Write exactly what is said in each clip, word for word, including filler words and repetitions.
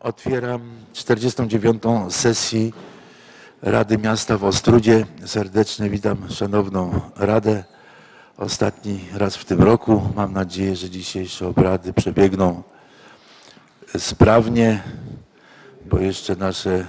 Otwieram czterdziestą dziewiątą sesję Rady Miasta w Ostródzie. Serdecznie witam Szanowną Radę. Ostatni raz w tym roku. Mam nadzieję, że dzisiejsze obrady przebiegną sprawnie, bo jeszcze nasze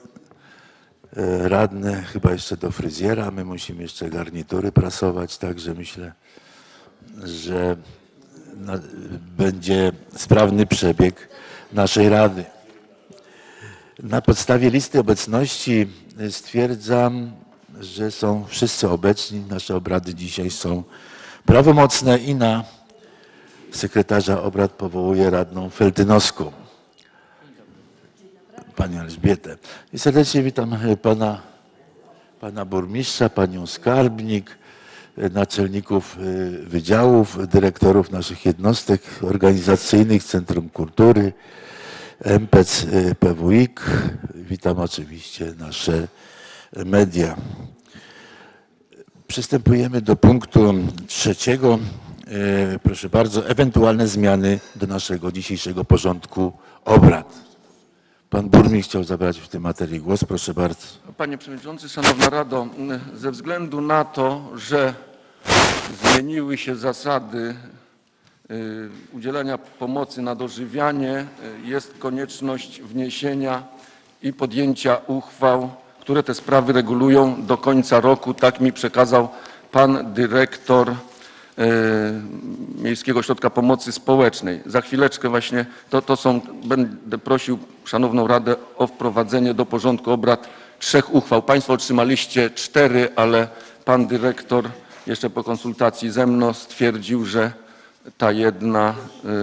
radne chyba jeszcze do fryzjera. My musimy jeszcze garnitury prasować, także myślę, że będzie sprawny przebieg naszej Rady. Na podstawie listy obecności stwierdzam, że są wszyscy obecni. Nasze obrady dzisiaj są prawomocne i na sekretarza obrad powołuję radną Feltynowską, panią Elżbietę. I serdecznie witam pana, pana burmistrza, panią skarbnik, naczelników wydziałów, dyrektorów naszych jednostek organizacyjnych, Centrum Kultury, M P E C, P W I K. Witam oczywiście nasze media. Przystępujemy do punktu trzeciego. Proszę bardzo, ewentualne zmiany do naszego dzisiejszego porządku obrad. Pan burmistrz chciał zabrać w tej materii głos. Proszę bardzo. Panie Przewodniczący, Szanowna Rado, ze względu na to, że zmieniły się zasady udzielania pomocy na dożywianie, jest konieczność wniesienia i podjęcia uchwał, które te sprawy regulują do końca roku. Tak mi przekazał pan dyrektor Miejskiego Ośrodka Pomocy Społecznej. Za chwileczkę właśnie to, to są, będę prosił Szanowną Radę o wprowadzenie do porządku obrad trzech uchwał. Państwo otrzymaliście cztery, ale pan dyrektor jeszcze po konsultacji ze mną stwierdził, że ta jedna,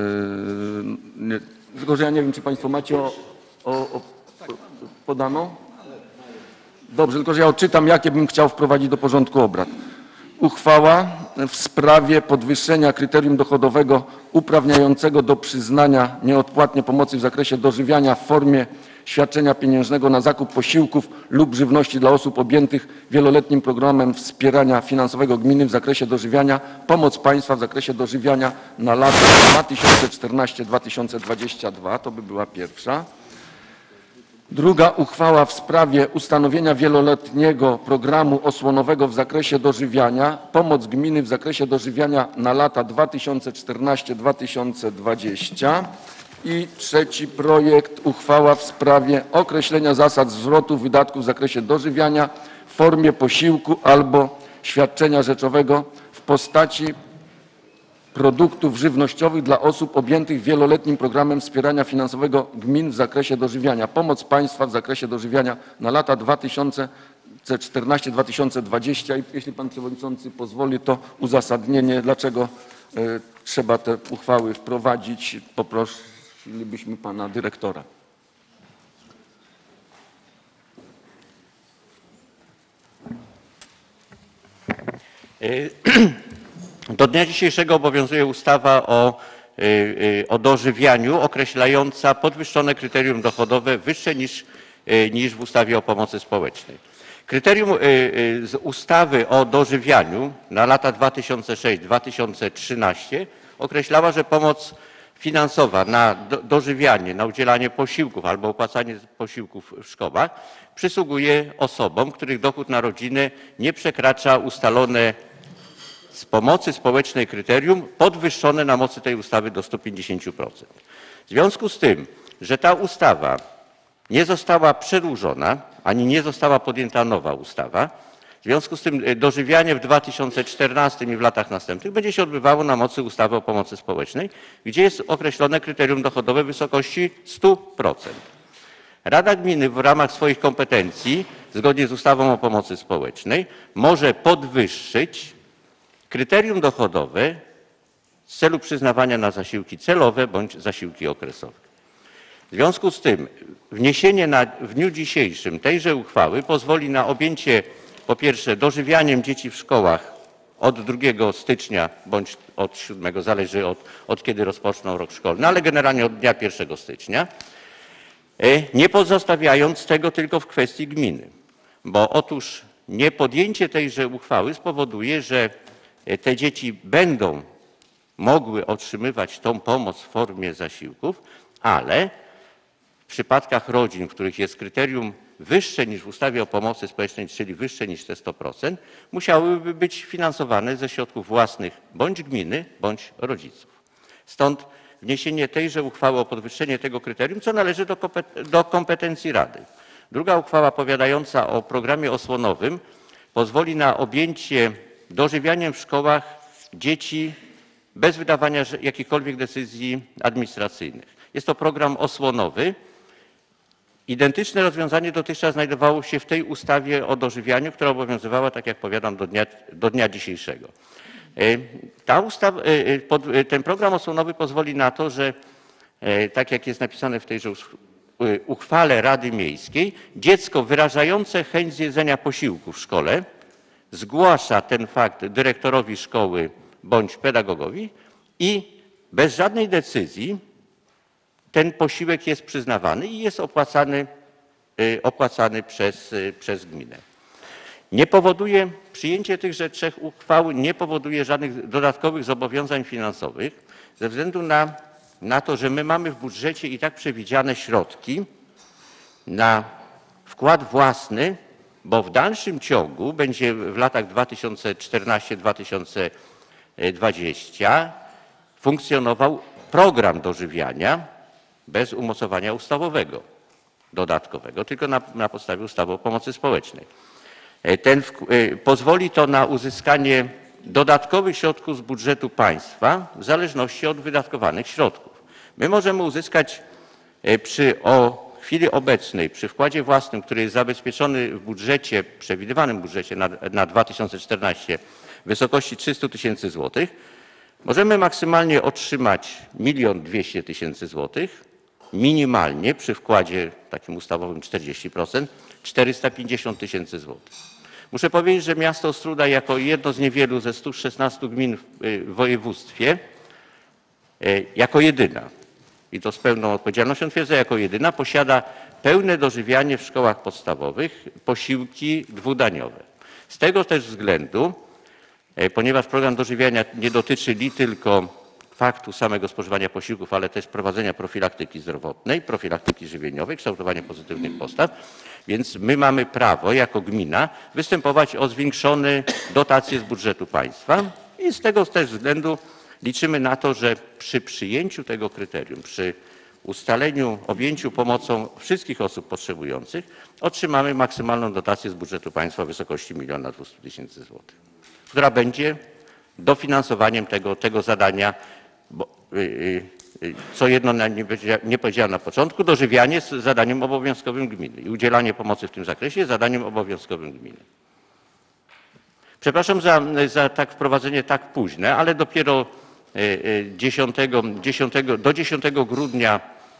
yy, tylko że ja nie wiem, czy państwo macie o, o, o podano? Dobrze, tylko że ja odczytam, jakie bym chciał wprowadzić do porządku obrad. Uchwała w sprawie podwyższenia kryterium dochodowego uprawniającego do przyznania nieodpłatnie pomocy w zakresie dożywiania w formie świadczenia pieniężnego na zakup posiłków lub żywności dla osób objętych wieloletnim programem wspierania finansowego gminy w zakresie dożywiania, pomoc państwa w zakresie dożywiania na lata dwa tysiące czternaście do dwa tysiące dwudziestego drugiego. To by była pierwsza. Druga uchwała w sprawie ustanowienia wieloletniego programu osłonowego w zakresie dożywiania, pomoc gminy w zakresie dożywiania na lata dwa tysiące czternaście do dwa tysiące dwudziestego. I trzeci projekt, uchwała w sprawie określenia zasad zwrotu wydatków w zakresie dożywiania w formie posiłku albo świadczenia rzeczowego w postaci produktów żywnościowych dla osób objętych wieloletnim programem wspierania finansowego gmin w zakresie dożywiania. Pomoc państwa w zakresie dożywiania na lata dwa tysiące czternaście do dwa tysiące dwudziestego. I jeśli pan przewodniczący pozwoli, to uzasadnienie, dlaczego y, trzeba te uchwały wprowadzić, poprosilibyśmy pana dyrektora. Do dnia dzisiejszego obowiązuje ustawa o, o dożywianiu określająca podwyższone kryterium dochodowe wyższe niż, niż w ustawie o pomocy społecznej. Kryterium z ustawy o dożywianiu na lata dwa tysiące szósty do dwa tysiące trzynastego określała, że pomoc finansowa na dożywianie, na udzielanie posiłków albo opłacanie posiłków w szkołach przysługuje osobom, których dochód na rodzinę nie przekracza ustalone z pomocy społecznej kryterium podwyższone na mocy tej ustawy do stu pięćdziesięciu procent. W związku z tym, że ta ustawa nie została przedłużona, ani nie została podjęta nowa ustawa, w związku z tym dożywianie w dwa tysiące czternastym i w latach następnych będzie się odbywało na mocy ustawy o pomocy społecznej, gdzie jest określone kryterium dochodowe w wysokości stu procent. Rada Gminy w ramach swoich kompetencji, zgodnie z ustawą o pomocy społecznej, może podwyższyć kryterium dochodowe w celu przyznawania na zasiłki celowe bądź zasiłki okresowe. W związku z tym wniesienie na, w dniu dzisiejszym tejże uchwały pozwoli na objęcie po pierwsze dożywianiem dzieci w szkołach od drugiego stycznia bądź od siódmego, zależy od, od kiedy rozpoczną rok szkolny, ale generalnie od dnia pierwszego stycznia, nie pozostawiając tego tylko w kwestii gminy, bo otóż niepodjęcie tejże uchwały spowoduje, że te dzieci będą mogły otrzymywać tą pomoc w formie zasiłków, ale przypadkach rodzin, w których jest kryterium wyższe niż w ustawie o pomocy społecznej, czyli wyższe niż te sto procent, musiałyby być finansowane ze środków własnych bądź gminy, bądź rodziców. Stąd wniesienie tejże uchwały o podwyższenie tego kryterium, co należy do, do kompetencji Rady. Druga uchwała powiadająca o programie osłonowym pozwoli na objęcie dożywianiem w szkołach dzieci bez wydawania jakichkolwiek decyzji administracyjnych. Jest to program osłonowy. Identyczne rozwiązanie dotychczas znajdowało się w tej ustawie o dożywianiu, która obowiązywała, tak jak powiadam, do dnia, do dnia dzisiejszego. Ta ustawa, ten program osłonowy pozwoli na to, że tak jak jest napisane w tejże uchwale Rady Miejskiej, dziecko wyrażające chęć zjedzenia posiłku w szkole zgłasza ten fakt dyrektorowi szkoły bądź pedagogowi i bez żadnej decyzji ten posiłek jest przyznawany i jest opłacany, opłacany przez, przez gminę. Nie powoduje, przyjęcie tychże trzech uchwał nie powoduje żadnych dodatkowych zobowiązań finansowych ze względu na, na to, że my mamy w budżecie i tak przewidziane środki na wkład własny, bo w dalszym ciągu będzie w latach dwa tysiące czternastym do dwa tysiące dwudziestego funkcjonował program dożywiania bez umocowania ustawowego dodatkowego, tylko na, na podstawie ustawy o pomocy społecznej. Ten, pozwoli to na uzyskanie dodatkowych środków z budżetu państwa w zależności od wydatkowanych środków. My możemy uzyskać przy o chwili obecnej przy wkładzie własnym, który jest zabezpieczony w budżecie, przewidywanym budżecie na, na dwa tysiące czternasty w wysokości trzysta tysięcy złotych, możemy maksymalnie otrzymać milion dwieście tysięcy złotych, minimalnie przy wkładzie takim ustawowym czterdzieści procent czterysta pięćdziesiąt tysięcy złotych. Muszę powiedzieć, że miasto Ostróda jako jedno z niewielu ze stu szesnastu gmin w województwie, jako jedyna, i to z pełną odpowiedzialnością twierdzę, jako jedyna posiada pełne dożywianie w szkołach podstawowych, posiłki dwudaniowe. Z tego też względu, ponieważ program dożywiania nie dotyczy li tylko faktu samego spożywania posiłków, ale też prowadzenia profilaktyki zdrowotnej, profilaktyki żywieniowej, kształtowania pozytywnych postaw, więc my mamy prawo jako gmina występować o zwiększone dotacje z budżetu państwa i z tego też względu liczymy na to, że przy przyjęciu tego kryterium, przy ustaleniu, objęciu pomocą wszystkich osób potrzebujących otrzymamy maksymalną dotację z budżetu państwa w wysokości miliona dwieście tysięcy złotych, która będzie dofinansowaniem tego, tego zadania, bo, yy, yy, co jedno nie, nie powiedziałem na początku, dożywianie jest zadaniem obowiązkowym gminy i udzielanie pomocy w tym zakresie jest zadaniem obowiązkowym gminy. Przepraszam za, za tak wprowadzenie tak późne, ale dopiero dziesiątego, dziesiątego, do dziesiątego grudnia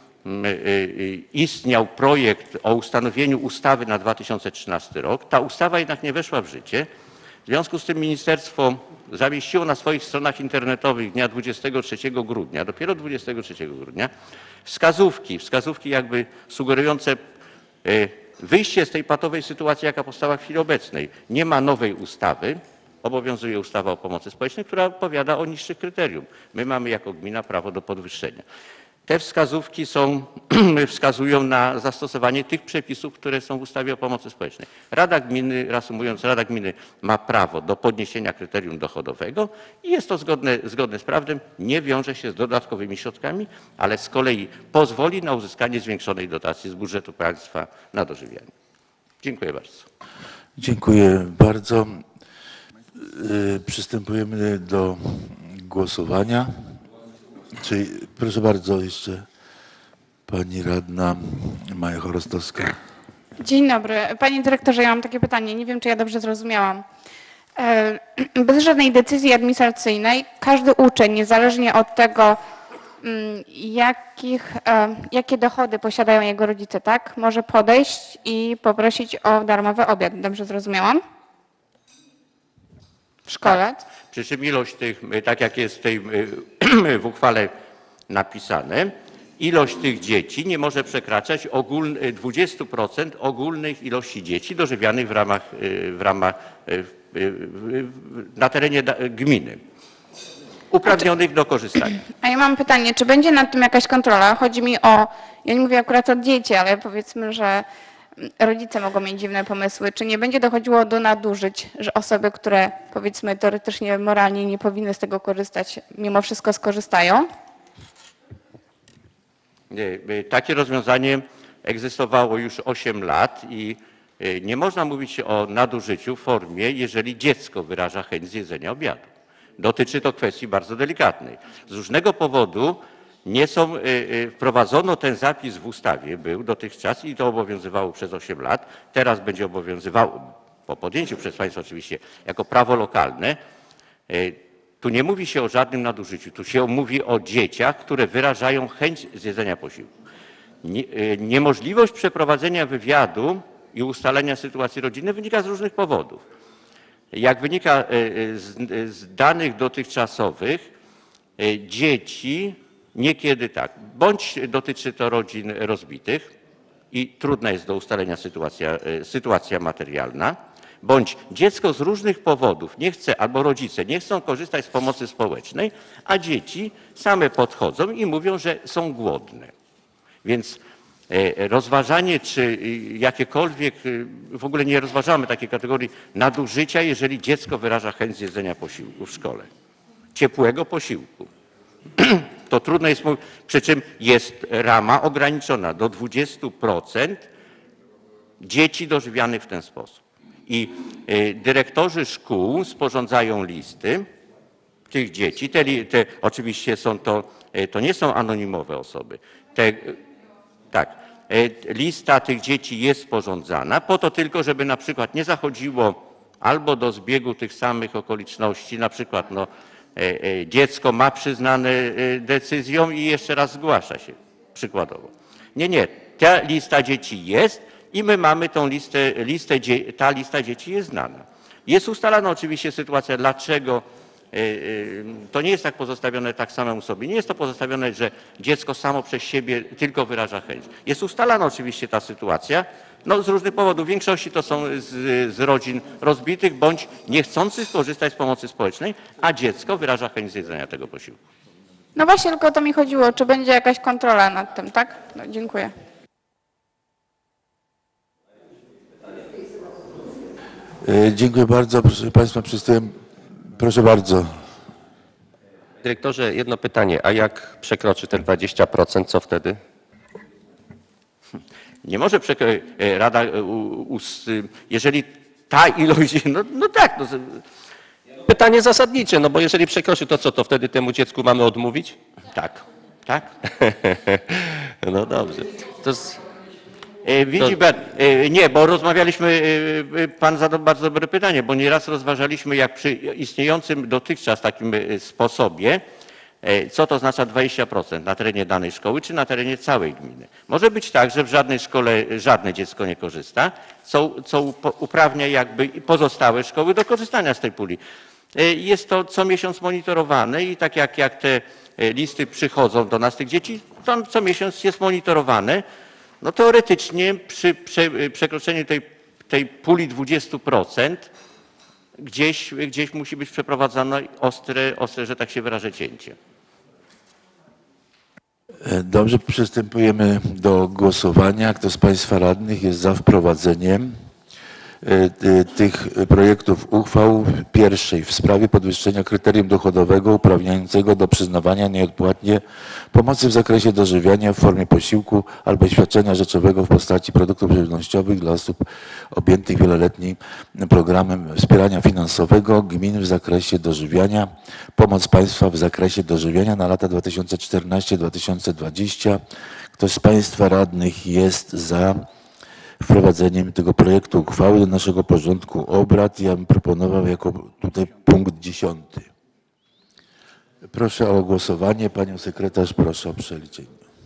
istniał projekt o ustanowieniu ustawy na dwa tysiące trzynasty rok. Ta ustawa jednak nie weszła w życie. W związku z tym ministerstwo zamieściło na swoich stronach internetowych dnia dwudziestego trzeciego grudnia, dopiero dwudziestego trzeciego grudnia, wskazówki, wskazówki jakby sugerujące wyjście z tej patowej sytuacji, jaka powstała w chwili obecnej. Nie ma nowej ustawy, obowiązuje ustawa o pomocy społecznej, która powiada o niższych kryterium. My mamy jako gmina prawo do podwyższenia. Te wskazówki są, wskazują na zastosowanie tych przepisów, które są w ustawie o pomocy społecznej. Rada Gminy, reasumując, Rada Gminy ma prawo do podniesienia kryterium dochodowego i jest to zgodne, zgodne z prawem, nie wiąże się z dodatkowymi środkami, ale z kolei pozwoli na uzyskanie zwiększonej dotacji z budżetu państwa na dożywianie. Dziękuję bardzo. Dziękuję bardzo. Przystępujemy do głosowania. Czyli, proszę bardzo, jeszcze pani radna Maja Chorostowska. Dzień dobry. Panie dyrektorze, ja mam takie pytanie. Nie wiem, czy ja dobrze zrozumiałam. Bez żadnej decyzji administracyjnej każdy uczeń, niezależnie od tego, jakich, jakie dochody posiadają jego rodzice, tak, może podejść i poprosić o darmowy obiad. Dobrze zrozumiałam? W szkole? Tak. Przy czym ilość tych, tak jak jest w, tej, w uchwale napisane, ilość tych dzieci nie może przekraczać ogólny, dwudziestu procent ogólnych ilości dzieci dożywianych w ramach, w ramach na terenie gminy. uprawnionych do korzystania. A ja mam pytanie, czy będzie nad tym jakaś kontrola? Chodzi mi o, ja nie mówię akurat o dzieci, ale powiedzmy, że rodzice mogą mieć dziwne pomysły. Czy nie będzie dochodziło do nadużyć, że osoby, które powiedzmy teoretycznie, moralnie nie powinny z tego korzystać, mimo wszystko skorzystają? Nie, takie rozwiązanie egzystowało już osiem lat i nie można mówić o nadużyciu w formie, jeżeli dziecko wyraża chęć zjedzenia obiadu. Dotyczy to kwestii bardzo delikatnej. Z różnego powodu nie są, wprowadzono ten zapis w ustawie, był dotychczas i to obowiązywało przez osiem lat. Teraz będzie obowiązywało, po podjęciu przez państwa oczywiście, jako prawo lokalne. Tu nie mówi się o żadnym nadużyciu, tu się mówi o dzieciach, które wyrażają chęć zjedzenia posiłku. Nie, niemożliwość przeprowadzenia wywiadu i ustalenia sytuacji rodzinnej wynika z różnych powodów. Jak wynika z, z danych dotychczasowych, dzieci niekiedy tak, bądź dotyczy to rodzin rozbitych i trudna jest do ustalenia sytuacja, sytuacja materialna, bądź dziecko z różnych powodów nie chce, albo rodzice nie chcą korzystać z pomocy społecznej, a dzieci same podchodzą i mówią, że są głodne. Więc rozważanie, czy jakiekolwiek, w ogóle nie rozważamy takiej kategorii nadużycia, jeżeli dziecko wyraża chęć zjedzenia posiłku w szkole. Ciepłego posiłku. To trudno jest mówić, przy czym jest rama ograniczona do dwudziestu procent dzieci dożywianych w ten sposób. I dyrektorzy szkół sporządzają listy tych dzieci. Te, te oczywiście są to, to nie są anonimowe osoby. Te, tak, lista tych dzieci jest sporządzana po to tylko, żeby na przykład nie zachodziło albo do zbiegu tych samych okoliczności, na przykład no, dziecko ma przyznane decyzją i jeszcze raz zgłasza się, przykładowo. Nie, nie, ta lista dzieci jest i my mamy tą listę, listę ta lista dzieci jest znana. Jest ustalana oczywiście sytuacja, dlaczego to nie jest tak pozostawione tak samemu sobie. Nie jest to pozostawione, że dziecko samo przez siebie tylko wyraża chęć. Jest ustalana oczywiście ta sytuacja, no z różnych powodów. W większości to są z, z rodzin rozbitych bądź niechcących skorzystać z pomocy społecznej, a dziecko wyraża chęć zjedzenia tego posiłku. No właśnie, tylko o to mi chodziło. Czy będzie jakaś kontrola nad tym, tak? No, dziękuję. Dziękuję bardzo. Proszę państwa, przystępuję. Proszę bardzo. Dyrektorze, jedno pytanie. A jak przekroczy te dwadzieścia procent, co wtedy? Nie może przekroczyć Rada, jeżeli ta ilość, no, no tak. No. Pytanie zasadnicze, no bo jeżeli przekroczy, to co, to wtedy temu dziecku mamy odmówić? Tak, tak. No dobrze. To jest... Widzi pan, nie, bo rozmawialiśmy, pan zadał bardzo dobre pytanie, bo nieraz rozważaliśmy, jak przy istniejącym dotychczas takim sposobie, co to oznacza dwadzieścia procent na terenie danej szkoły, czy na terenie całej gminy. Może być tak, że w żadnej szkole żadne dziecko nie korzysta, co, co uprawnia jakby pozostałe szkoły do korzystania z tej puli. Jest to co miesiąc monitorowane i tak jak, jak te listy przychodzą do nas tych dzieci, to co miesiąc jest monitorowane. No teoretycznie przy prze, przekroczeniu tej, tej puli dwudziestu procent gdzieś, gdzieś musi być przeprowadzone ostre, ostre, że tak się wyrażę, cięcie. Dobrze, przystępujemy do głosowania. Kto z państwa radnych jest za wprowadzeniem tych projektów uchwał pierwszej w sprawie podwyższenia kryterium dochodowego uprawniającego do przyznawania nieodpłatnie pomocy w zakresie dożywiania w formie posiłku albo świadczenia rzeczowego w postaci produktów żywnościowych dla osób objętych wieloletnim programem wspierania finansowego gmin w zakresie dożywiania, pomoc państwa w zakresie dożywiania na lata dwa tysiące czternasty do dwa tysiące dwudziestego. Ktoś z państwa radnych jest za wprowadzeniem tego projektu uchwały do naszego porządku obrad? Ja bym proponował jako tutaj punkt dziesiąty. Proszę o głosowanie. Panią sekretarz proszę o przeliczenie.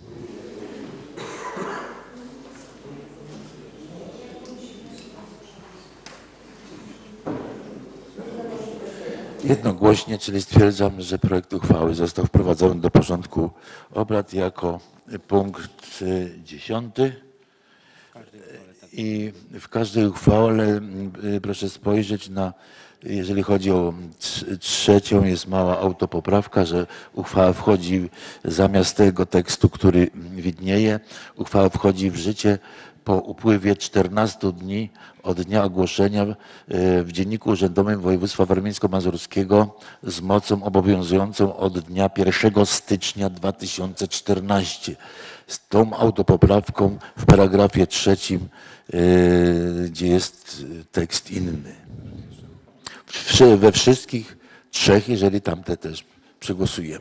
Jednogłośnie, czyli stwierdzam, że projekt uchwały został wprowadzony do porządku obrad jako punkt dziesiąty. I w każdej uchwale y, proszę spojrzeć na, jeżeli chodzi o trz- trzecią, jest mała autopoprawka, że uchwała wchodzi zamiast tego tekstu, który widnieje, uchwała wchodzi w życie po upływie czternastu dni od dnia ogłoszenia y, w Dzienniku Urzędowym Województwa Warmińsko-Mazurskiego z mocą obowiązującą od dnia pierwszego stycznia dwa tysiące czternastego. Z tą autopoprawką w paragrafie trzecim, y, gdzie jest tekst inny. Wszy- We wszystkich trzech, jeżeli tamte też przegłosujemy.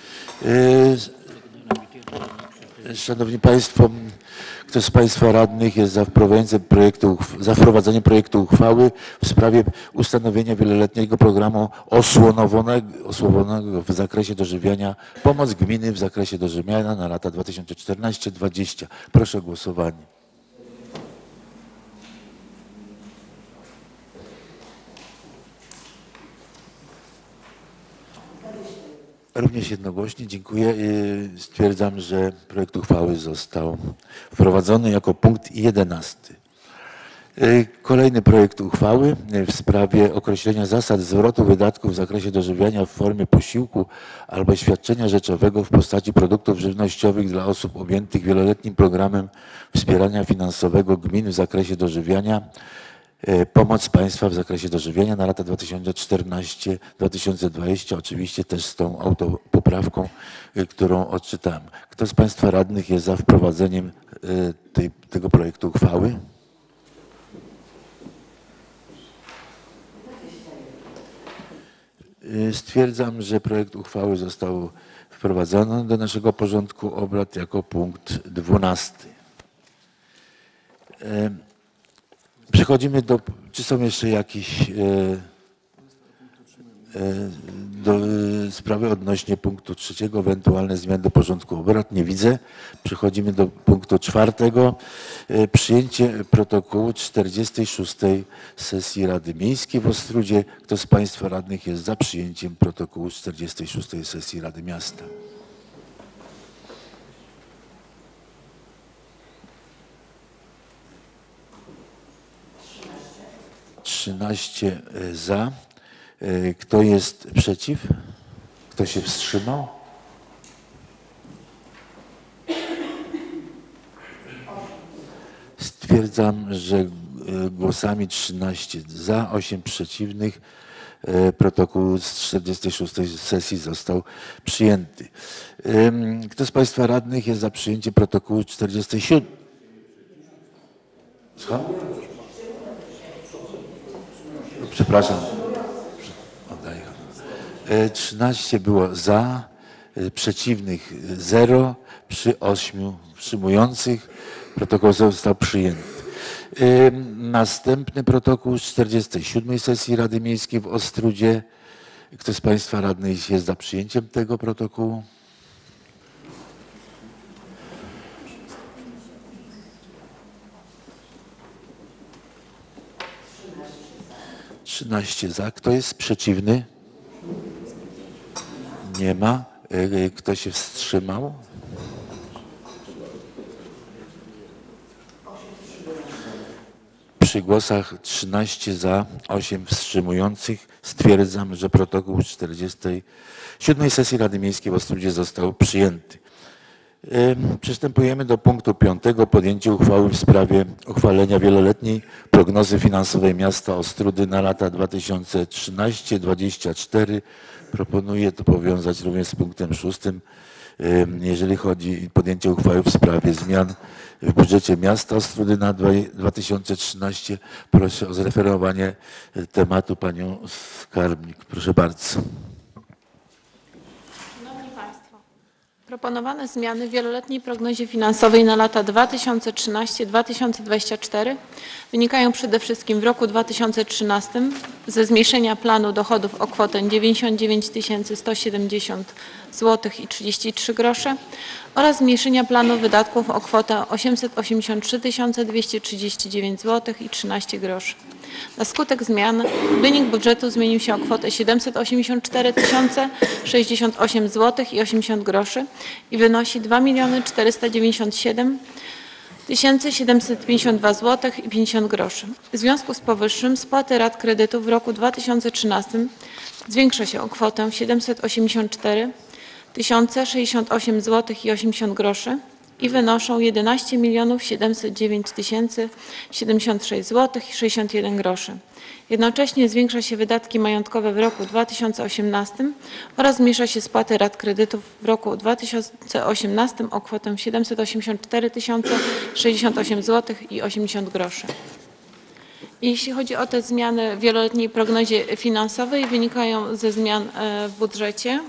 Y, Szanowni Państwo, kto z Państwa radnych jest za wprowadzeniem projektu, uchw- za wprowadzeniem projektu uchwały w sprawie ustanowienia wieloletniego programu osłonowonego, osłonowonego w zakresie dożywiania, pomoc gminy w zakresie dożywiania na lata dwa tysiące czternaście do dwudziestego. Proszę o głosowanie. Również jednogłośnie dziękuję. Y, Stwierdzam, że projekt uchwały został wprowadzony jako punkt jedenasty. Y, Kolejny projekt uchwały y, w sprawie określenia zasad zwrotu wydatków w zakresie dożywiania w formie posiłku albo świadczenia rzeczowego w postaci produktów żywnościowych dla osób objętych wieloletnim programem wspierania finansowego gmin w zakresie dożywiania. y, Pomoc państwa w zakresie dożywienia na lata dwa tysiące czternasty do dwa tysiące dwudziestego, oczywiście też z tą autopoprawką, y, którą odczytałem. Kto z Państwa radnych jest za wprowadzeniem y, tej, tego projektu uchwały? Y, Stwierdzam, że projekt uchwały został wprowadzony do naszego porządku obrad jako punkt dwunasty. Y, Przechodzimy do, czy są jeszcze jakieś e, e, do, e, sprawy odnośnie punktu trzeciego, ewentualne zmiany do porządku obrad? Nie widzę. Przechodzimy do punktu czwartego. E, przyjęcie protokołu czterdziestej szóstej sesji Rady Miejskiej w Ostródzie. Kto z Państwa radnych jest za przyjęciem protokołu czterdziestej szóstej sesji Rady Miasta? trzynaście za. Kto jest przeciw? Kto się wstrzymał? Stwierdzam, że głosami trzynaście za, osiem przeciwnych protokół z czterdziestej szóstej sesji został przyjęty. Kto z Państwa radnych jest za przyjęciem protokołu czterdziestej siódmej? Słucham? Przepraszam. Oddaję. trzynaście było za, przeciwnych zero, przy ośmiu wstrzymujących. Protokół został przyjęty. Następny protokół z czterdziestej siódmej sesji Rady Miejskiej w Ostródzie. Kto z Państwa radnych jest za przyjęciem tego protokołu? trzynaście za. Kto jest przeciwny? Nie ma. Kto się wstrzymał? Przy głosach trzynaście za, osiem wstrzymujących stwierdzam, że protokół czterdziestej siódmej sesji Rady Miejskiej w Ostródzie został przyjęty. Przystępujemy do punktu piątego. Podjęcie uchwały w sprawie uchwalenia wieloletniej prognozy finansowej miasta Ostródy na lata dwa tysiące trzynasty do dwudziestego czwartego. Proponuję to powiązać również z punktem szóstym. Jeżeli chodzi o podjęcie uchwały w sprawie zmian w budżecie miasta Ostródy na dwa tysiące trzynasty. Proszę o zreferowanie tematu panią skarbnik. Proszę bardzo. Proponowane zmiany w wieloletniej prognozie finansowej na lata dwa tysiące trzynasty do dwa tysiące dwudziestego czwartego wynikają przede wszystkim w roku dwa tysiące trzynastym ze zmniejszenia planu dochodów o kwotę dziewięćdziesiąt dziewięć tysięcy sto siedemdziesiąt złotych i trzydzieści trzy grosze oraz zmniejszenia planu wydatków o kwotę osiemset osiemdziesiąt trzy tysiące dwieście trzydzieści dziewięć złotych i trzynaście groszy. Na skutek zmian wynik budżetu zmienił się o kwotę siedemset osiemdziesiąt cztery tysiące sześćdziesiąt osiem złotych i osiemdziesiąt groszy i wynosi dwa miliony czterysta dziewięćdziesiąt siedem tysięcy siedemset pięćdziesiąt dwa złotych i pięćdziesiąt groszy. W związku z powyższym spłaty rat kredytów w roku dwa tysiące trzynastym zwiększa się o kwotę siedemset osiemdziesiąt cztery tysiące sześćdziesiąt osiem złotych i osiemdziesiąt groszy i wynoszą jedenaście milionów siedemset dziewięć tysięcy siedemdziesiąt sześć złotych i sześćdziesiąt jeden groszy. Jednocześnie zwiększa się wydatki majątkowe w roku dwa tysiące osiemnastym oraz zmniejsza się spłaty rat kredytów w roku dwa tysiące osiemnastym o kwotę siedemset osiemdziesiąt cztery tysiące sześćdziesiąt osiem złotych i osiemdziesiąt groszy. Jeśli chodzi o te zmiany w wieloletniej prognozie finansowej, wynikają ze zmian w budżecie.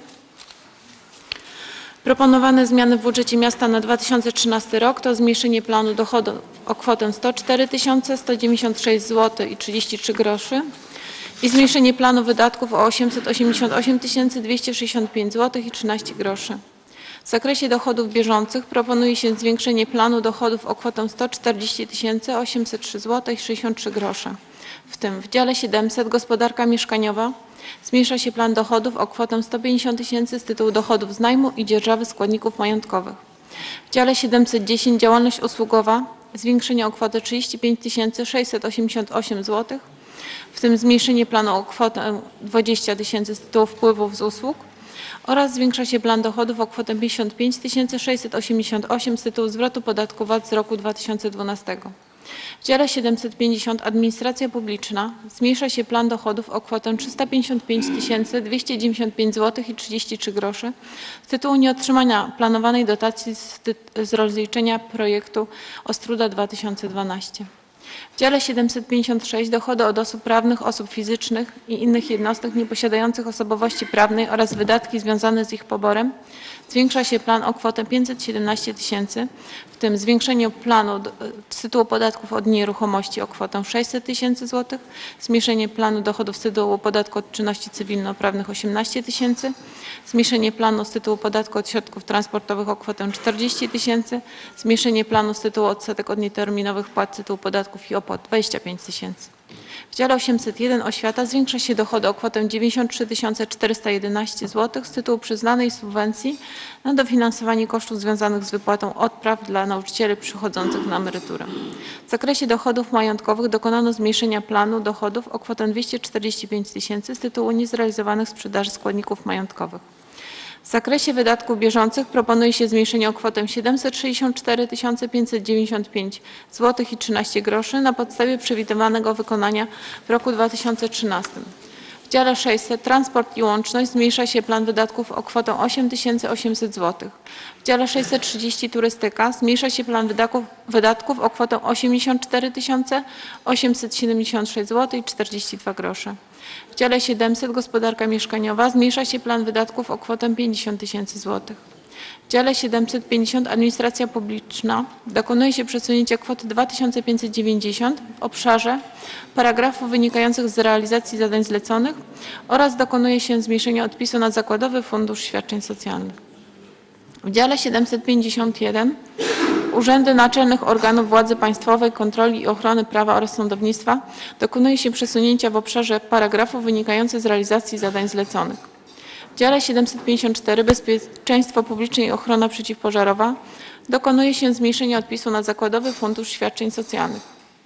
Proponowane zmiany w budżecie miasta na dwa tysiące trzynasty rok to zmniejszenie planu dochodu o kwotę sto cztery tysiące sto dziewięćdziesiąt sześć złotych i trzydzieści trzy groszy i zmniejszenie planu wydatków o osiemset osiemdziesiąt osiem tysięcy dwieście sześćdziesiąt pięć złotych i trzynaście groszy. W zakresie dochodów bieżących proponuje się zwiększenie planu dochodów o kwotę sto czterdzieści tysięcy osiemset trzy złotych i sześćdziesiąt trzy grosze. W tym w dziale siedemset gospodarka mieszkaniowa zmniejsza się plan dochodów o kwotę sto pięćdziesiąt tysięcy z tytułu dochodów z najmu i dzierżawy składników majątkowych. W dziale siedemset dziesięć działalność usługowa zwiększenie o kwotę trzydzieści pięć tysięcy sześćset osiemdziesiąt osiem złotych, w tym zmniejszenie planu o kwotę dwadzieścia tysięcy z tytułu wpływów z usług oraz zwiększa się plan dochodów o kwotę pięćdziesiąt pięć tysięcy sześćset osiemdziesiąt osiem z tytułu zwrotu podatku V A T z roku dwa tysiące dwunastego. W dziale siedemset pięćdziesiąt administracja publiczna zmniejsza się plan dochodów o kwotę trzysta pięćdziesiąt pięć tysięcy dwieście dziewięćdziesiąt pięć złotych i trzydzieści trzy grosze z tytułu nieotrzymania planowanej dotacji z, z rozliczenia projektu Ostruda dwa tysiące dwanaście. W dziale siedemset pięćdziesiąt sześć dochody od osób prawnych, osób fizycznych i innych jednostek nieposiadających osobowości prawnej oraz wydatki związane z ich poborem zwiększa się plan o kwotę pięćset siedemnaście tysięcy, w tym zwiększenie planu z tytułu podatków od nieruchomości o kwotę sześćset tysięcy złotych, zmniejszenie planu dochodów z tytułu podatku od czynności cywilnoprawnych osiemnaście tysięcy, zmniejszenie planu z tytułu podatku od środków transportowych o kwotę czterdzieści tysięcy, zmniejszenie planu z tytułu odsetek od nieterminowych płat z tytułu podatków i opłat dwadzieścia pięć tysięcy. W dziale osiemset jeden oświata zwiększa się dochody o kwotę dziewięćdziesiąt trzy tysiące czterysta jedenaście złotych z tytułu przyznanej subwencji na dofinansowanie kosztów związanych z wypłatą odpraw dla nauczycieli przychodzących na emeryturę. W zakresie dochodów majątkowych dokonano zmniejszenia planu dochodów o kwotę dwieście czterdzieści pięć tysięcy z tytułu niezrealizowanych sprzedaży składników majątkowych. W zakresie wydatków bieżących proponuje się zmniejszenie o kwotę siedemset sześćdziesiąt cztery tysiące pięćset dziewięćdziesiąt pięć złotych i trzynaście groszy na podstawie przewidywanego wykonania w roku dwa tysiące trzynastym. W dziale sześćset transport i łączność zmniejsza się plan wydatków o kwotę osiem tysięcy osiemset złotych. W dziale sześćset trzydzieści turystyka zmniejsza się plan wydatków, wydatków o kwotę osiemdziesiąt cztery tysiące osiemset siedemdziesiąt sześć złotych i czterdzieści dwa grosze. W dziale siedemset gospodarka mieszkaniowa zmniejsza się plan wydatków o kwotę pięćdziesiąt tysięcy złotych. W dziale siedemset pięćdziesiąt administracja publiczna dokonuje się przesunięcia kwoty dwa tysiące pięćset dziewięćdziesiąt w obszarze paragrafów wynikających z realizacji zadań zleconych oraz dokonuje się zmniejszenia odpisu na Zakładowy Fundusz Świadczeń Socjalnych. W dziale siedemset pięćdziesiąt jeden Urzędy Naczelnych Organów Władzy Państwowej, Kontroli i Ochrony Prawa oraz Sądownictwa dokonuje się przesunięcia w obszarze paragrafów wynikających z realizacji zadań zleconych. W dziale siedemset pięćdziesiąt cztery Bezpieczeństwo Publiczne i Ochrona Przeciwpożarowa dokonuje się zmniejszenia odpisu na Zakładowy Fundusz Świadczeń Socjalnych.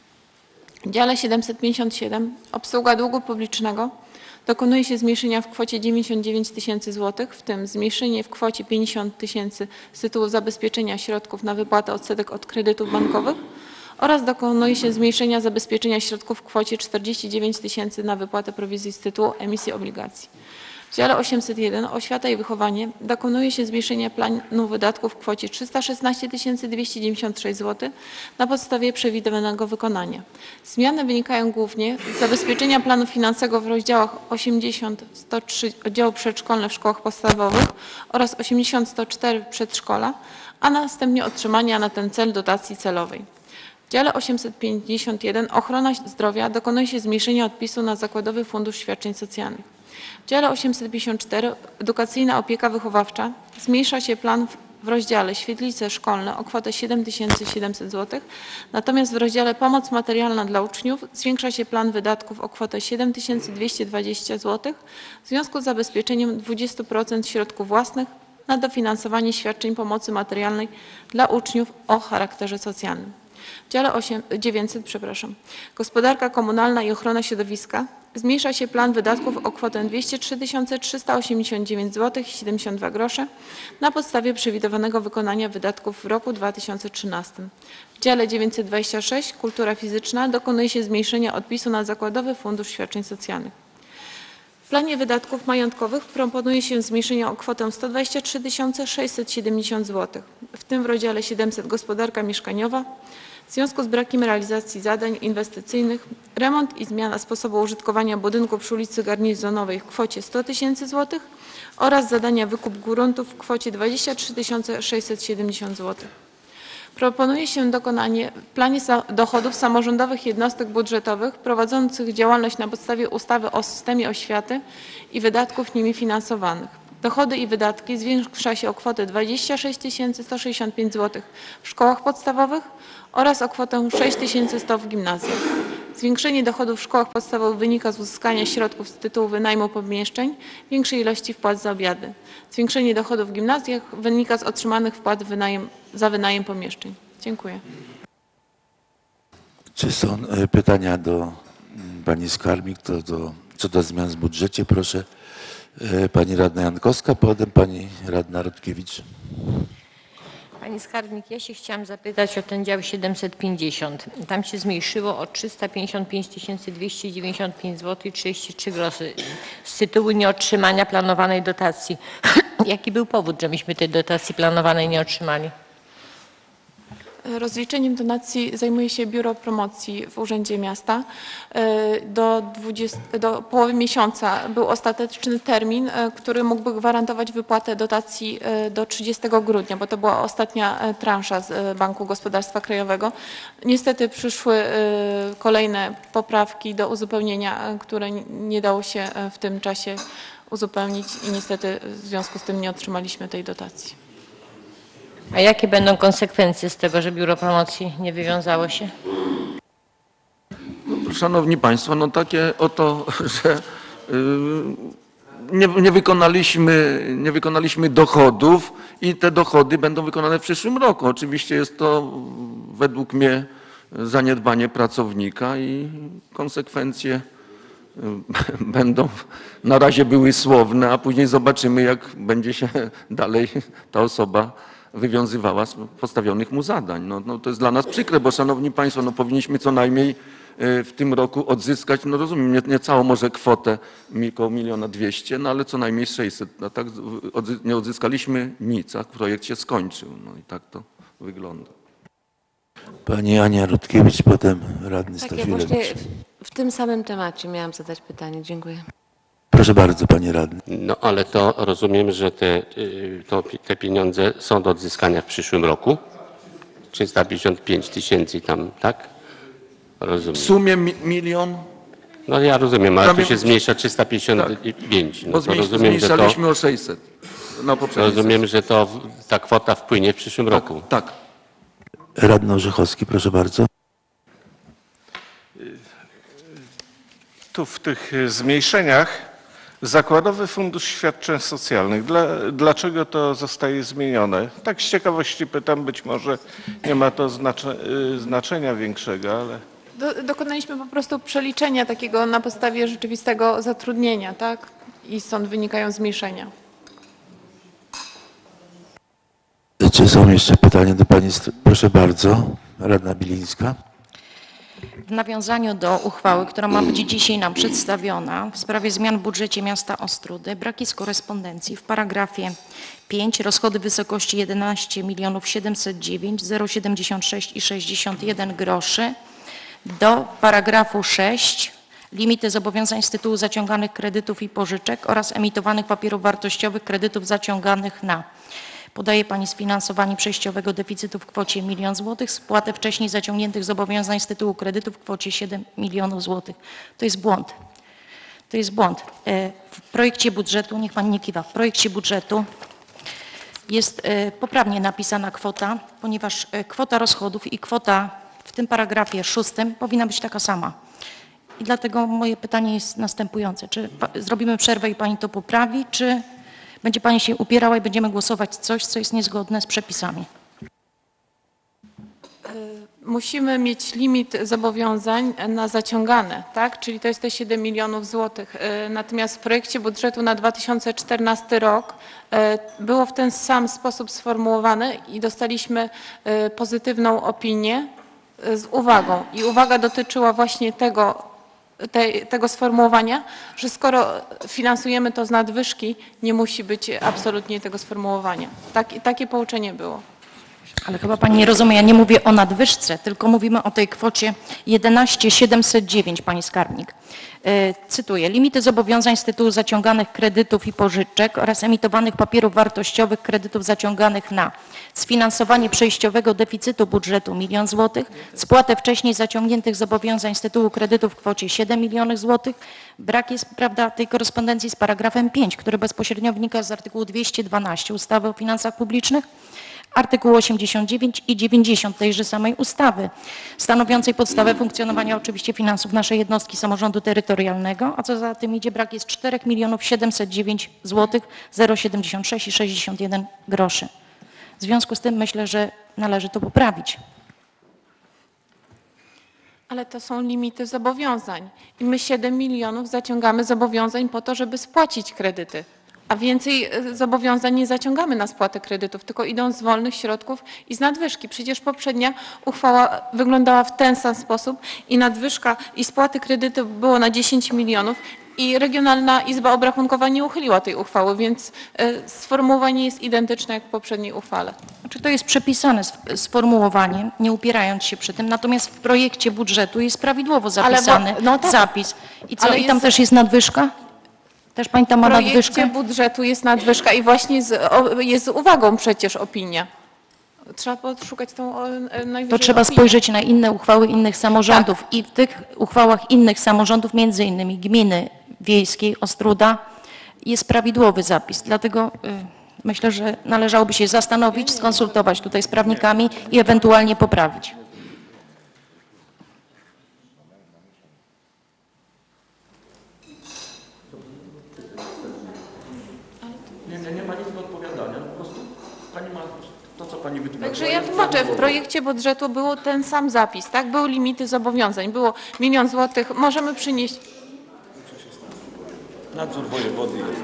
W dziale siedemset pięćdziesiąt siedem Obsługa długu publicznego dokonuje się zmniejszenia w kwocie dziewięćdziesiąt dziewięć tysięcy złotych, w tym zmniejszenie w kwocie pięćdziesiąt tysięcy z tytułu zabezpieczenia środków na wypłatę odsetek od kredytów bankowych oraz dokonuje się zmniejszenia zabezpieczenia środków w kwocie czterdzieści dziewięć tysięcy na wypłatę prowizji z tytułu emisji obligacji. W dziale osiemset jeden Oświata i wychowanie dokonuje się zmniejszenia planu wydatków w kwocie trzysta szesnaście tysięcy dwieście dziewięćdziesiąt sześć złotych na podstawie przewidywanego wykonania. Zmiany wynikają głównie z zabezpieczenia planu finansowego w rozdziałach osiemdziesiąt sto trzy oddziały przedszkolne w szkołach podstawowych oraz osiemdziesiąt sto cztery przedszkola, a następnie otrzymania na ten cel dotacji celowej. W dziale osiemset pięćdziesiąt jeden Ochrona zdrowia dokonuje się zmniejszenia odpisu na Zakładowy Fundusz Świadczeń Socjalnych. W dziale osiemset pięćdziesiąt cztery Edukacyjna opieka wychowawcza zmniejsza się plan w rozdziale Świetlice szkolne o kwotę siedem tysięcy siedemset złotych, natomiast w rozdziale Pomoc materialna dla uczniów zwiększa się plan wydatków o kwotę siedem tysięcy dwieście dwadzieścia złotych w związku z zabezpieczeniem dwadzieścia procent środków własnych na dofinansowanie świadczeń pomocy materialnej dla uczniów o charakterze socjalnym. W dziale osiem, dziewięćset, przepraszam, Gospodarka komunalna i ochrona środowiska zmniejsza się plan wydatków o kwotę dwieście trzy tysiące trzysta osiemdziesiąt dziewięć złotych i siedemdziesiąt dwa grosze na podstawie przewidywanego wykonania wydatków w roku dwa tysiące trzynastym. W dziale dziewięćset dwadzieścia sześć Kultura fizyczna dokonuje się zmniejszenia odpisu na Zakładowy Fundusz Świadczeń Socjalnych. W planie wydatków majątkowych proponuje się zmniejszenie o kwotę sto dwadzieścia trzy tysiące sześćset siedemdziesiąt złotych, w tym w rozdziale siedemset Gospodarka mieszkaniowa. W związku z brakiem realizacji zadań inwestycyjnych, remont i zmiana sposobu użytkowania budynku przy ulicy Garnizonowej w kwocie sto tysięcy złotych oraz zadania wykup gruntów w kwocie dwadzieścia trzy tysiące sześćset siedemdziesiąt złotych. Proponuje się dokonanie w planie dochodów samorządowych jednostek budżetowych prowadzących działalność na podstawie ustawy o systemie oświaty i wydatków nimi finansowanych. Dochody i wydatki zwiększa się o kwotę dwadzieścia sześć tysięcy sto sześćdziesiąt pięć złotych w szkołach podstawowych oraz o kwotę sześć tysięcy sto w gimnazjach. Zwiększenie dochodów w szkołach podstawowych wynika z uzyskania środków z tytułu wynajmu pomieszczeń, większej ilości wpłat za obiady. Zwiększenie dochodów w gimnazjach wynika z otrzymanych wpłat wynajem, za wynajem pomieszczeń. Dziękuję. Czy są e, pytania do mm, pani skarbnik to do, co do zmian w budżecie? Proszę. E, Pani radna Jankowska, potem pani radna Rutkiewicz. Pani skarbnik, ja się chciałam zapytać o ten dział siedemset pięćdziesiąt. Tam się zmniejszyło o trzysta pięćdziesiąt pięć tysięcy dwieście dziewięćdziesiąt pięć złotych i trzydzieści trzy grosze z tytułu nieotrzymania planowanej dotacji. Jaki był powód, że myśmy tej dotacji planowanej nie otrzymali? Rozliczeniem donacji zajmuje się Biuro Promocji w Urzędzie Miasta. Do, dwudziestego, do połowy miesiąca był ostateczny termin, który mógłby gwarantować wypłatę dotacji do trzydziestego grudnia, bo to była ostatnia transza z Banku Gospodarstwa Krajowego. Niestety przyszły kolejne poprawki do uzupełnienia, które nie dało się w tym czasie uzupełnić i niestety w związku z tym nie otrzymaliśmy tej dotacji. A jakie będą konsekwencje z tego, że Biuro Promocji nie wywiązało się? Szanowni Państwo, no takie oto, że nie, nie, wykonaliśmy, nie wykonaliśmy dochodów i te dochody będą wykonane w przyszłym roku. Oczywiście jest to według mnie zaniedbanie pracownika i konsekwencje będą na razie były słowne, a później zobaczymy, jak będzie się dalej ta osoba wywiązywała z postawionych mu zadań. No, no to jest dla nas przykre, bo szanowni Państwo, no powinniśmy co najmniej w tym roku odzyskać, no rozumiem, nie, nie całą może kwotę, około miliona dwieście, no ale co najmniej sześćset. A tak nie odzyskaliśmy nic, a projekt się skończył. No i tak to wygląda. Pani Ania Rutkiewicz, potem radny Tak, ja Stasiulewicz. właśnie w tym samym temacie miałam zadać pytanie. Dziękuję. Proszę bardzo, panie radny. No ale to rozumiem, że te, to, te pieniądze są do odzyskania w przyszłym roku. trzysta pięćdziesiąt pięć tysięcy tam, tak? Rozumiem. W sumie mi, milion, No ja rozumiem, ale Prawie- tu się zmniejsza trzysta pięćdziesiąt pięć. No bo to zmniejsz, rozumiem, że to, zmniejszaliśmy o sześćset na poprzedniej rozumiem, że to w- ta kwota wpłynie w przyszłym sesji. roku. Tak, tak. Radny Orzechowski, proszę bardzo. Tu w tych zmniejszeniach Zakładowy Fundusz Świadczeń Socjalnych. Dla, dlaczego to zostaje zmienione? Tak z ciekawości pytam, być może nie ma to znacze, znaczenia większego, ale... Do, dokonaliśmy po prostu przeliczenia takiego na podstawie rzeczywistego zatrudnienia, tak? I stąd wynikają zmniejszenia. Czy są jeszcze pytania do pani? st- Proszę bardzo, radna Bilińska. W nawiązaniu do uchwały, która ma być dzisiaj nam przedstawiona w sprawie zmian w budżecie miasta Ostródy, brak jest korespondencji w paragrafie pięć, rozchody w wysokości jedenaście milionów siedemset dziewięć tysięcy siedemdziesiąt sześć i sześćdziesiąt jeden groszy do paragrafu sześć, limity zobowiązań z tytułu zaciąganych kredytów i pożyczek oraz emitowanych papierów wartościowych kredytów zaciąganych na: podaje Pani sfinansowanie przejściowego deficytu w kwocie milion złotych, spłatę wcześniej zaciągniętych zobowiązań z tytułu kredytu w kwocie siedem milionów złotych. To jest błąd. To jest błąd. E, W projekcie budżetu, niech Pani nie kiwa, w projekcie budżetu jest e, poprawnie napisana kwota, ponieważ e, kwota rozchodów i kwota w tym paragrafie szóstym powinna być taka sama. I dlatego moje pytanie jest następujące. Czy pa- zrobimy przerwę i Pani to poprawi, czy będzie Pani się upierała i będziemy głosować coś, co jest niezgodne z przepisami? musimy mieć limit zobowiązań na zaciągane, tak? Czyli to jest te siedem milionów złotych. Natomiast w projekcie budżetu na dwa tysiące czternasty rok było w ten sam sposób sformułowane i dostaliśmy pozytywną opinię z uwagą. I uwaga dotyczyła właśnie tego, te, tego sformułowania, że skoro finansujemy to z nadwyżki, nie musi być absolutnie tego sformułowania. Tak, takie pouczenie było. Ale chyba pani nie rozumie, ja nie mówię o nadwyżce, tylko mówimy o tej kwocie jedenaście tysięcy siedemset dziewięć, pani skarbnik. E, cytuję, limity zobowiązań z tytułu zaciąganych kredytów i pożyczek oraz emitowanych papierów wartościowych kredytów zaciąganych na sfinansowanie przejściowego deficytu budżetu milion złotych, spłatę wcześniej zaciągniętych zobowiązań z tytułu kredytów w kwocie siedem milionów złotych. Brak jest, prawda, tej korespondencji z paragrafem pięć, który bezpośrednio wynika z artykułu dwieście dwanaście ustawy o finansach publicznych, artykuł osiemdziesiąt dziewięć i dziewięćdziesiąt tejże samej ustawy, stanowiącej podstawę funkcjonowania oczywiście finansów naszej jednostki samorządu terytorialnego, a co za tym idzie, brak jest czterech milionów siedemset dziewięć złotych zero siedemdziesiąt sześć i sześćdziesiąt jeden groszy. W związku z tym myślę, że należy to poprawić. Ale to są limity zobowiązań i my siedem milionów zaciągamy zobowiązań po to, żeby spłacić kredyty. A więcej zobowiązań nie zaciągamy na spłatę kredytów, tylko idą z wolnych środków i z nadwyżki. Przecież poprzednia uchwała wyglądała w ten sam sposób i nadwyżka i spłaty kredytu było na dziesięć milionów i Regionalna Izba Obrachunkowa nie uchyliła tej uchwały, więc sformułowanie jest identyczne jak w poprzedniej uchwale. Znaczy to jest przepisane sformułowanie, nie upierając się przy tym, natomiast w projekcie budżetu jest prawidłowo zapisany Ale bo, no tak, zapis. I co, ale i tam jest- też jest nadwyżka? Też pani tam ma W projekcie nadwyżkę? budżetu jest nadwyżka i właśnie z, o, jest z uwagą przecież opinia. Trzeba podszukać tą o, najwyżej To trzeba opinię. spojrzeć na inne uchwały innych samorządów i w tych uchwałach innych samorządów, między innymi gminy wiejskiej Ostróda, jest prawidłowy zapis. Dlatego y, myślę, że należałoby się zastanowić, skonsultować tutaj z prawnikami i ewentualnie poprawić. Nie, nie, nie ma nic do odpowiadania. Po prostu pani ma to, co pani wytłumaczyła. Także ja tłumaczę, w projekcie budżetu był ten sam zapis, tak? Były limity zobowiązań, było milion złotych, możemy przynieść. Nadzór wojewody jest.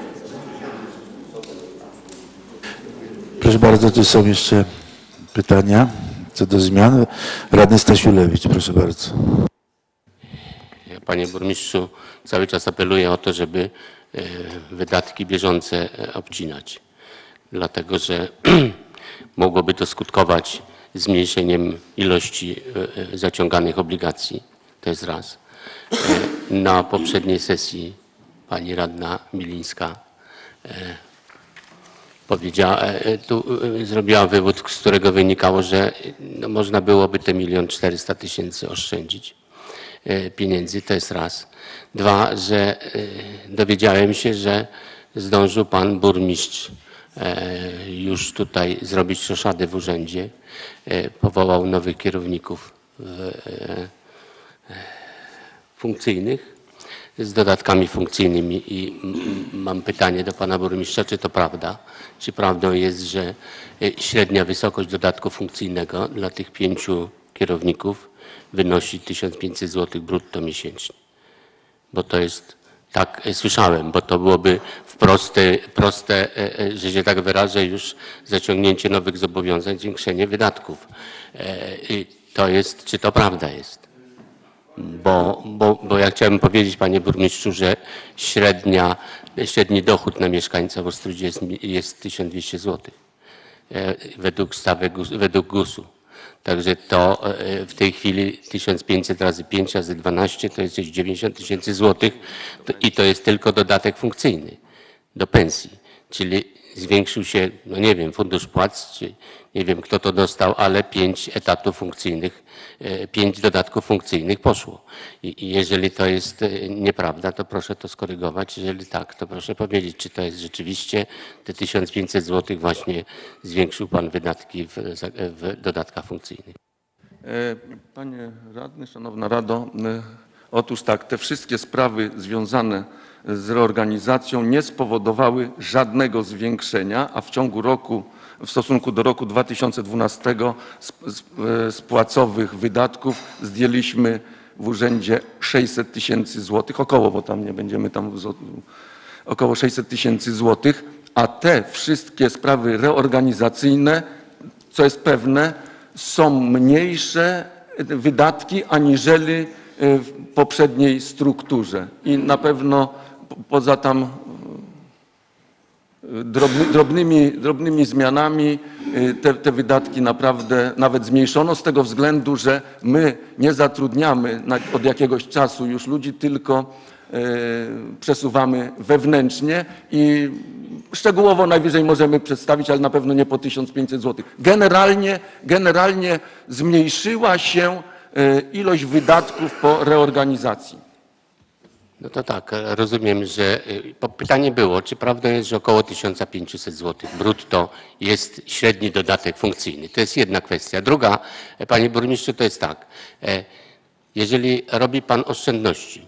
Proszę bardzo, tu są jeszcze pytania co do zmian. Radny Stasiulewicz, proszę bardzo. Ja, panie burmistrzu, cały czas apeluję o to, żeby e, wydatki bieżące e, obcinać, dlatego że mogłoby to skutkować zmniejszeniem ilości e, e, zaciąganych obligacji. To jest raz. E, Na poprzedniej sesji pani radna Milińska e, powiedziała, e, tu e, zrobiła wywód, z którego wynikało, że no, można byłoby te milion czterysta tysięcy oszczędzić e, pieniędzy, to jest raz. Dwa, że e, dowiedziałem się, że zdążył pan burmistrz e, już tutaj zrobić roszadę w urzędzie, e, powołał nowych kierowników w, e, funkcyjnych z dodatkami funkcyjnymi i m- mam pytanie do pana burmistrza, czy to prawda? Czy prawdą jest, że e, średnia wysokość dodatku funkcyjnego dla tych pięciu kierowników wynosi tysiąc pięćset złotych brutto miesięcznie? Bo to jest, tak e, słyszałem, bo to byłoby w proste, proste e, e, że się tak wyrażę, już zaciągnięcie nowych zobowiązań, zwiększenie wydatków. E, i To jest, czy to prawda jest? Bo, bo, bo ja chciałem powiedzieć, panie burmistrzu, że średnia, średni dochód na mieszkańca w Ostródzie jest, jest tysiąc dwieście złotych e, według stawek, gus- według gusu. Także to e, w tej chwili tysiąc pięćset razy pięć razy dwanaście to jest gdzieś dziewięćdziesiąt tysięcy złotych to, i to jest tylko dodatek funkcyjny do pensji. Czyli zwiększył się, no nie wiem, fundusz płac, czy nie wiem kto to dostał, ale pięć etatów funkcyjnych, e, pięć dodatków funkcyjnych poszło. I, I jeżeli to jest e, nieprawda, to proszę to skorygować. Jeżeli tak, to proszę powiedzieć, czy to jest rzeczywiście te tysiąc pięćset złotych właśnie zwiększył pan wydatki w, za- w dodatkach funkcyjnych. E, Panie radny, szanowna rado, e, otóż tak, te wszystkie sprawy związane z reorganizacją nie spowodowały żadnego zwiększenia, a w ciągu roku w stosunku do roku dwa tysiące dwunastego z, z, z płacowych wydatków zdjęliśmy w urzędzie sześćset tysięcy złotych, około, bo tam nie będziemy tam, około sześćset tysięcy złotych, a te wszystkie sprawy reorganizacyjne, co jest pewne, są mniejsze wydatki aniżeli w poprzedniej strukturze i na pewno poza tam drobny, drobnymi, drobnymi zmianami te, te wydatki naprawdę nawet zmniejszono z tego względu, że my nie zatrudniamy od jakiegoś czasu już ludzi, tylko przesuwamy wewnętrznie i szczegółowo najwyżej możemy przedstawić, ale na pewno nie po tysiąc pięćset złotych. Generalnie, generalnie zmniejszyła się ilość wydatków po reorganizacji. No to tak, rozumiem, że pytanie było, czy prawdą jest, że około tysiąc pięćset złotych brutto jest średni dodatek funkcyjny. To jest jedna kwestia. Druga, panie burmistrzu, to jest tak. Jeżeli robi pan oszczędności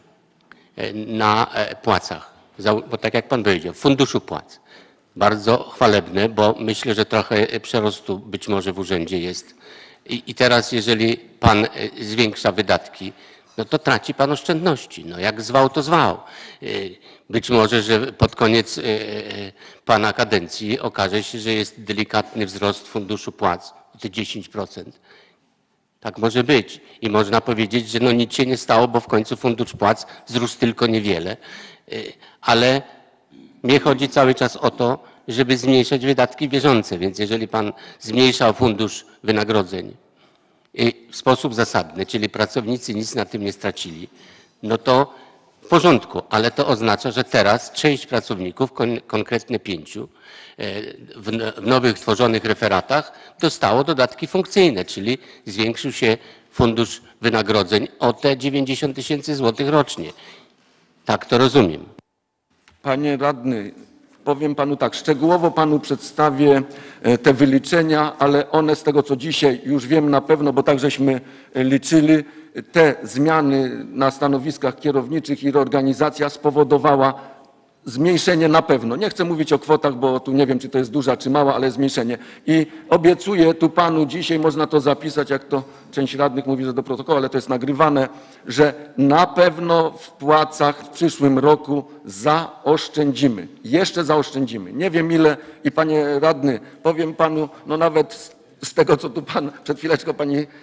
na płacach, bo tak jak pan powiedział, w funduszu płac, bardzo chwalebne, bo myślę, że trochę przerostu być może w urzędzie jest. I, i teraz jeżeli pan zwiększa wydatki, no to traci pan oszczędności. No jak zwał, to zwał. Być może, że pod koniec pana kadencji okaże się, że jest delikatny wzrost funduszu płac, te dziesięć procent. Tak może być. I można powiedzieć, że no nic się nie stało, bo w końcu fundusz płac wzrósł tylko niewiele. Ale mnie chodzi cały czas o to, żeby zmniejszać wydatki bieżące. Więc jeżeli pan zmniejszał fundusz wynagrodzeń w sposób zasadny, czyli pracownicy nic na tym nie stracili, no to w porządku, ale to oznacza, że teraz część pracowników, kon, konkretnie pięciu, w, w nowych tworzonych referatach dostało dodatki funkcyjne, czyli zwiększył się fundusz wynagrodzeń o te dziewięćdziesiąt tysięcy złotych rocznie. Tak to rozumiem. Panie radny, powiem panu tak, szczegółowo panu przedstawię te wyliczenia, ale one z tego, co dzisiaj już wiem na pewno, bo tak żeśmy liczyli, te zmiany na stanowiskach kierowniczych i reorganizacja spowodowała zmniejszenie na pewno. Nie chcę mówić o kwotach, bo tu nie wiem, czy to jest duża, czy mała, ale zmniejszenie. I obiecuję tu panu dzisiaj, można to zapisać, jak to część radnych mówi, że do protokołu, ale to jest nagrywane, że na pewno w płacach w przyszłym roku zaoszczędzimy. Jeszcze zaoszczędzimy. Nie wiem ile i panie radny, powiem panu, no nawet z tego, co tu pan, przed chwileczką pani yy,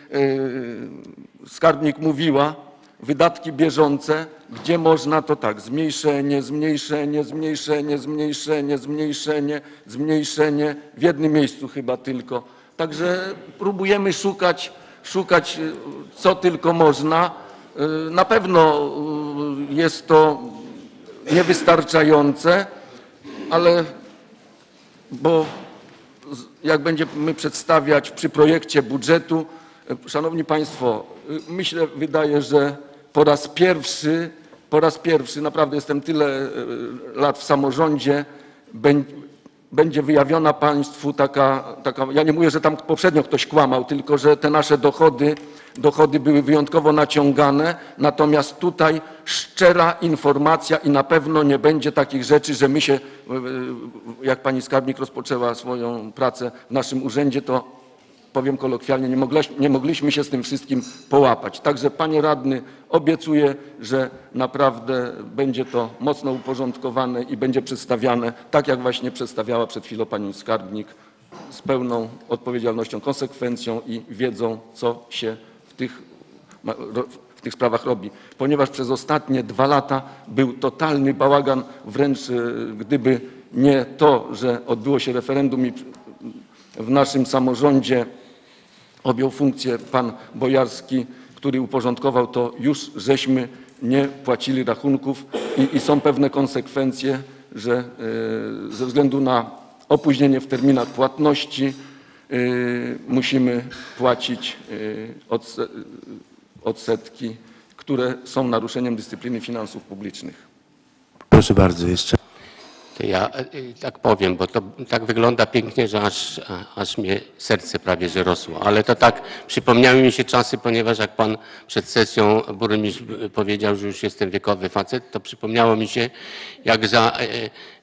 skarbnik mówiła, wydatki bieżące, gdzie można to tak, zmniejszenie, zmniejszenie, zmniejszenie, zmniejszenie, zmniejszenie, zmniejszenie, w jednym miejscu chyba tylko. Także próbujemy szukać, szukać co tylko można. Na pewno jest to niewystarczające, ale bo jak będziemy przedstawiać przy projekcie budżetu, szanowni państwo, myślę, wydaje, że po raz pierwszy, po raz pierwszy, naprawdę jestem tyle lat w samorządzie, będzie wyjawiona państwu taka, taka, ja nie mówię, że tam poprzednio ktoś kłamał, tylko że te nasze dochody, dochody były wyjątkowo naciągane, natomiast tutaj szczera informacja i na pewno nie będzie takich rzeczy, że my się, jak pani skarbnik rozpoczęła swoją pracę w naszym urzędzie, to powiem kolokwialnie, nie, mogliśmy, nie mogliśmy się z tym wszystkim połapać. Także panie radny, obiecuję, że naprawdę będzie to mocno uporządkowane i będzie przedstawiane tak, jak właśnie przedstawiała przed chwilą pani skarbnik, z pełną odpowiedzialnością, konsekwencją i wiedzą, co się w tych, w tych sprawach robi. Ponieważ przez ostatnie dwa lata był totalny bałagan, wręcz gdyby nie to, że odbyło się referendum i w naszym samorządzie objął funkcję pan Bojarski, który uporządkował to, już żeśmy nie płacili rachunków i, i są pewne konsekwencje, że y, ze względu na opóźnienie w terminach płatności y, musimy płacić y, odse, odsetki, które są naruszeniem dyscypliny finansów publicznych. Proszę bardzo, jeszcze. To ja tak powiem, bo to tak wygląda pięknie, że aż, aż mnie serce prawie że rosło. Ale to tak przypomniały mi się czasy, ponieważ jak pan przed sesją burmistrz powiedział, że już jestem wiekowy facet, to przypomniało mi się, jak za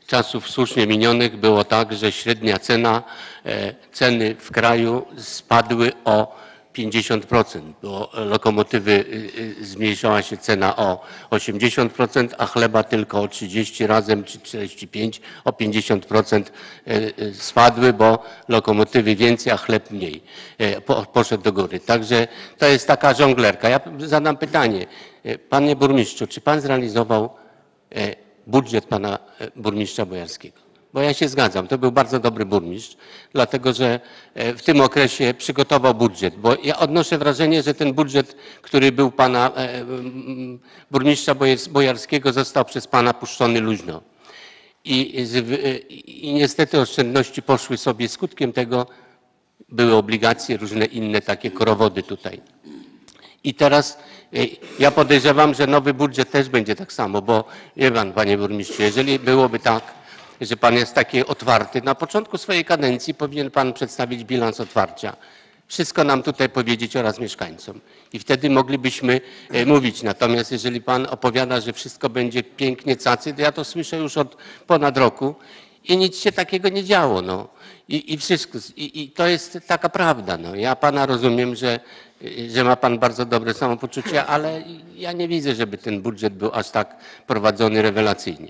czasów słusznie minionych było tak, że średnia cena, e, ceny w kraju spadły o pięćdziesiąt procent, bo lokomotywy y, y, zmniejszała się cena o osiemdziesiąt procent, a chleba tylko o trzydzieści razem, czy czterdzieści pięć, o pięćdziesiąt procent y, y, spadły, bo lokomotywy więcej, a chleb mniej y, po, poszedł do góry. Także to jest taka żonglerka. Ja zadam pytanie. Y, Panie burmistrzu, czy pan zrealizował y, budżet pana y, burmistrza Bojarskiego? Bo ja się zgadzam, to był bardzo dobry burmistrz, dlatego że w tym okresie przygotował budżet, bo ja odnoszę wrażenie, że ten budżet, który był pana burmistrza Bojarskiego, został przez pana puszczony luźno. I, i niestety oszczędności poszły sobie, skutkiem tego były obligacje, różne inne takie korowody tutaj. I teraz ja podejrzewam, że nowy budżet też będzie tak samo, bo wie pan, panie burmistrzu, jeżeli byłoby tak, że pan jest taki otwarty, na początku swojej kadencji powinien pan przedstawić bilans otwarcia. Wszystko nam tutaj powiedzieć oraz mieszkańcom. I wtedy moglibyśmy mówić. Natomiast jeżeli pan opowiada, że wszystko będzie pięknie cacy, to ja to słyszę już od ponad roku i nic się takiego nie działo. No. I, i wszystko. I, I to jest taka prawda. No. Ja pana rozumiem, że, że ma pan bardzo dobre samopoczucie, ale ja nie widzę, żeby ten budżet był aż tak prowadzony rewelacyjnie.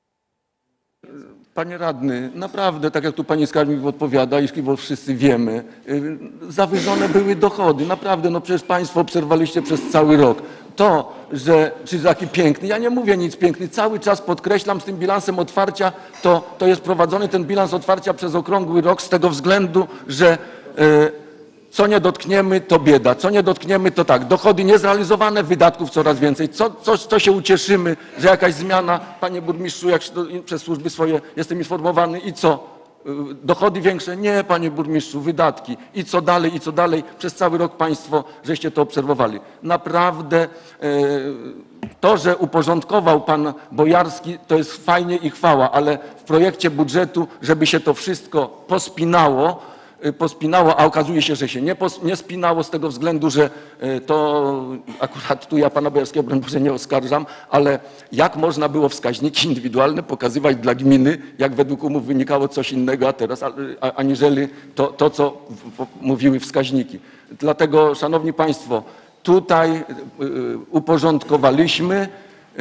Panie radny, naprawdę, tak jak tu pani skarbnik odpowiada, jeśli bo wszyscy wiemy, yy, zawyżone były dochody. Naprawdę, no przecież państwo obserwowaliście przez cały rok. To, że, czy taki piękny, ja nie mówię nic piękny, cały czas podkreślam z tym bilansem otwarcia, to, to jest prowadzony ten bilans otwarcia przez okrągły rok z tego względu, że yy, co nie dotkniemy, to bieda. Co nie dotkniemy, to tak. Dochody niezrealizowane, wydatków coraz więcej. Co, co, co się ucieszymy, że jakaś zmiana, panie burmistrzu, jak się to, przez służby swoje jestem informowany i co? Dochody większe? Nie, panie burmistrzu, wydatki. I co dalej, i co dalej? Przez cały rok państwo żeście to obserwowali. Naprawdę e, to, że uporządkował pan Bojarski, to jest fajnie i chwała, ale w projekcie budżetu, żeby się to wszystko pospinało, pospinało, a okazuje się, że się nie, pos, nie spinało z tego względu, że to akurat tu ja pana Bojarskiego, broń Boże, nie oskarżam, ale jak można było wskaźniki indywidualne pokazywać dla gminy, jak według umów wynikało coś innego, a teraz, aniżeli to, to co w, mówiły wskaźniki. Dlatego, szanowni państwo, tutaj uporządkowaliśmy,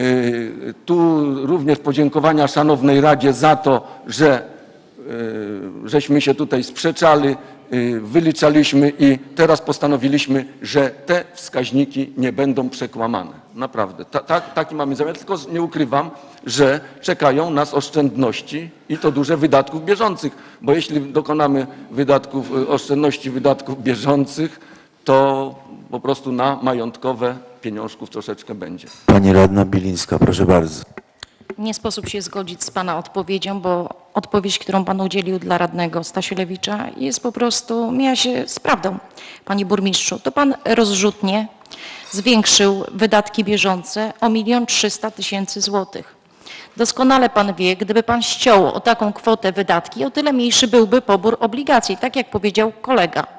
tu również podziękowania szanownej Radzie za to, że żeśmy się tutaj sprzeczali, wyliczaliśmy i teraz postanowiliśmy, że te wskaźniki nie będą przekłamane. Naprawdę. Ta, ta, taki mamy zamiar, tylko nie ukrywam, że czekają nas oszczędności i to duże wydatków bieżących, bo jeśli dokonamy wydatków, oszczędności wydatków bieżących, to po prostu na majątkowe pieniążków troszeczkę będzie. Pani radna Bilińska, proszę bardzo. Nie sposób się zgodzić z pana odpowiedzią, bo odpowiedź, którą pan udzielił dla radnego Stasiulewicza, jest po prostu, miała się z prawdą. Panie burmistrzu, to pan rozrzutnie zwiększył wydatki bieżące o milion trzysta tysięcy złotych. Doskonale pan wie, gdyby pan ściął o taką kwotę wydatki, o tyle mniejszy byłby pobór obligacji, tak jak powiedział kolega.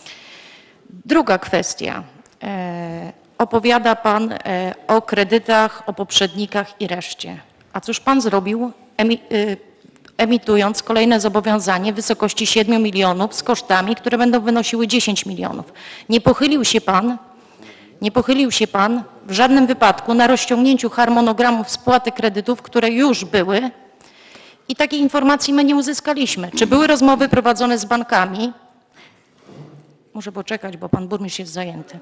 Druga kwestia. E, opowiada pan e, o kredytach, o poprzednikach i reszcie. A cóż pan zrobił, emi, y, emitując kolejne zobowiązanie w wysokości siedmiu milionów z kosztami, które będą wynosiły dziesięć milionów? Nie pochylił się pan, nie pochylił się pan w żadnym wypadku na rozciągnięciu harmonogramów spłaty kredytów, które już były i takiej informacji my nie uzyskaliśmy. Czy były rozmowy prowadzone z bankami? Muszę poczekać, bo pan burmistrz jest zajęty.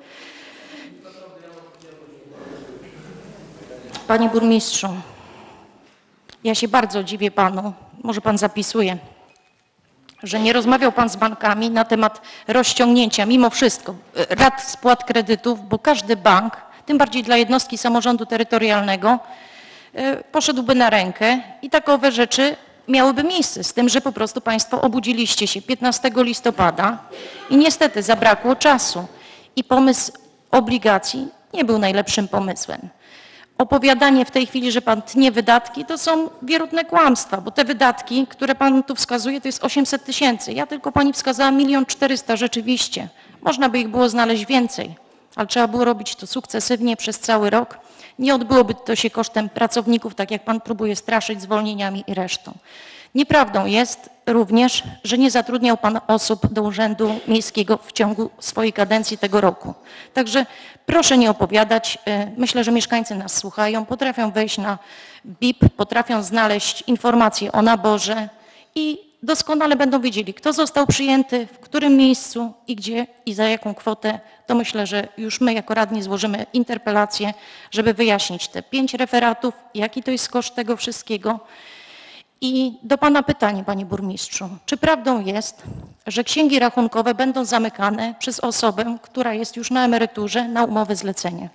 Panie burmistrzu, ja się bardzo dziwię panu, może pan zapisuje, że nie rozmawiał pan z bankami na temat rozciągnięcia, mimo wszystko, rat spłat kredytów, bo każdy bank, tym bardziej dla jednostki samorządu terytorialnego, poszedłby na rękę i takowe rzeczy miałyby miejsce, z tym, że po prostu państwo obudziliście się piętnastego listopada i niestety zabrakło czasu i pomysł obligacji nie był najlepszym pomysłem. Opowiadanie w tej chwili, że pan tnie wydatki, to są wierutne kłamstwa, bo te wydatki, które pan tu wskazuje, to jest osiemset tysięcy. Ja tylko pani wskazałam milion czterysta rzeczywiście. Można by ich było znaleźć więcej, ale trzeba było robić to sukcesywnie przez cały rok. Nie odbyłoby to się kosztem pracowników, tak jak pan próbuje straszyć zwolnieniami i resztą. Nieprawdą jest również, że nie zatrudniał pan osób do Urzędu Miejskiego w ciągu swojej kadencji tego roku. Także proszę nie opowiadać. Myślę, że mieszkańcy nas słuchają, potrafią wejść na B I P, potrafią znaleźć informacje o naborze i doskonale będą wiedzieli, kto został przyjęty, w którym miejscu i gdzie i za jaką kwotę. To myślę, że już my jako radni złożymy interpelację, żeby wyjaśnić te pięć referatów, jaki to jest koszt tego wszystkiego. I do pana pytanie, panie burmistrzu. Czy prawdą jest, że księgi rachunkowe będą zamykane przez osobę, która jest już na emeryturze, na umowę zlecenie?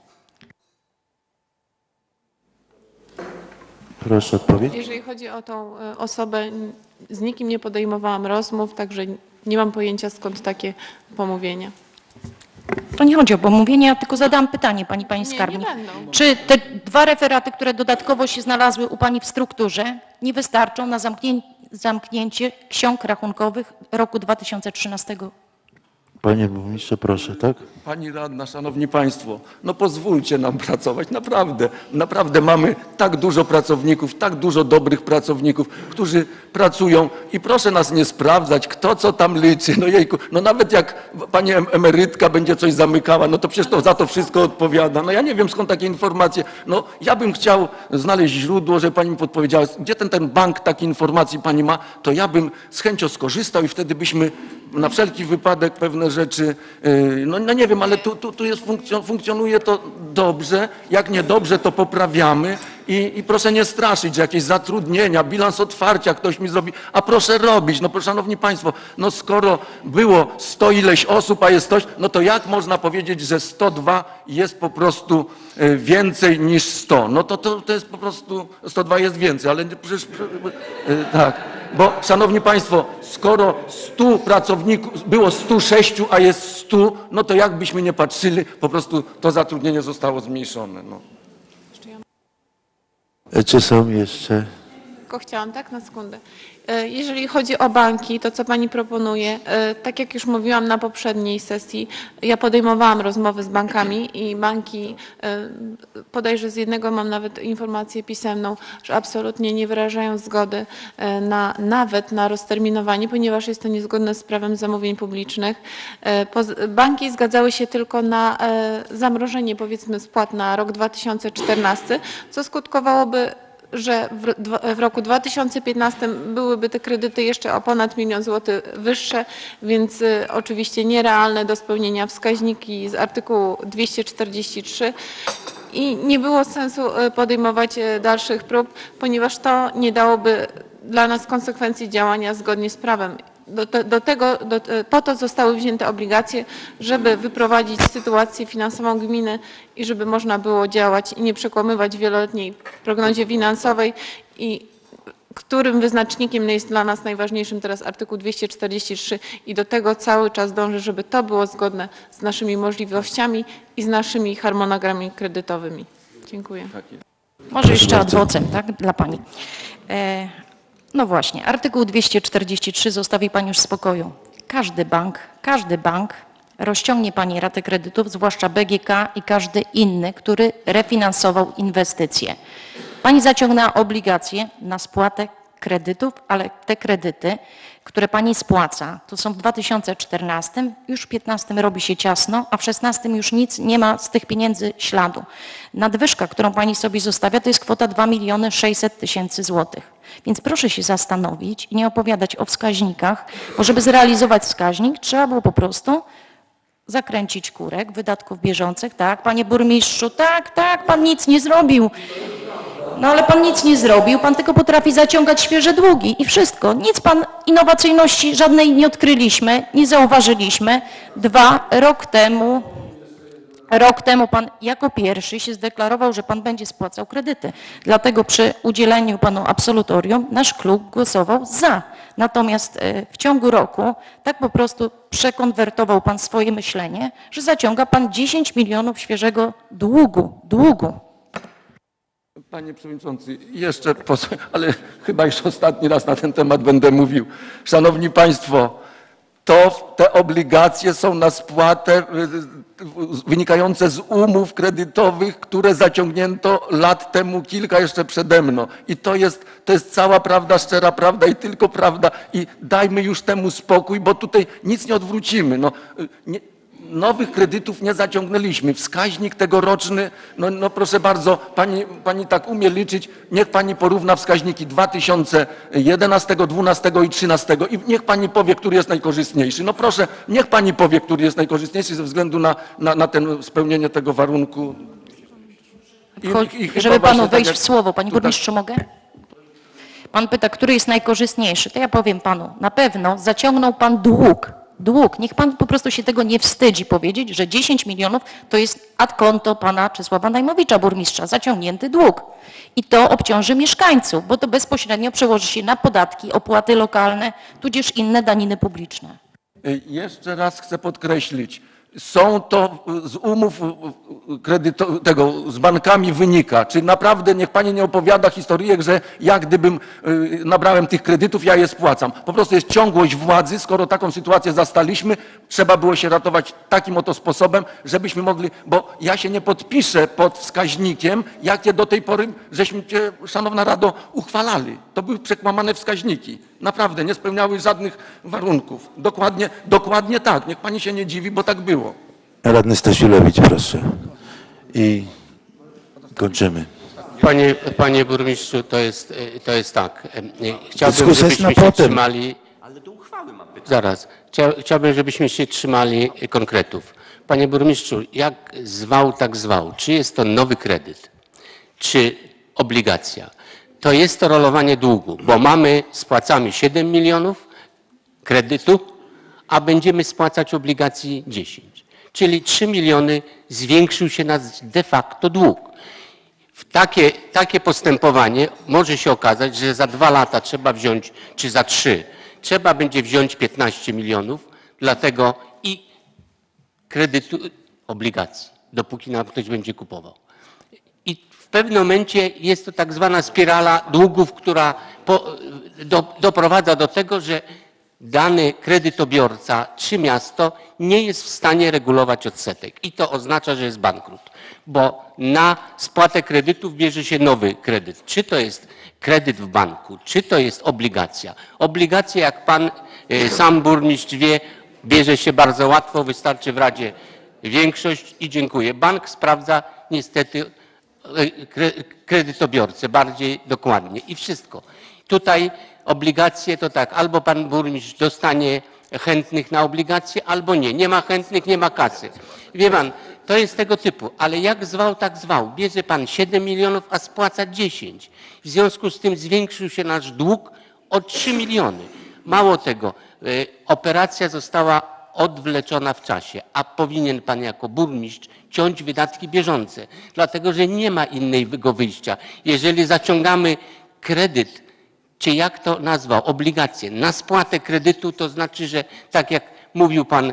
Proszę odpowiedź. Jeżeli chodzi o tą e, osobę, z nikim nie podejmowałam rozmów, także nie mam pojęcia, skąd takie pomówienia. To nie chodzi o pomówienie, ja tylko zadałam pytanie pani, pani Nie, skarbnik. nie będą. Czy te dwa referaty, które dodatkowo się znalazły u pani w strukturze, nie wystarczą na zamknię, zamknięcie ksiąg rachunkowych roku dwa tysiące trzynastego? Panie burmistrze, proszę, tak? Pani radna, szanowni państwo, no pozwólcie nam pracować, naprawdę, naprawdę mamy tak dużo pracowników, tak dużo dobrych pracowników, którzy pracują i proszę nas nie sprawdzać, kto co tam liczy, no jejku, no nawet jak pani emerytka będzie coś zamykała, no to przecież to za to wszystko odpowiada, no ja nie wiem skąd takie informacje, no ja bym chciał znaleźć źródło, żeby pani mi podpowiedziała, gdzie ten, ten bank takiej informacji pani ma, to ja bym z chęcią skorzystał i wtedy byśmy na wszelki wypadek pewne rzeczy, no, no nie wiem, ale tu, tu, tu jest, funkcjonuje to dobrze, jak niedobrze to poprawiamy i, i proszę nie straszyć, że jakieś zatrudnienia, bilans otwarcia ktoś mi zrobi, a proszę robić, no szanowni państwo, no skoro było sto ileś osób, a jest ktoś, no to jak można powiedzieć, że sto dwa jest po prostu więcej niż sto, no to, to, to jest po prostu, sto dwa jest więcej, ale przecież, tak. Bo, szanowni państwo, skoro stu pracowników, było stu sześciu, a jest stu, no to jakbyśmy nie patrzyli, po prostu to zatrudnienie zostało zmniejszone. No. Czy są jeszcze? Tylko chciałam, tak, na sekundę. Jeżeli chodzi o banki, to co pani proponuje, tak jak już mówiłam na poprzedniej sesji, ja podejmowałam rozmowy z bankami i banki, podejrzę z jednego mam nawet informację pisemną, że absolutnie nie wyrażają zgody na, nawet na rozterminowanie, ponieważ jest to niezgodne z prawem zamówień publicznych. Banki zgadzały się tylko na zamrożenie, powiedzmy, spłat na rok dwa tysiące czternasty, co skutkowałoby, że w, w roku dwa tysiące piętnastym byłyby te kredyty jeszcze o ponad milion złotych wyższe, więc y, oczywiście nierealne do spełnienia wskaźniki z artykułu dwieście czterdzieści trzy i nie było sensu y, podejmować y, dalszych prób, ponieważ to nie dałoby dla nas konsekwencji działania zgodnie z prawem. Do, do, do tego, do, po to zostały wzięte obligacje, żeby wyprowadzić sytuację finansową gminy i żeby można było działać i nie przekłamywać w wieloletniej prognozie finansowej, i którym wyznacznikiem jest dla nas najważniejszym teraz artykuł dwieście czterdzieści trzy i do tego cały czas dążę, żeby to było zgodne z naszymi możliwościami i z naszymi harmonogramami kredytowymi. Dziękuję. Może jeszcze ad vocem, tak, dla pani. E No właśnie, artykuł dwieście czterdzieści trzy zostawi pani już w spokoju. Każdy bank, każdy bank rozciągnie pani ratę kredytów, zwłaszcza B G K i każdy inny, który refinansował inwestycje. Pani zaciągnęła obligacje na spłatę kredytów, ale te kredyty, które pani spłaca, to są w dwa tysiące czternastym, już w piętnastym robi się ciasno, a w szesnastym już nic nie ma z tych pieniędzy śladu. Nadwyżka, którą pani sobie zostawia, to jest kwota dwa miliony sześćset tysięcy złotych. Więc proszę się zastanowić i nie opowiadać o wskaźnikach, bo żeby zrealizować wskaźnik, trzeba było po prostu zakręcić kurek wydatków bieżących. Tak, panie burmistrzu, tak, tak, pan nic nie zrobił. No ale pan nic nie zrobił, pan tylko potrafi zaciągać świeże długi i wszystko. Nic pan innowacyjności żadnej nie odkryliśmy, nie zauważyliśmy. Dwa, rok temu, rok temu pan jako pierwszy się zdeklarował, że pan będzie spłacał kredyty. Dlatego przy udzieleniu panu absolutorium nasz klub głosował za. Natomiast w ciągu roku tak po prostu przekonwertował pan swoje myślenie, że zaciąga pan dziesięć milionów świeżego długu, długu. Panie Przewodniczący, jeszcze, ale chyba już ostatni raz na ten temat będę mówił. Szanowni Państwo, to te obligacje są na spłatę y, wynikające z umów kredytowych, które zaciągnięto lat temu kilka jeszcze przede mną. I to jest, to jest cała prawda, szczera prawda i tylko prawda. I dajmy już temu spokój, bo tutaj nic nie odwrócimy. No, nie, nowych kredytów nie zaciągnęliśmy. Wskaźnik tegoroczny, no, no proszę bardzo, pani, pani tak umie liczyć, niech pani porówna wskaźniki dwa tysiące jedenastego, dwunastego i trzynastego i niech pani powie, który jest najkorzystniejszy. No proszę, niech pani powie, który jest najkorzystniejszy ze względu na, na, na ten, spełnienie tego warunku. I, i chyba Żeby panu właśnie tak wejść jak w słowo, panie tutaj- burmistrzu, mogę? Pan pyta, który jest najkorzystniejszy. To ja powiem panu, na pewno zaciągnął pan dług. Dług. Niech pan po prostu się tego nie wstydzi powiedzieć, że dziesięć milionów to jest ad conto pana Czesława Najmowicza, burmistrza, zaciągnięty dług. I to obciąży mieszkańców, bo to bezpośrednio przełoży się na podatki, opłaty lokalne, tudzież inne daniny publiczne. Y, Jeszcze raz chcę podkreślić, są to z umów kredyto- tego z bankami wynika. Czy naprawdę niech pani nie opowiada historyjek, że ja gdybym y, nabrałem tych kredytów, ja je spłacam. Po prostu jest ciągłość władzy, skoro taką sytuację zastaliśmy, trzeba było się ratować takim oto sposobem, żebyśmy mogli, bo ja się nie podpiszę pod wskaźnikiem, jakie do tej pory żeśmy cię, szanowna Rado, uchwalali. To były przekłamane wskaźniki. Naprawdę nie spełniały żadnych warunków. Dokładnie, dokładnie tak. Niech pani się nie dziwi, bo tak było. Radny Stasiulewicz, proszę. I kończymy. Panie, panie burmistrzu, to jest, to jest tak. Chciałbym, Dyskusja jest żebyśmy na się potem. trzymali... Ale do uchwały mam pytanie. Zaraz. Chcia, chciałbym, żebyśmy się trzymali konkretów. Panie burmistrzu, jak zwał, tak zwał. Czy jest to nowy kredyt, czy obligacja? To jest to rolowanie długu, bo mamy, spłacamy siedem milionów kredytu, a będziemy spłacać obligacji dziesięć. Czyli trzy miliony zwiększył się nas de facto dług. W takie, takie postępowanie może się okazać, że za dwa lata trzeba wziąć, czy za trzy, trzeba będzie wziąć piętnaście milionów, dlatego i kredytu, obligacji, dopóki nam ktoś będzie kupował. I w pewnym momencie jest to tak zwana spirala długów, która po, do, doprowadza do tego, że dany kredytobiorca czy miasto nie jest w stanie regulować odsetek. I to oznacza, że jest bankrut, bo na spłatę kredytów bierze się nowy kredyt. Czy to jest kredyt w banku, czy to jest obligacja. Obligacja, jak pan y, sam burmistrz wie, bierze się bardzo łatwo, wystarczy w Radzie większość i dziękuję. Bank sprawdza niestety kredytobiorcę bardziej dokładnie i wszystko. Tutaj obligacje to tak, albo pan burmistrz dostanie chętnych na obligacje, albo nie. Nie ma chętnych, nie ma kasy. Wie pan, to jest tego typu, ale jak zwał, tak zwał. Bierze pan siedem milionów, a spłaca dziesięć. W związku z tym zwiększył się nasz dług o trzy miliony. Mało tego, y, operacja została odwleczona w czasie, a powinien pan jako burmistrz ciąć wydatki bieżące, dlatego że nie ma innego wyjścia. Jeżeli zaciągamy kredyt, czy jak to nazwał, obligacje na spłatę kredytu, to znaczy, że tak jak mówił pan,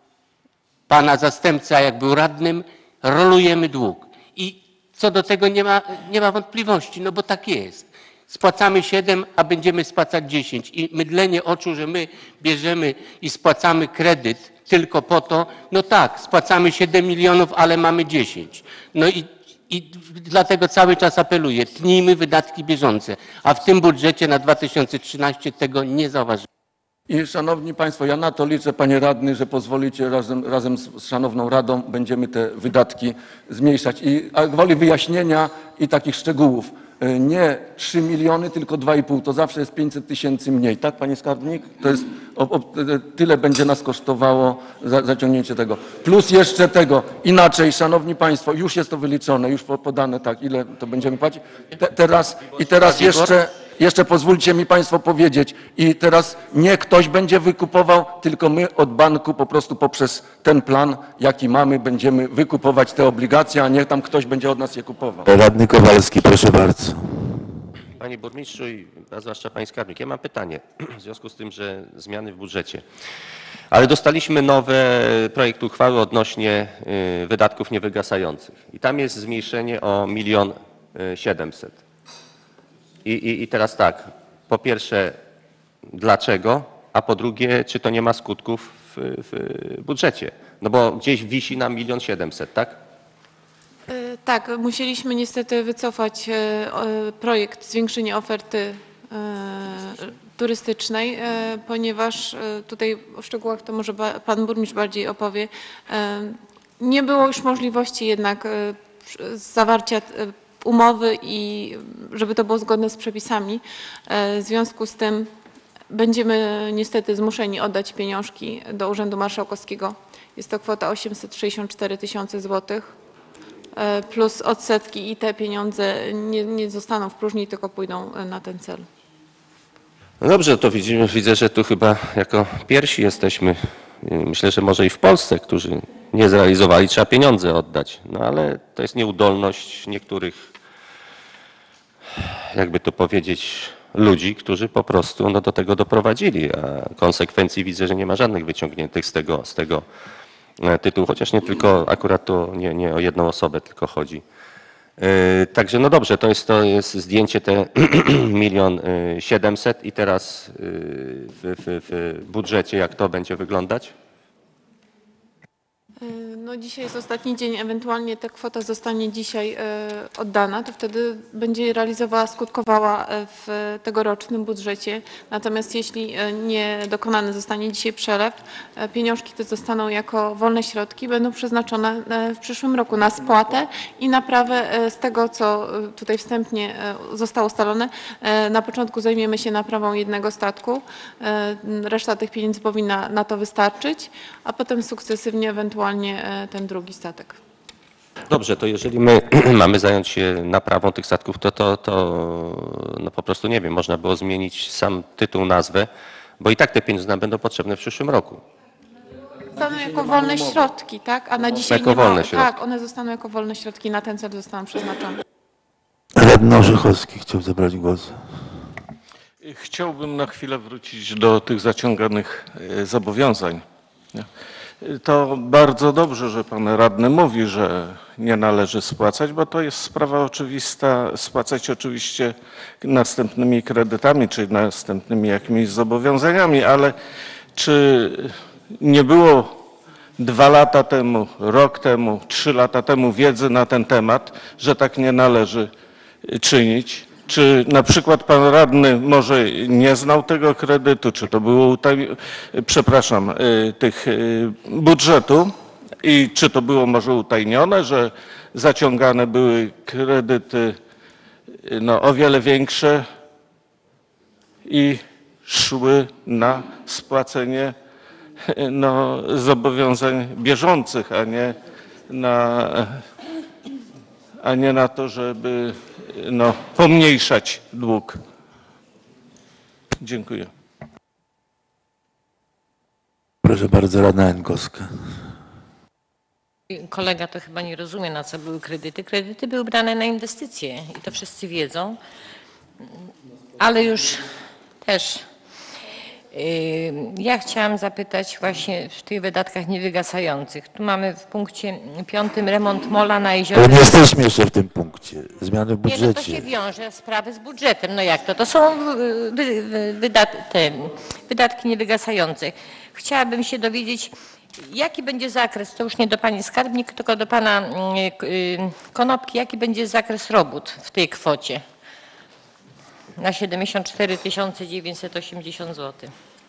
pana zastępca, jak był radnym, rolujemy dług. I co do tego nie ma, nie ma wątpliwości, no bo tak jest. Spłacamy siedem, a będziemy spłacać dziesięć. I mydlenie oczu, że my bierzemy i spłacamy kredyt tylko po to, no tak, spłacamy siedem milionów, ale mamy dziesięć. No i, i dlatego cały czas apeluję, tnijmy wydatki bieżące, a w tym budżecie na dwa tysiące trzynasty tego nie zauważyłem. I szanowni państwo, ja na to liczę, panie radny, że pozwolicie razem, razem z, z szanowną radą będziemy te wydatki zmniejszać. I a gwoli wyjaśnienia i takich szczegółów. Nie trzy miliony, tylko dwa i pół. To zawsze jest pięćset tysięcy mniej. Tak, panie skarbnik? To jest, o, o, tyle będzie nas kosztowało za, zaciągnięcie tego. Plus jeszcze tego. Inaczej, szanowni państwo, już jest to wyliczone, już podane tak, ile to będziemy płacić. Te, teraz, I teraz jeszcze... Jeszcze pozwólcie mi państwo powiedzieć i teraz nie ktoś będzie wykupował, tylko my od banku po prostu poprzez ten plan, jaki mamy, będziemy wykupować te obligacje, a nie tam ktoś będzie od nas je kupował. Radny Kowalski, proszę bardzo. Panie burmistrzu i a zwłaszcza panie skarbnik, ja mam pytanie w związku z tym, że zmiany w budżecie. Ale dostaliśmy nowy projekt uchwały odnośnie y, wydatków niewygasających i tam jest zmniejszenie o milion siedemset. I, i, I teraz tak, po pierwsze, dlaczego, a po drugie, czy to nie ma skutków w, w budżecie? No bo gdzieś wisi na milion siedemset, tak? E, Tak, musieliśmy niestety wycofać e, e, projekt zwiększenia oferty e, turystycznej, e, ponieważ e, tutaj o szczegółach to może ba- pan burmistrz bardziej opowie. E, Nie było już możliwości jednak e, przy- zawarcia e, umowy i żeby to było zgodne z przepisami. E, W związku z tym będziemy niestety zmuszeni oddać pieniążki do Urzędu Marszałkowskiego. Jest to kwota osiemset sześćdziesiąt cztery tysiące złotych e, plus odsetki i te pieniądze nie, nie zostaną w próżni, tylko pójdą e, na ten cel. No dobrze, to widzimy, widzę, że tu chyba jako pierwsi jesteśmy, myślę, że może i w Polsce, którzy nie zrealizowali, trzeba pieniądze oddać. No ale to jest nieudolność niektórych, jakby to powiedzieć, ludzi, którzy po prostu no, do tego doprowadzili, a konsekwencji widzę, że nie ma żadnych wyciągniętych z tego, z tego tytułu, chociaż nie tylko, akurat to nie, nie o jedną osobę tylko chodzi. Yy, Także no dobrze, to jest, to jest zdjęcie te milion siedemset i teraz yy, w, w, w budżecie jak to będzie wyglądać? E, No dzisiaj jest ostatni dzień, ewentualnie ta kwota zostanie dzisiaj e, oddana, to wtedy będzie realizowała, skutkowała e, w tegorocznym budżecie. Natomiast jeśli e, nie dokonany zostanie dzisiaj przelew, e, pieniążki te zostaną jako wolne środki, będą przeznaczone e, w przyszłym roku na spłatę i naprawę e, z tego, co e, tutaj wstępnie e, zostało ustalone. E, Na początku zajmiemy się naprawą jednego statku, e, reszta tych pieniędzy powinna na to wystarczyć, a potem sukcesywnie ewentualnie e, ten drugi statek. Dobrze, to jeżeli my mamy zająć się naprawą tych statków, to, to, to no po prostu nie wiem, można było zmienić sam tytuł, nazwę, bo i tak te pieniądze nam będą potrzebne w przyszłym roku. Zostaną jako wolne środki, tak? A na dzisiaj Jako nie ma. wolne środki. Tak, one zostaną jako wolne środki, na ten cel zostaną przeznaczone. Radny Orzechowski chciał zabrać głos. Chciałbym na chwilę wrócić do tych zaciąganych e, zobowiązań. Nie? To bardzo dobrze, że pan radny mówi, że nie należy spłacać, bo to jest sprawa oczywista, spłacać oczywiście następnymi kredytami, czy następnymi jakimiś zobowiązaniami, ale czy nie było dwa lata temu, rok temu, trzy lata temu wiedzy na ten temat, że tak nie należy czynić? Czy na przykład pan radny może nie znał tego kredytu, czy to było, utaj- przepraszam, y, tych y, budżetu i czy to było może utajnione, że zaciągane były kredyty y, no, o wiele większe i szły na spłacenie y, no, zobowiązań bieżących, a nie na, a nie na to, żeby no, pomniejszać dług. Dziękuję. Proszę bardzo, radna Jankowska. Kolega to chyba nie rozumie, na co były kredyty. Kredyty były brane na inwestycje i to wszyscy wiedzą, ale już też yy, ja chciałam zapytać właśnie w tych wydatkach niewygasających. Tu mamy w punkcie piątym remont mola na jeziorze. Ale nie jesteśmy jeszcze w tym punkcie. Zmiany w Nie, no to budżecie. się wiąże sprawy z budżetem. No jak to? To są wy, wy, wydat, te wydatki niewygasające. Chciałabym się dowiedzieć, jaki będzie zakres, to już nie do pani skarbnik, tylko do pana Konopki, jaki będzie zakres robót w tej kwocie na siedemdziesiąt cztery tysiące dziewięćset osiemdziesiąt złotych.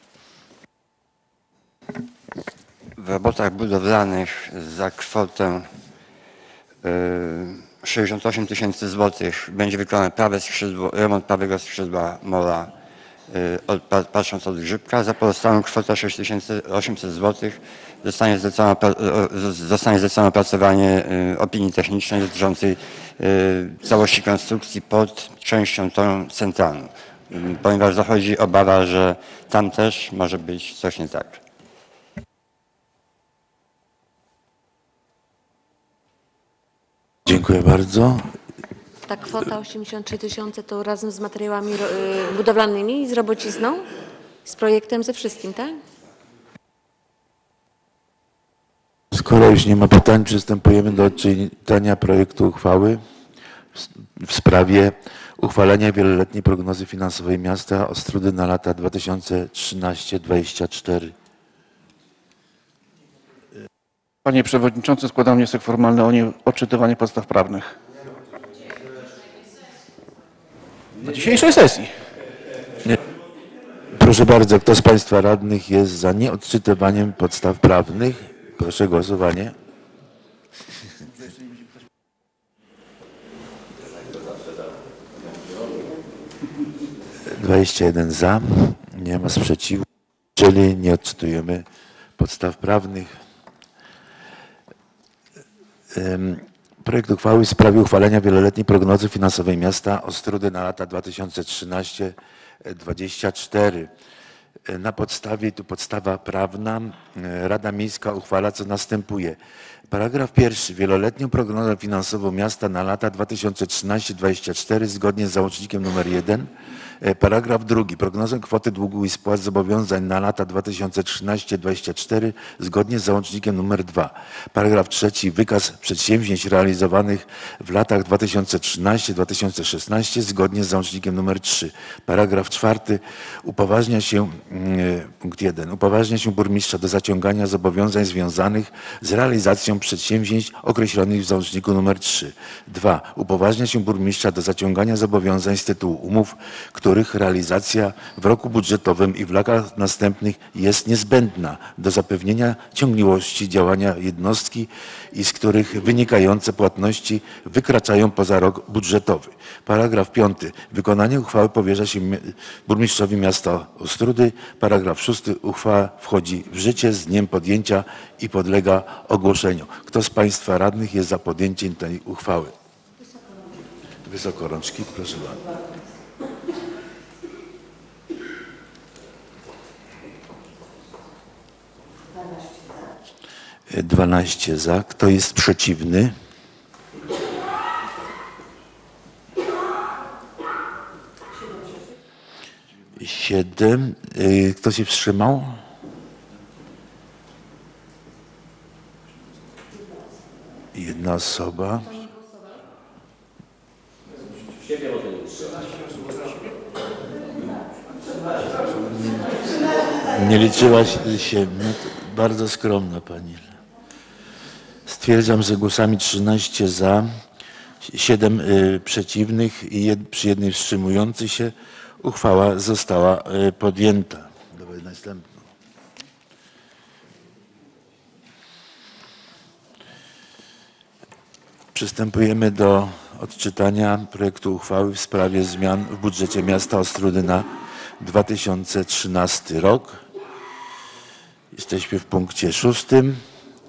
W robotach budowlanych za kwotę sześćdziesiąt osiem tysięcy złotych będzie wykonany prawe skrzydło, remont prawego skrzydła mola, od, patrząc od Grzybka. Za pozostałą kwotę sześć tysięcy osiemset złotych zostanie zlecone, zostanie zlecone opracowanie opinii technicznej dotyczącej całości konstrukcji pod częścią tą centralną, ponieważ zachodzi obawa, że tam też może być coś nie tak. Dziękuję bardzo. Ta kwota osiemdziesiąt trzy tysiące to razem z materiałami ro- y, budowlanymi, z robocizną, z projektem, ze wszystkim, tak? Skoro już nie ma pytań, przystępujemy do odczytania projektu uchwały w- w sprawie uchwalenia wieloletniej prognozy finansowej miasta Ostródy na lata dwa tysiące trzynaście do dwudziestego czwartego. Panie Przewodniczący, składam wniosek formalny o nieodczytywanie podstaw prawnych. Na dzisiejszej sesji. Nie. Proszę bardzo, kto z Państwa radnych jest za nieodczytywaniem podstaw prawnych? Proszę głosowanie. dwadzieścia jeden za, nie ma sprzeciwu, czyli nie odczytujemy podstaw prawnych. Projekt uchwały w sprawie uchwalenia wieloletniej prognozy finansowej miasta Ostródy na lata dwa tysiące trzynaście do dwudziestego czwartego. Na podstawie, tu podstawa prawna, Rada Miejska uchwala, co następuje. Paragraf pierwszy. Wieloletnią prognozę finansową miasta na lata dwa tysiące trzynaście do dwudziestego czwartego zgodnie z załącznikiem numer jeden. Paragraf drugi. Prognozę kwoty długu i spłat zobowiązań na lata dwa tysiące trzynaście do dwudziestego czwartego zgodnie z załącznikiem numer dwa. Paragraf trzeci. Wykaz przedsięwzięć realizowanych w latach dwa tysiące trzynaście do dwa tysiące szesnastego zgodnie z załącznikiem numer trzy. Paragraf czwarty. Upoważnia się, punkt jeden. Upoważnia się burmistrza do zaciągania zobowiązań związanych z realizacją przedsięwzięć określonych w załączniku numer trzy. dwa. Upoważnia się burmistrza do zaciągania zobowiązań z tytułu umów, których realizacja w roku budżetowym i w latach następnych jest niezbędna do zapewnienia ciągłości działania jednostki i z których wynikające płatności wykraczają poza rok budżetowy. Paragraf piąty. Wykonanie uchwały powierza się burmistrzowi miasta Ostródy. Paragraf szósty. Uchwała wchodzi w życie z dniem podjęcia i podlega ogłoszeniu. Kto z Państwa radnych jest za podjęciem tej uchwały? Wysoko rączki, proszę bardzo. dwanaście za. Kto jest przeciwny? siedem. Kto się wstrzymał? Jedna osoba. Nie liczyła się. No bardzo skromna pani. Stwierdzam, że głosami trzynaście za, siedem y, przeciwnych i jed, przy jednej wstrzymującej się uchwała została y, podjęta. Dawaj następną. Przystępujemy do odczytania projektu uchwały w sprawie zmian w budżecie miasta Ostródy na dwa tysiące trzynasty rok. Jesteśmy w punkcie szóstym.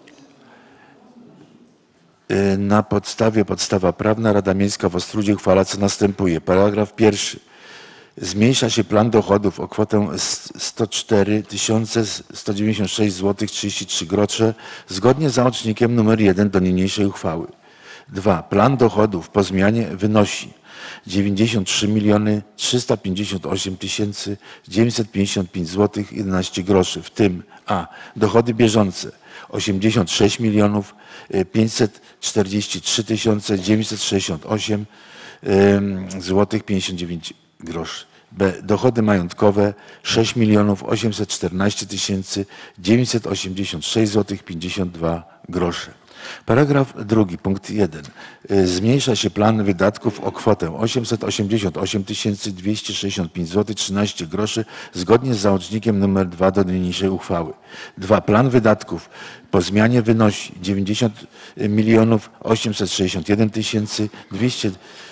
Na podstawie podstawa prawna Rada Miejska w Ostródzie uchwala, co następuje. Paragraf pierwszy. Zmniejsza się plan dochodów o kwotę sto cztery tysiące sto dziewięćdziesiąt sześć złotych trzydzieści trzy grosze zgodnie z załącznikiem numer jeden do niniejszej uchwały. dwa. Plan dochodów po zmianie wynosi dziewięćdziesiąt trzy miliony trzysta pięćdziesiąt osiem tysięcy dziewięćset pięćdziesiąt pięć złotych jedenaście groszy, w tym a. Dochody bieżące osiemdziesiąt sześć milionów pięćset czterdzieści trzy tysiące dziewięćset sześćdziesiąt osiem złotych pięćdziesiąt dziewięć groszy. B. Dochody majątkowe sześć milionów osiemset czternaście tysięcy dziewięćset osiemdziesiąt sześć złotych pięćdziesiąt dwa grosze. Paragraf drugi, punkt jeden. Zmniejsza się plan wydatków o kwotę osiemset osiemdziesiąt osiem tysięcy dwieście sześćdziesiąt pięć złotych trzynaście groszy zgodnie z załącznikiem numer dwa do niniejszej uchwały. dwa. Plan wydatków po zmianie wynosi dziewięćdziesiąt milionów osiemset sześćdziesiąt jeden tysięcy dwieście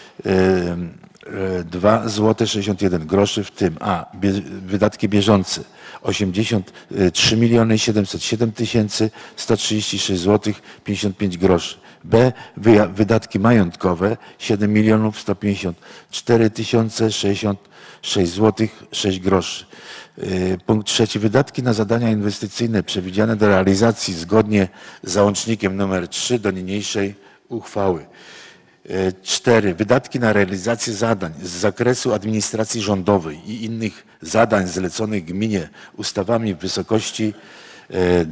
dwa złote sześćdziesiąt jeden groszy, w tym a. Bie, wydatki bieżące osiemdziesiąt trzy miliony siedemset siedem tysięcy sto trzydzieści sześć złotych pięćdziesiąt pięć groszy. B. Wy, wydatki majątkowe siedem milionów sto pięćdziesiąt cztery tysiące sześćdziesiąt sześć złotych sześć groszy. Punkt trzeci. Wydatki na zadania inwestycyjne przewidziane do realizacji zgodnie z załącznikiem numer trzy do niniejszej uchwały. cztery. Wydatki na realizację zadań z zakresu administracji rządowej i innych zadań zleconych gminie ustawami w wysokości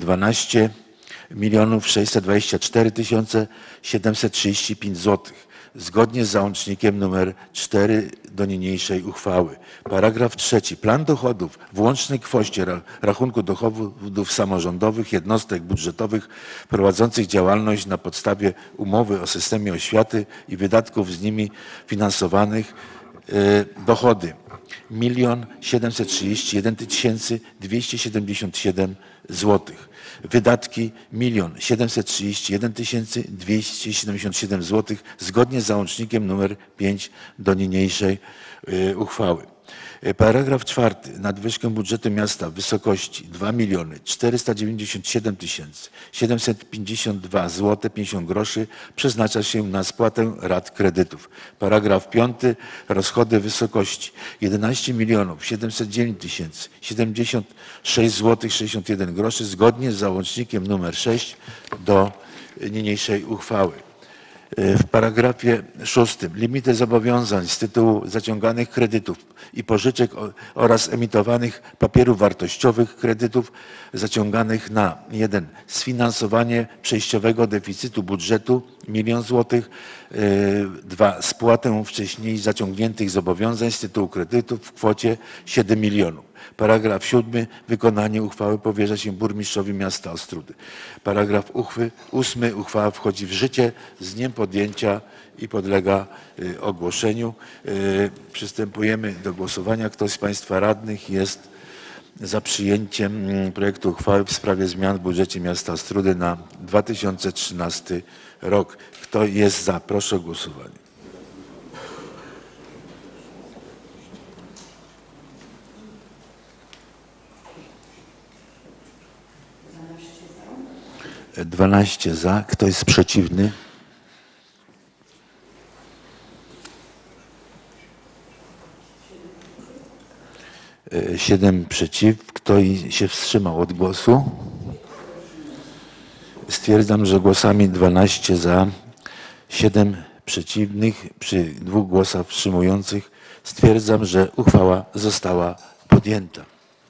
dwanaście milionów sześćset dwadzieścia cztery tysiące siedemset trzydzieści pięć złotych. zgodnie z załącznikiem numer cztery do niniejszej uchwały. Paragraf trzeci. Plan dochodów w łącznej kwocie rachunku dochodów samorządowych jednostek budżetowych prowadzących działalność na podstawie umowy o systemie oświaty i wydatków z nimi finansowanych dochody milion siedemset trzydzieści jeden tysięcy dwieście siedemdziesiąt siedem złotych. Wydatki milion siedemset trzydzieści jeden tysięcy dwieście siedemdziesiąt siedem złotych zgodnie z załącznikiem numer pięć do niniejszej uchwały. Paragraf czwarty. Nadwyżkę budżetu miasta w wysokości dwa miliony czterysta dziewięćdziesiąt siedem tysięcy siedemset pięćdziesiąt dwa złote pięćdziesiąt groszy przeznacza się na spłatę rat kredytów. Paragraf piąty. Rozchody w wysokości jedenaście milionów siedemset dziewięć tysięcy siedemdziesiąt sześć złotych sześćdziesiąt jeden groszy zgodnie z załącznikiem numer sześć do niniejszej uchwały. W paragrafie szóstym limity zobowiązań z tytułu zaciąganych kredytów i pożyczek oraz emitowanych papierów wartościowych kredytów zaciąganych na jeden. Sfinansowanie przejściowego deficytu budżetu milion złotych. dwa. Spłatę wcześniej zaciągniętych zobowiązań z tytułu kredytów w kwocie siedem milionów. Paragraf siódmy. Wykonanie uchwały powierza się burmistrzowi miasta Ostródy. Paragraf ósmy. Uchwała wchodzi w życie z dniem podjęcia i podlega ogłoszeniu. Przystępujemy do głosowania. Ktoś z Państwa radnych jest za przyjęciem projektu uchwały w sprawie zmian w budżecie miasta Ostródy na dwa tysiące trzynasty rok. Kto jest za? Proszę o głosowanie. dwanaście za. Kto jest przeciwny? siedem przeciw. Kto się wstrzymał od głosu? Stwierdzam, że głosami dwanaście za, siedem przeciwnych, przy dwóch głosach wstrzymujących stwierdzam, że uchwała została podjęta.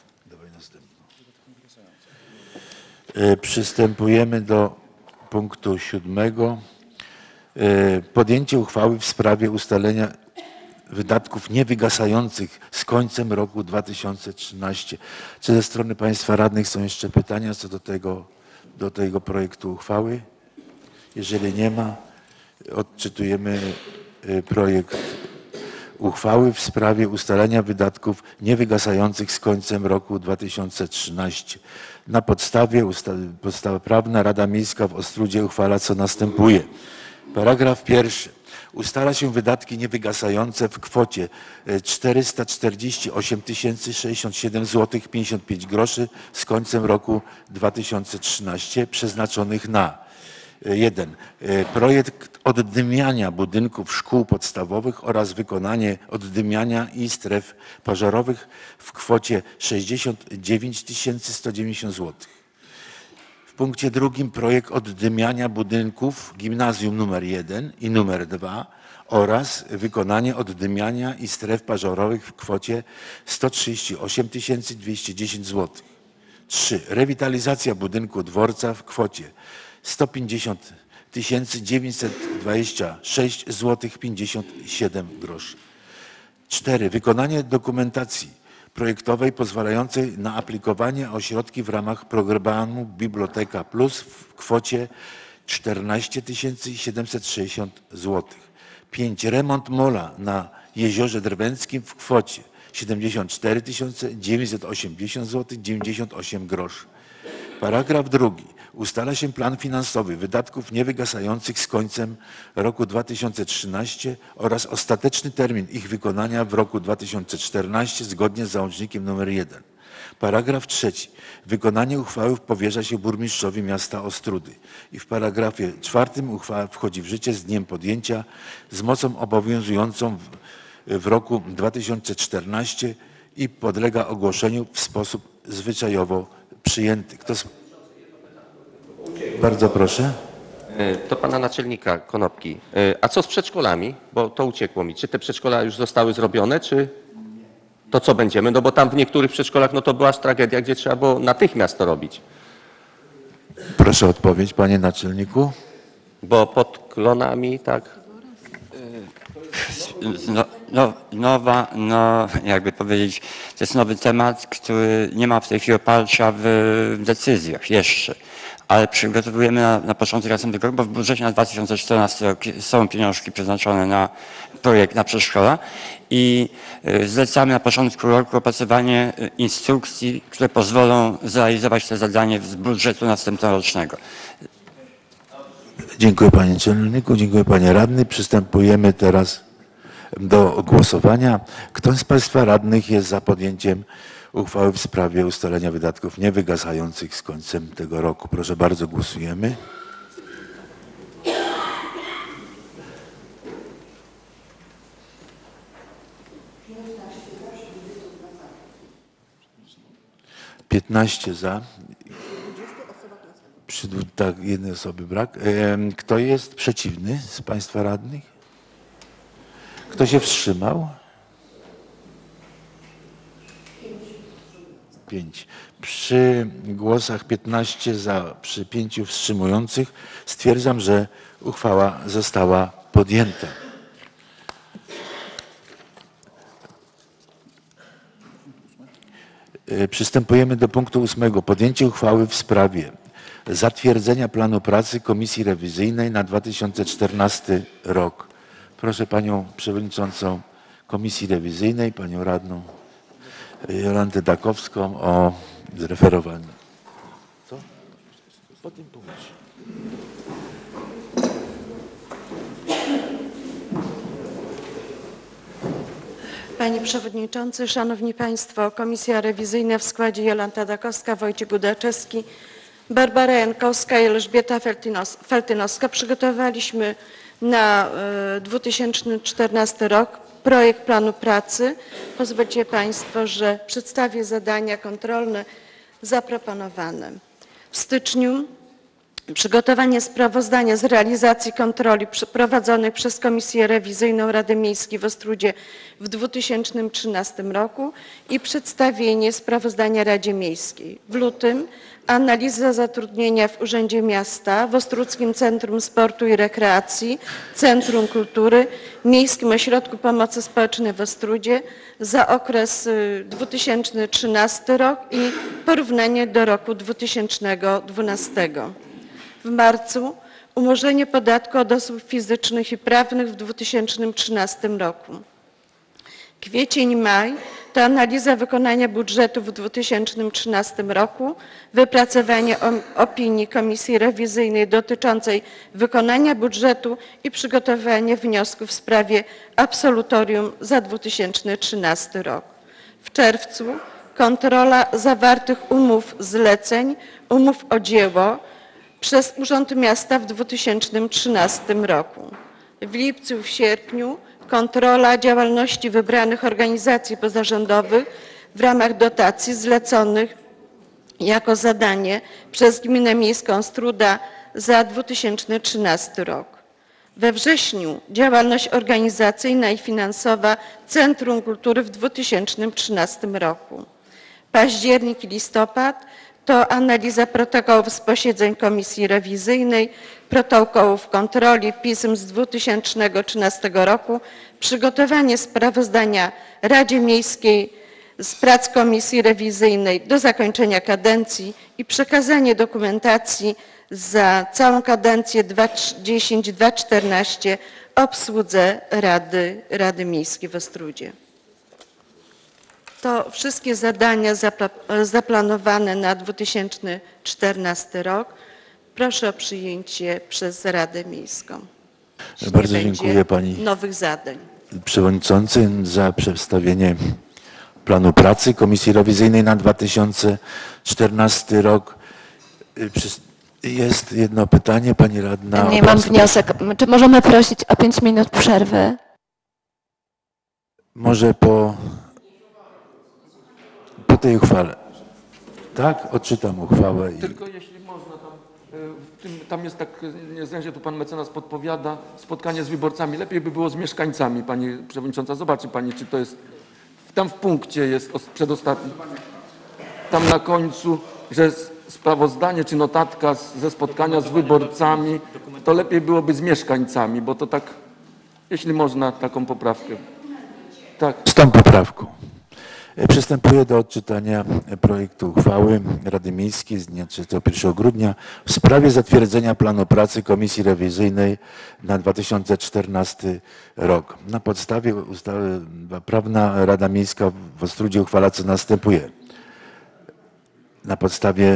Przystępujemy do punktu siódmego. Podjęcie uchwały w sprawie ustalenia wydatków niewygasających z końcem roku dwa tysiące trzynastego. Czy ze strony Państwa radnych są jeszcze pytania co do tego, do tego projektu uchwały? Jeżeli nie ma, odczytujemy projekt uchwały w sprawie ustalenia wydatków niewygasających z końcem roku dwa tysiące trzynastego. Na podstawie podstawa prawna Rada Miejska w Ostródzie uchwala co następuje. Paragraf pierwszy. Ustala się wydatki niewygasające w kwocie czterysta czterdzieści osiem tysięcy sześćdziesiąt siedem złotych pięćdziesiąt pięć groszy z końcem roku dwa tysiące trzynastego przeznaczonych na jeden. Projekt oddymiania budynków szkół podstawowych oraz wykonanie oddymiania i stref pożarowych w kwocie sześćdziesiąt dziewięć tysięcy sto dziewięćdziesiąt złotych. W punkcie drugim projekt oddymiania budynków gimnazjum numer jeden i numer dwa oraz wykonanie oddymiania i stref pożarowych w kwocie sto trzydzieści osiem tysięcy dwieście dziesięć złotych. trzy. Rewitalizacja budynku dworca w kwocie sto pięćdziesiąt tysięcy dziewięćset dwadzieścia sześć złotych pięćdziesiąt siedem groszy. cztery. Wykonanie dokumentacji projektowej pozwalającej na aplikowanie o środki w ramach programu Biblioteka Plus w kwocie czternaście tysięcy siedemset sześćdziesiąt złotych. pięć. Remont mola na Jeziorze Drwęckim w kwocie siedemdziesiąt cztery tysiące dziewięćset osiemdziesiąt złotych dziewięćdziesiąt osiem groszy. Paragraf drugi. Ustala się plan finansowy wydatków niewygasających z końcem roku dwa tysiące trzynastego oraz ostateczny termin ich wykonania w roku dwa tysiące czternastym zgodnie z załącznikiem numer jeden. Paragraf trzeci. Wykonanie uchwały powierza się burmistrzowi miasta Ostródy. I w paragrafie czwartym uchwała wchodzi w życie z dniem podjęcia z mocą obowiązującą w, w roku dwa tysiące czternastym i podlega ogłoszeniu w sposób zwyczajowo przyjęty. Kto z... Bardzo proszę. Do pana naczelnika Konopki. A co z przedszkolami? Bo to uciekło mi. Czy te przedszkola już zostały zrobione, czy to co będziemy? No bo tam w niektórych przedszkolach no to była aż tragedia, gdzie trzeba było natychmiast to robić. Proszę o odpowiedź, panie naczelniku. Bo pod Klonami, tak? no, no, nowa, no, jakby powiedzieć, to jest nowy temat, który nie ma w tej chwili oparcia w, w decyzjach jeszcze. Ale przygotowujemy na, na początek następnego roku, bo w budżecie na dwa tysiące czternasty rok są pieniążki przeznaczone na projekt na przedszkola i zlecamy na początku roku opracowanie instrukcji, które pozwolą zrealizować to zadanie z budżetu następnorocznego. Dziękuję panie naczelniku, dziękuję panie radny. Przystępujemy teraz do głosowania. Kto z państwa radnych jest za podjęciem uchwały w sprawie ustalenia wydatków niewygasających z końcem tego roku? Proszę bardzo, głosujemy. piętnaście za. Przy, tak, jednej osoby brak. Kto jest przeciwny z państwa radnych? Kto się wstrzymał? Pięć. Przy głosach piętnaście za, przy pięciu wstrzymujących stwierdzam, że uchwała została podjęta. Przystępujemy do punktu ósmego. Podjęcie uchwały w sprawie zatwierdzenia planu pracy Komisji Rewizyjnej na dwa tysiące czternasty rok. Proszę panią przewodniczącą Komisji Rewizyjnej, panią radną Jolantę Dakowską o zreferowanie. Co? Po tym punkcie. Panie Przewodniczący, Szanowni Państwo, Komisja Rewizyjna w składzie Jolanta Dakowska, Wojciech Gudaczewski, Barbara Jankowska i Elżbieta Feltynowska przygotowaliśmy na dwa tysiące czternasty rok projekt planu pracy. Pozwólcie Państwo, że przedstawię zadania kontrolne zaproponowane. W styczniu przygotowanie sprawozdania z realizacji kontroli przeprowadzonych przez Komisję Rewizyjną Rady Miejskiej w Ostródzie w dwa tysiące trzynastym roku i przedstawienie sprawozdania Radzie Miejskiej. W lutym analiza zatrudnienia w Urzędzie Miasta, w Ostródzkim Centrum Sportu i Rekreacji, Centrum Kultury, Miejskim Ośrodku Pomocy Społecznej w Ostródzie za okres dwa tysiące trzynasty rok i porównanie do roku dwa tysiące dwunastego. W marcu umorzenie podatku od osób fizycznych i prawnych w dwa tysiące trzynastym roku. Kwiecień, maj to analiza wykonania budżetu w dwa tysiące trzynastym roku, wypracowanie opinii Komisji Rewizyjnej dotyczącej wykonania budżetu i przygotowanie wniosków w sprawie absolutorium za dwa tysiące trzynasty rok. W czerwcu kontrola zawartych umów zleceń, umów o dzieło przez Urząd Miasta w dwa tysiące trzynastym roku. W lipcu i w sierpniu kontrola działalności wybranych organizacji pozarządowych w ramach dotacji zleconych jako zadanie przez Gminę Miejską Ostróda za dwa tysiące trzynasty rok. We wrześniu działalność organizacyjna i finansowa Centrum Kultury w dwa tysiące trzynastym roku. Październik i listopad to analiza protokołów z posiedzeń Komisji Rewizyjnej, protokołów kontroli, pism z dwa tysiące trzynastego roku, przygotowanie sprawozdania Radzie Miejskiej z prac Komisji Rewizyjnej do zakończenia kadencji i przekazanie dokumentacji za całą kadencję dwa tysiące dziesiątą do dwa tysiące czternastego obsłudze Rady, Rady Miejskiej w Ostródzie. To wszystkie zadania zaplanowane na dwa tysiące czternasty rok. Proszę o przyjęcie przez Radę Miejską. Bardzo dziękuję pani nowych zadań. przewodniczący za przedstawienie planu pracy Komisji Rewizyjnej na dwa tysiące czternasty rok. Jest jedno pytanie, pani radna. Nie mam wniosek. Czy możemy prosić o pięć minut przerwy? Może po, po tej uchwale. Tak? Odczytam uchwałę. I... Tylko jeśli można, tam, w tym, tam jest tak, nie znajdzie, tu pan mecenas podpowiada, spotkanie z wyborcami. Lepiej by było z mieszkańcami, pani przewodnicząca. Zobaczy pani, czy to jest, tam w punkcie jest przedostatni. Tam na końcu, że sprawozdanie czy notatka ze spotkania z wyborcami, to lepiej byłoby z mieszkańcami, bo to tak Jeśli można, taką poprawkę. Tak. Z tą poprawką. Przystępuję do odczytania projektu uchwały Rady Miejskiej z dnia trzydziestego pierwszego grudnia w sprawie zatwierdzenia planu pracy Komisji Rewizyjnej na dwa tysiące czternasty rok. Na podstawie ustawy prawna Rada Miejska w Ostródzie uchwala co następuje. Na podstawie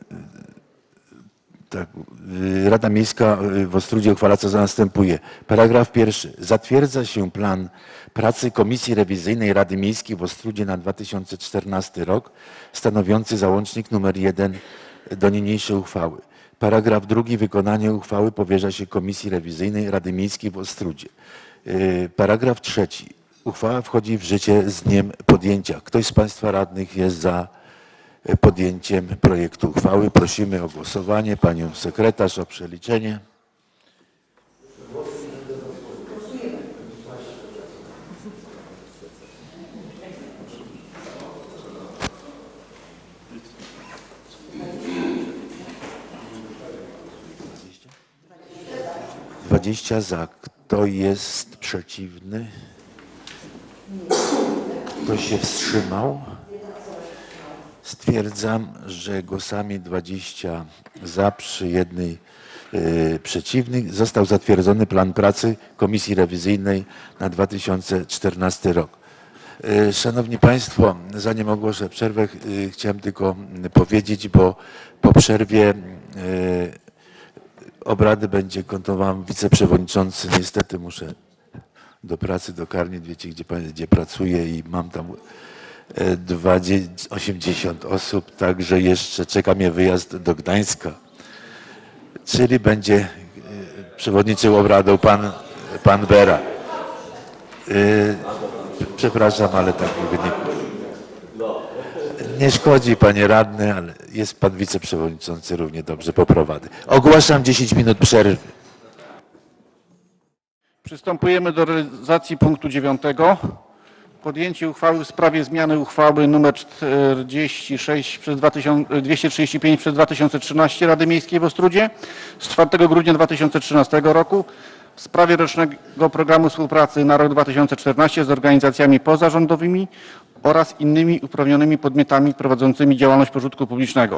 tak, Rada Miejska w Ostródzie uchwala co następuje. Paragraf pierwszy. Zatwierdza się plan pracy Komisji Rewizyjnej Rady Miejskiej w Ostródzie na dwa tysiące czternasty rok, stanowiący załącznik numer jeden do niniejszej uchwały. Paragraf drugi. Wykonanie uchwały powierza się Komisji Rewizyjnej Rady Miejskiej w Ostródzie. Paragraf trzeci. Uchwała wchodzi w życie z dniem podjęcia. Ktoś z Państwa radnych jest za podjęciem projektu uchwały? Prosimy o głosowanie. Panią sekretarz o przeliczenie. dwadzieścia za. Kto jest przeciwny? Kto się wstrzymał? Stwierdzam, że głosami dwudziestu za przy jednej y, przeciwnej został zatwierdzony plan pracy Komisji Rewizyjnej na dwa tysiące czternasty rok. Y, Szanowni Państwo, zanim ogłoszę przerwę, y, chciałem tylko powiedzieć, bo po przerwie y, obrady będzie kontynuował wiceprzewodniczący. Niestety muszę do pracy, do Karnic, wiecie gdzie, gdzie pracuję i mam tam osiemdziesiąt osób, także jeszcze czeka mnie wyjazd do Gdańska. Czyli będzie przewodniczył obradą pan, pan Bera. Przepraszam, ale tak nie wynikło. Nie szkodzi, panie radny, ale jest pan wiceprzewodniczący, równie dobrze poprowadzi. Ogłaszam dziesięć minut przerwy. Przystępujemy do realizacji punktu dziewiątego. Podjęcie uchwały w sprawie zmiany uchwały nr czterdzieści sześć przez dwieście trzydzieści pięć przez dwa tysiące trzynaście Rady Miejskiej w Ostródzie z czwartego grudnia dwa tysiące trzynastego roku w sprawie rocznego programu współpracy na rok dwa tysiące czternasty z organizacjami pozarządowymi oraz innymi uprawnionymi podmiotami prowadzącymi działalność pożytku publicznego.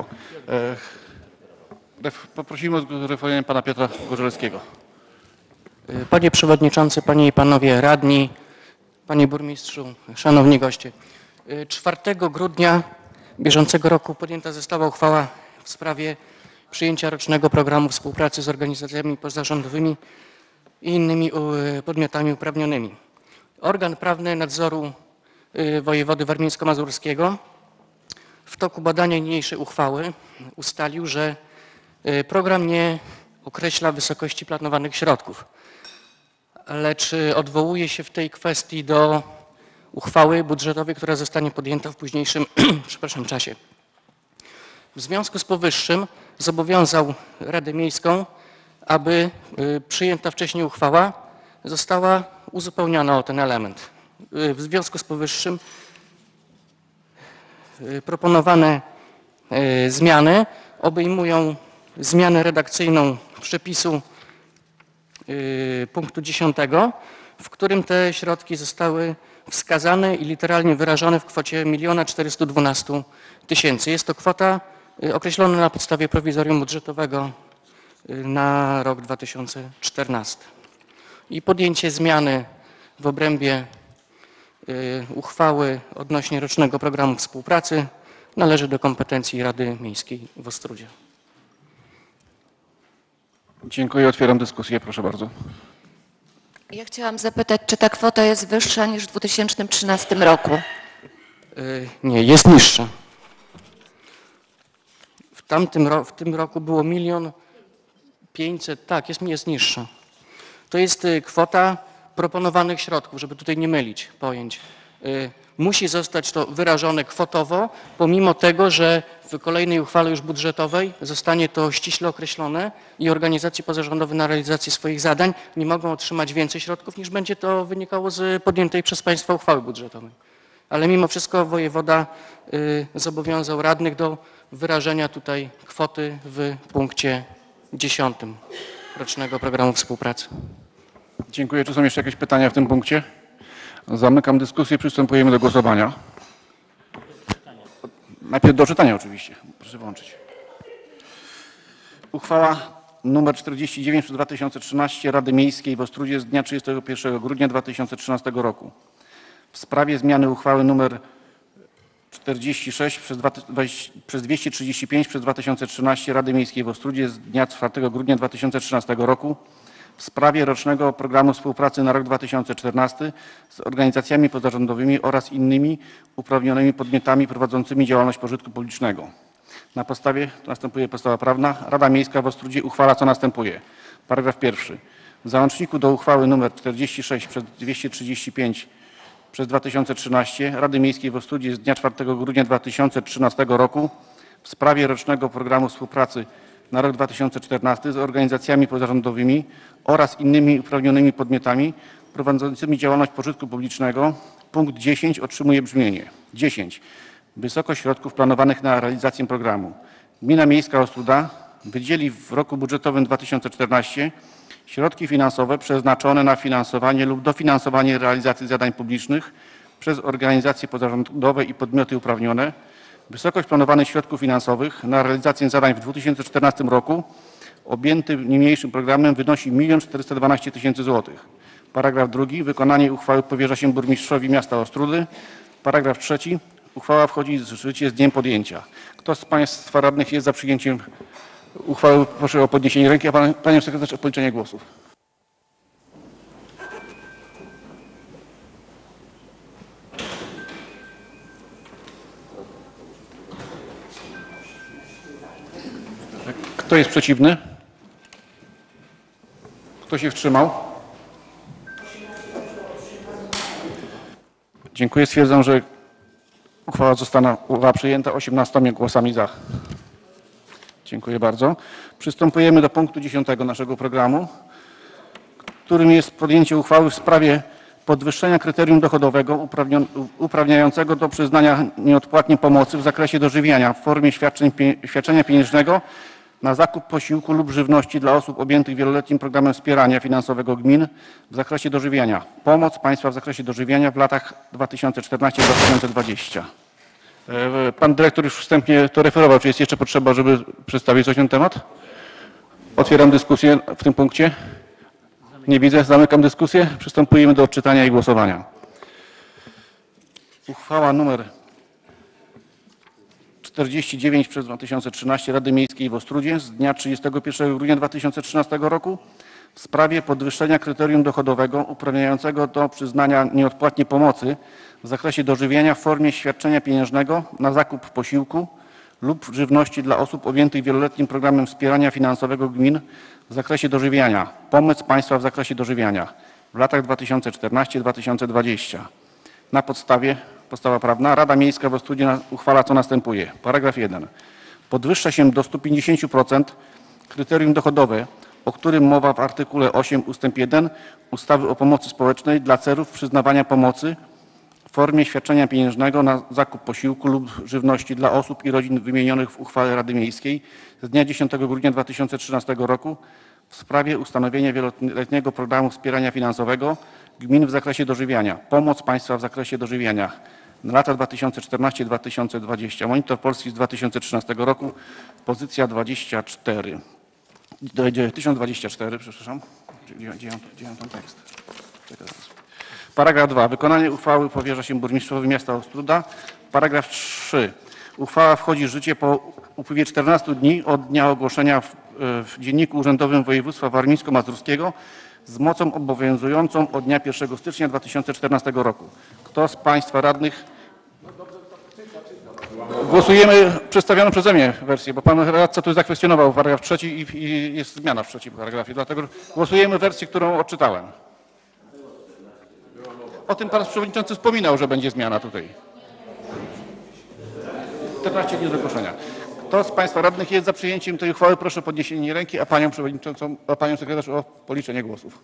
Poprosimy o referowanie pana Piotra Gorzelskiego. Panie Przewodniczący, Panie i Panowie Radni, Panie Burmistrzu, Szanowni Goście. czwartego grudnia bieżącego roku podjęta została uchwała w sprawie przyjęcia rocznego programu współpracy z organizacjami pozarządowymi i innymi podmiotami uprawnionymi. Organ prawny nadzoru wojewody warmińsko-mazurskiego w toku badania niniejszej uchwały ustalił, że program nie określa wysokości planowanych środków, lecz odwołuje się w tej kwestii do uchwały budżetowej, która zostanie podjęta w późniejszym przepraszam, czasie. W związku z powyższym zobowiązał Radę Miejską, aby przyjęta wcześniej uchwała została uzupełniona o ten element. W związku z powyższym proponowane zmiany obejmują zmianę redakcyjną przepisu punktu dziesiątego, w którym te środki zostały wskazane i literalnie wyrażone w kwocie miliona czterysta dwanaście tysięcy. Jest to kwota określona na podstawie prowizorium budżetowego na rok dwa tysiące czternasty. I podjęcie zmiany w obrębie uchwały odnośnie rocznego programu współpracy należy do kompetencji Rady Miejskiej w Ostródzie. Dziękuję. Otwieram dyskusję. Proszę bardzo. Ja chciałam zapytać, czy ta kwota jest wyższa niż w dwa tysiące trzynastym roku? Nie, jest niższa. W tamtym ro, w tym roku było milion pięćset, tak, jest, jest niższa. To jest kwota proponowanych środków, żeby tutaj nie mylić pojęć. Musi zostać to wyrażone kwotowo, pomimo tego, że w kolejnej uchwale już budżetowej zostanie to ściśle określone i organizacje pozarządowe na realizację swoich zadań nie mogą otrzymać więcej środków, niż będzie to wynikało z podjętej przez państwa uchwały budżetowej. Ale mimo wszystko wojewoda y, zobowiązał radnych do wyrażenia tutaj kwoty w punkcie dziesiątym rocznego programu współpracy. Dziękuję. Czy są jeszcze jakieś pytania w tym punkcie? Zamykam dyskusję. Przystępujemy do głosowania. Najpierw do czytania oczywiście. Proszę włączyć. Uchwała nr czterdzieści dziewięć przez dwa tysiące trzynaście Rady Miejskiej w Ostródzie z dnia trzydziestego pierwszego grudnia dwa tysiące trzynastego roku w sprawie zmiany uchwały nr czterdzieści sześć przez dwieście trzydzieści pięć przez dwa tysiące trzynaście Rady Miejskiej w Ostródzie z dnia czwartego grudnia dwa tysiące trzynastego roku w sprawie rocznego programu współpracy na rok dwa tysiące czternasty z organizacjami pozarządowymi oraz innymi uprawnionymi podmiotami prowadzącymi działalność pożytku publicznego. Na podstawie, następuje podstawa prawna, Rada Miejska w Ostródzie uchwala co następuje. Paragraf pierwszy. W załączniku do uchwały nr czterdzieści sześć przez dwieście trzydzieści pięć przez dwa tysiące trzynaście Rady Miejskiej w Ostródzie z dnia czwartego grudnia dwa tysiące trzynastego roku w sprawie rocznego programu współpracy na rok dwa tysiące czternasty z organizacjami pozarządowymi oraz innymi uprawnionymi podmiotami prowadzącymi działalność pożytku publicznego. Punkt dziesięć otrzymuje brzmienie. dziesięć. Wysokość środków planowanych na realizację programu. Gmina Miejska Ostróda wydzieli w roku budżetowym dwa tysiące czternastym środki finansowe przeznaczone na finansowanie lub dofinansowanie realizacji zadań publicznych przez organizacje pozarządowe i podmioty uprawnione. Wysokość planowanych środków finansowych na realizację zadań w dwa tysiące czternastym roku objęty niniejszym programem wynosi milion czterysta dwanaście tysięcy złotych. Paragraf drugi. Wykonanie uchwały powierza się burmistrzowi miasta Ostródy. Paragraf trzeci. Uchwała wchodzi w życie z dniem podjęcia. Kto z Państwa radnych jest za przyjęciem uchwały? Proszę o podniesienie ręki, a pan, Panią Sekretarz o policzenie głosów. Kto jest przeciwny? Kto się wstrzymał? Dziękuję. Stwierdzam, że uchwała została przyjęta osiemnastoma głosami za. Dziękuję bardzo. Przystępujemy do punktu dziesiątego naszego programu, którym jest podjęcie uchwały w sprawie podwyższenia kryterium dochodowego uprawniającego do przyznania nieodpłatnie pomocy w zakresie dożywiania w formie świadczeń, świadczenia pieniężnego na zakup posiłku lub żywności dla osób objętych wieloletnim programem wspierania finansowego gmin w zakresie dożywiania. Pomoc państwa w zakresie dożywiania w latach dwa tysiące czternastym do dwa tysiące dwudziestego. Pan dyrektor już wstępnie to referował. Czy jest jeszcze potrzeba, żeby przedstawić coś na ten temat? Otwieram dyskusję w tym punkcie. Nie widzę. Zamykam dyskusję. Przystępujemy do odczytania i głosowania. Uchwała numer czterdzieści dziewięć przez dwa tysiące trzynaście Rady Miejskiej w Ostródzie z dnia trzydziestego pierwszego grudnia dwa tysiące trzynastego roku w sprawie podwyższenia kryterium dochodowego uprawniającego do przyznania nieodpłatnie pomocy w zakresie dożywiania w formie świadczenia pieniężnego na zakup posiłku lub żywności dla osób objętych wieloletnim programem wspierania finansowego gmin w zakresie dożywiania. Pomoc państwa w zakresie dożywiania w latach dwa tysiące czternastym do dwa tysiące dwudziestego. Na podstawie, podstawa prawna, Rada Miejska w Ostródzie uchwala co następuje. Paragraf jeden. Podwyższa się do stu pięćdziesięciu procent kryterium dochodowe, o którym mowa w artykule osiem ustęp jeden ustawy o pomocy społecznej dla celów przyznawania pomocy w formie świadczenia pieniężnego na zakup posiłku lub żywności dla osób i rodzin wymienionych w uchwale Rady Miejskiej z dnia dziesiątego grudnia dwa tysiące trzynastego roku w sprawie ustanowienia wieloletniego programu wspierania finansowego gmin w zakresie dożywiania. Pomoc państwa w zakresie dożywiania na lata dwa tysiące czternasty do dwa tysiące dwudziestego. Monitor Polski z dwa tysiące trzynastego roku, pozycja dwadzieścia cztery. tysiąc dwadzieścia cztery, przepraszam. Gdzie, gdzie, gdzie mam ten tekst? Paragraf dwa. Wykonanie uchwały powierza się burmistrzowi miasta Ostróda. Paragraf trzy. Uchwała wchodzi w życie po upływie czternastu dni od dnia ogłoszenia w, w Dzienniku Urzędowym Województwa Warmińsko-Mazurskiego z mocą obowiązującą od dnia pierwszego stycznia dwa tysiące czternastego roku. Kto z Państwa radnych? Głosujemy przedstawioną przeze mnie wersję, bo Pan radca tu zakwestionował paragraf trzeci i, i jest zmiana w trzecim paragrafie. Dlatego głosujemy wersję, którą odczytałem. O tym Pan Przewodniczący wspominał, że będzie zmiana tutaj. czternaście dni do ogłoszenia. Kto z Państwa radnych jest za przyjęciem tej uchwały? Proszę o podniesienie ręki, a Panią Przewodniczącą, a Panią Sekretarz o policzenie głosów.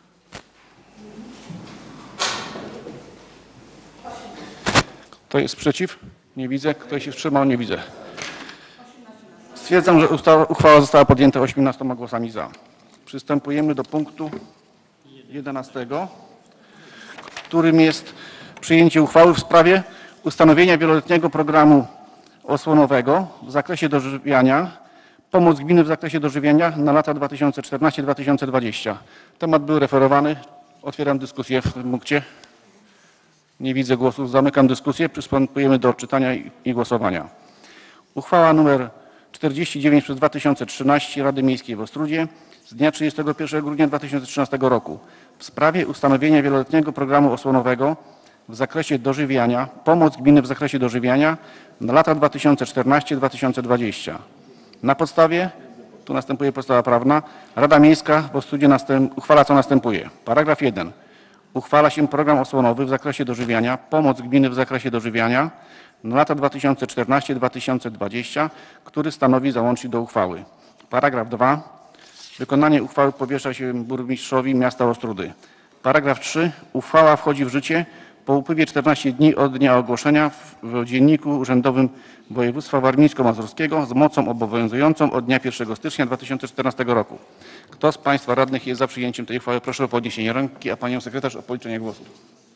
Kto jest przeciw? Nie widzę. Kto się wstrzymał? Nie widzę. Stwierdzam, że ustawa, uchwała została podjęta osiemnastoma głosami za. Przystępujemy do punktu jedenastego, którym jest przyjęcie uchwały w sprawie ustanowienia wieloletniego programu osłonowego w zakresie dożywiania, pomoc gminy w zakresie dożywiania na lata dwa tysiące czternaście do dwa tysiące dwudziestego. Temat był referowany. Otwieram dyskusję w tym punkcie. Nie widzę głosów. Zamykam dyskusję. Przystępujemy do odczytania i głosowania. Uchwała nr czterdzieści dziewięć przez dwa tysiące trzynaście Rady Miejskiej w Ostródzie z dnia trzydziestego pierwszego grudnia dwa tysiące trzynastego roku w sprawie ustanowienia wieloletniego programu osłonowego w zakresie dożywiania, pomoc gminy w zakresie dożywiania na lata dwa tysiące czternasty do dwa tysiące dwudziestego. Na podstawie, tu następuje podstawa prawna, Rada Miejska w Ostródzie następ, uchwala co następuje. Paragraf jeden. Uchwala się program osłonowy w zakresie dożywiania, pomoc gminy w zakresie dożywiania na lata dwa tysiące czternasty do dwa tysiące dwudziestego, który stanowi załącznik do uchwały. Paragraf dwa. Wykonanie uchwały powierza się burmistrzowi miasta Ostródy. Paragraf trzy. Uchwała wchodzi w życie po upływie czternastu dni od dnia ogłoszenia w, w Dzienniku Urzędowym Województwa Warmińsko-Mazurskiego z mocą obowiązującą od dnia pierwszego stycznia dwa tysiące czternastego roku. Kto z Państwa radnych jest za przyjęciem tej uchwały? Proszę o podniesienie ręki, a Panią Sekretarz o policzenie głosów.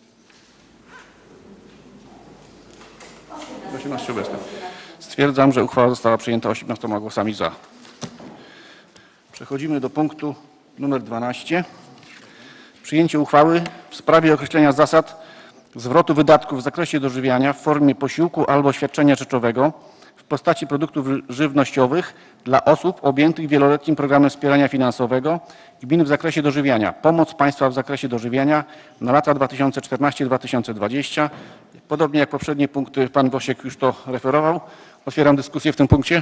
osiemnaście obecnych. Stwierdzam, że uchwała została przyjęta osiemnastoma głosami za. Przechodzimy do punktu numer dwanaście. Przyjęcie uchwały w sprawie określenia zasad zwrotu wydatków w zakresie dożywiania w formie posiłku albo świadczenia rzeczowego w postaci produktów żywnościowych dla osób objętych wieloletnim programem wspierania finansowego gmin w zakresie dożywiania. Pomoc państwa w zakresie dożywiania na lata dwa tysiące czternasty do dwa tysiące dwudziestego. Podobnie jak poprzednie punkty, pan Gosiek już to referował. Otwieram dyskusję w tym punkcie.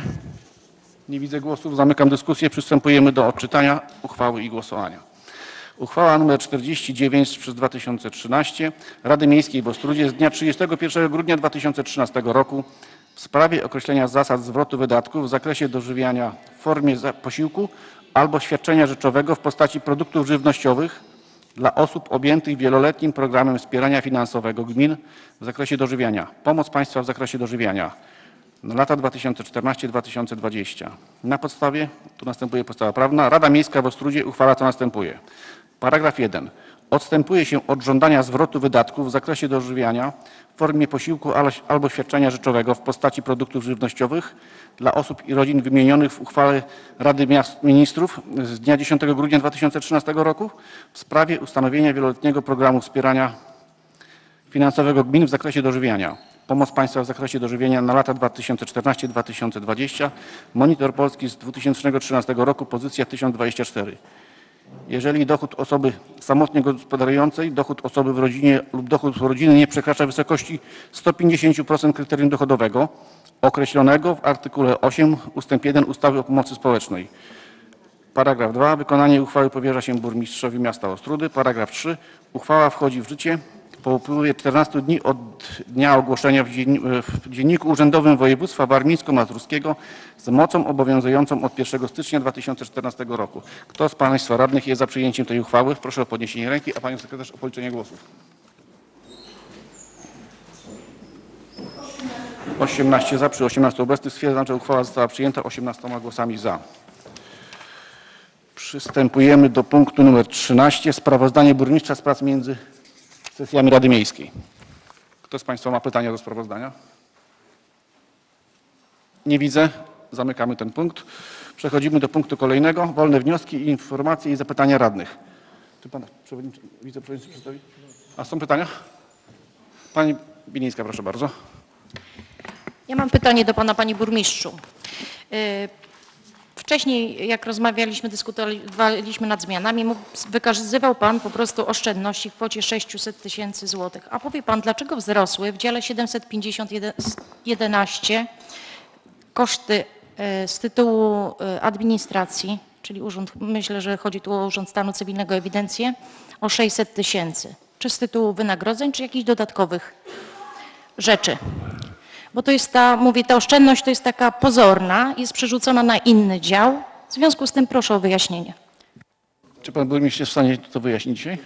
Nie widzę głosów. Zamykam dyskusję. Przystępujemy do odczytania uchwały i głosowania. Uchwała nr czterdzieści dziewięć przez dwa tysiące trzynaście Rady Miejskiej w Ostródzie z dnia trzydziestego pierwszego grudnia dwa tysiące trzynastego roku w sprawie określenia zasad zwrotu wydatków w zakresie dożywiania w formie posiłku albo świadczenia rzeczowego w postaci produktów żywnościowych dla osób objętych wieloletnim programem wspierania finansowego gmin w zakresie dożywiania. Pomoc państwa w zakresie dożywiania na lata dwa tysiące czternasty do dwa tysiące dwudziestego. Na podstawie, tu następuje podstawa prawna, Rada Miejska w Ostródzie uchwala co następuje. Paragraf jeden. Odstępuje się od żądania zwrotu wydatków w zakresie dożywiania w formie posiłku albo świadczenia rzeczowego w postaci produktów żywnościowych dla osób i rodzin wymienionych w uchwale Rady Ministrów z dnia dziesiątego grudnia dwa tysiące trzynastego roku w sprawie ustanowienia wieloletniego programu wspierania finansowego gmin w zakresie dożywiania. Pomoc państwa w zakresie dożywienia na lata dwa tysiące czternasty do dwa tysiące dwudziestego. Monitor Polski z dwa tysiące trzynastego roku, pozycja tysiąc dwadzieścia cztery. Jeżeli dochód osoby samotnie gospodarującej, dochód osoby w rodzinie lub dochód rodziny nie przekracza wysokości sto pięćdziesiąt procent kryterium dochodowego określonego w artykule osiem ustęp jeden ustawy o pomocy społecznej. Paragraf dwa. Wykonanie uchwały powierza się burmistrzowi miasta Ostródy. Paragraf trzy. Uchwała wchodzi w życie po upływie czternastu dni od dnia ogłoszenia w, dzienni w Dzienniku Urzędowym Województwa Warmińsko-Mazurskiego z mocą obowiązującą od pierwszego stycznia dwa tysiące czternastego roku. Kto z Państwa radnych jest za przyjęciem tej uchwały? Proszę o podniesienie ręki, a Panią Sekretarz o policzenie głosów. osiemnaście za, przy osiemnastu obecnych. Stwierdzam, że uchwała została przyjęta osiemnastoma głosami za. Przystępujemy do punktu numer trzynaście. Sprawozdanie burmistrza z prac między sesjami Rady Miejskiej. Kto z Państwa ma pytania do sprawozdania? Nie widzę. Zamykamy ten punkt. Przechodzimy do punktu kolejnego. Wolne wnioski, informacje i zapytania radnych. Czy Pan Przewodniczący, Wiceprzewodniczący przedstawi? A są pytania? Pani Bilińska, proszę bardzo. Ja mam pytanie do Pana, Panie Burmistrzu. Wcześniej, jak rozmawialiśmy, dyskutowaliśmy nad zmianami, wykazywał Pan po prostu oszczędności w kwocie sześćset tysięcy złotych. A powie Pan, dlaczego wzrosły w dziale siedemset pięćdziesiąt jedenaście koszty z tytułu administracji, czyli urząd, myślę, że chodzi tu o Urząd Stanu Cywilnego, ewidencję, o sześćset tysięcy. Czy z tytułu wynagrodzeń, czy jakichś dodatkowych rzeczy? Bo to jest ta, mówię, ta oszczędność to jest taka pozorna, jest przerzucona na inny dział. W związku z tym proszę o wyjaśnienie. Czy Pan Burmistrz jest w stanie to wyjaśnić dzisiaj?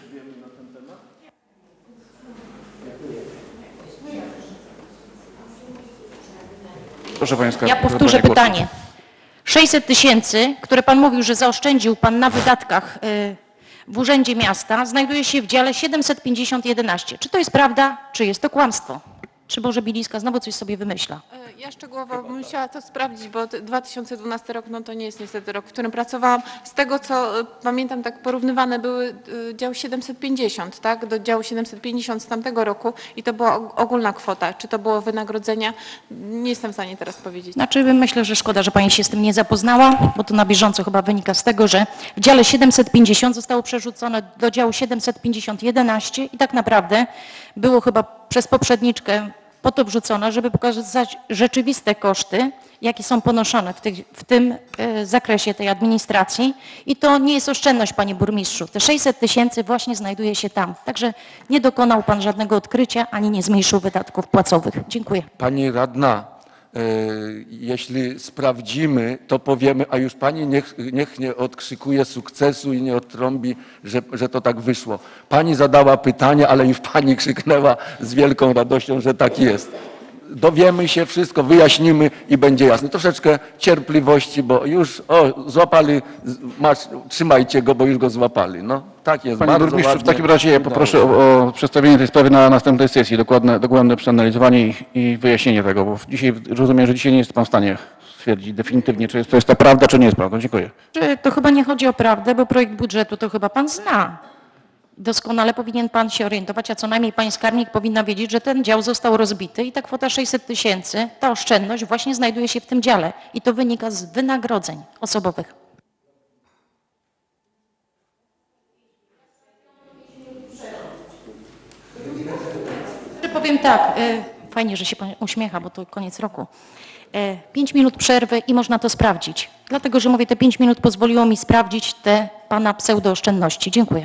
Proszę Państwa. Ja powtórzę pytanie. sześćset tysięcy, które Pan mówił, że zaoszczędził Pan na wydatkach w Urzędzie Miasta znajduje się w dziale siedemset pięćdziesiąt jedenaście. Czy to jest prawda, czy jest to kłamstwo? Czy Boże Bilińska znowu coś sobie wymyśla? Ja szczegółowo bym musiała to sprawdzić, bo dwa tysiące dwunasty rok, no to nie jest niestety rok, w którym pracowałam. Z tego, co y, pamiętam, tak porównywane były y, dział siedemset pięćdziesiąt, tak, do działu siedemset pięćdziesiąt z tamtego roku i to była og- ogólna kwota. Czy to było wynagrodzenia? Nie jestem w stanie teraz powiedzieć. Znaczy myślę, że szkoda, że Pani się z tym nie zapoznała, bo to na bieżąco chyba wynika z tego, że w dziale siedemset pięćdziesiąt zostało przerzucone do działu siedemset pięćdziesiąt jedenaście i tak naprawdę było chyba przez poprzedniczkę po to wrzucone, żeby pokazać rzeczywiste koszty, jakie są ponoszone w, tych, w tym e, zakresie tej administracji. I to nie jest oszczędność, panie burmistrzu. Te sześćset tysięcy właśnie znajduje się tam. Także nie dokonał pan żadnego odkrycia, ani nie zmniejszył wydatków płacowych. Dziękuję. Pani radna, e, jeśli sprawdzimy, to powiemy, a już pani niech, niech nie odkrzykuje sukcesu i nie odtrąbi, że, że to tak wyszło. Pani zadała pytanie, ale już pani krzyknęła z wielką radością, że tak jest. Dowiemy się wszystko, wyjaśnimy i będzie jasne. Troszeczkę cierpliwości, bo już o, złapali, masz, trzymajcie go, bo już go złapali. No, tak jest. Panie bardzo burmistrzu, w ładnie takim razie ja udało. poproszę o, o przedstawienie tej sprawy na następnej sesji, dokładne, dogłębne przeanalizowanie i, i wyjaśnienie tego, bo dzisiaj rozumiem, że dzisiaj nie jest pan w stanie stwierdzić definitywnie, czy jest, to jest ta prawda, czy nie jest prawda. Dziękuję. Czy to chyba nie chodzi o prawdę, bo projekt budżetu to chyba pan zna. Doskonale powinien pan się orientować, a co najmniej pani skarbnik powinna wiedzieć, że ten dział został rozbity i ta kwota sześćset tysięcy, ta oszczędność właśnie znajduje się w tym dziale i to wynika z wynagrodzeń osobowych. Powiem tak, y, fajnie, że się pan uśmiecha, bo to koniec roku. Y, Pięć minut przerwy i można to sprawdzić. Dlatego, że mówię, te pięć minut pozwoliło mi sprawdzić te pana pseudooszczędności. Dziękuję.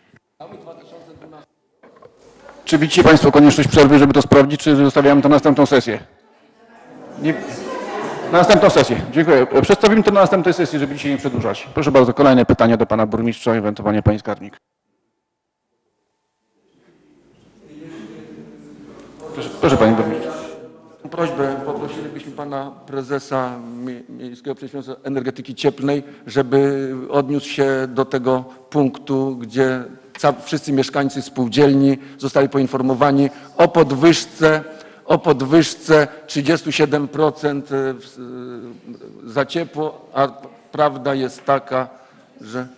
Czy widzicie państwo konieczność przerwy, żeby to sprawdzić, czy zostawiamy to na następną sesję? Nie... Na następną sesję. Dziękuję. Przedstawimy to na następnej sesji, żeby dzisiaj nie przedłużać. Proszę bardzo, kolejne pytanie do pana burmistrza, ewentualnie pani skarbnik. Proszę, proszę panie burmistrzu. Prośbę, poprosilibyśmy pana prezesa Miejskiego Przedsiębiorstwa Energetyki Cieplnej, żeby odniósł się do tego punktu, gdzie wszyscy mieszkańcy spółdzielni zostali poinformowani o podwyżce, o podwyżce trzydzieści siedem procent za ciepło, a prawda jest taka, że...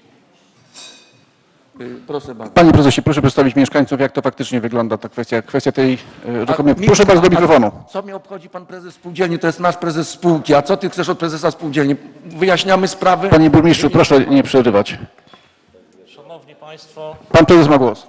Proszę bardzo. Panie prezesie, proszę przedstawić mieszkańców, jak to faktycznie wygląda ta kwestia, kwestia tej... Rzekomie... mi- Proszę bardzo do mikrofonu. Co mnie obchodzi pan prezes spółdzielni? To jest nasz prezes spółki. A co ty chcesz od prezesa spółdzielni? Wyjaśniamy sprawę. Panie burmistrzu, proszę nie przerywać. Szanowni Państwo, Pan prezes ma głos.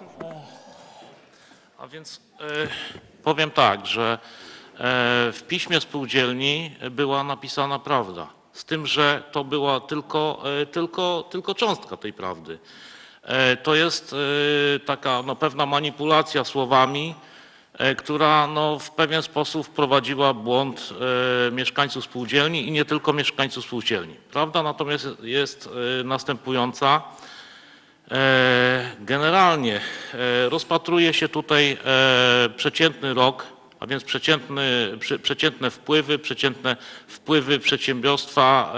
a więc e, powiem tak, że e, w piśmie spółdzielni była napisana prawda, z tym, że to była tylko, e, tylko, tylko cząstka tej prawdy. E, to jest e, taka no, pewna manipulacja słowami, e, która no, w pewien sposób wprowadziła błąd e, mieszkańców spółdzielni i nie tylko mieszkańców spółdzielni. Prawda natomiast jest e, następująca. Generalnie rozpatruje się tutaj przeciętny rok, a więc przeciętny, przeciętne wpływy, przeciętne wpływy przedsiębiorstwa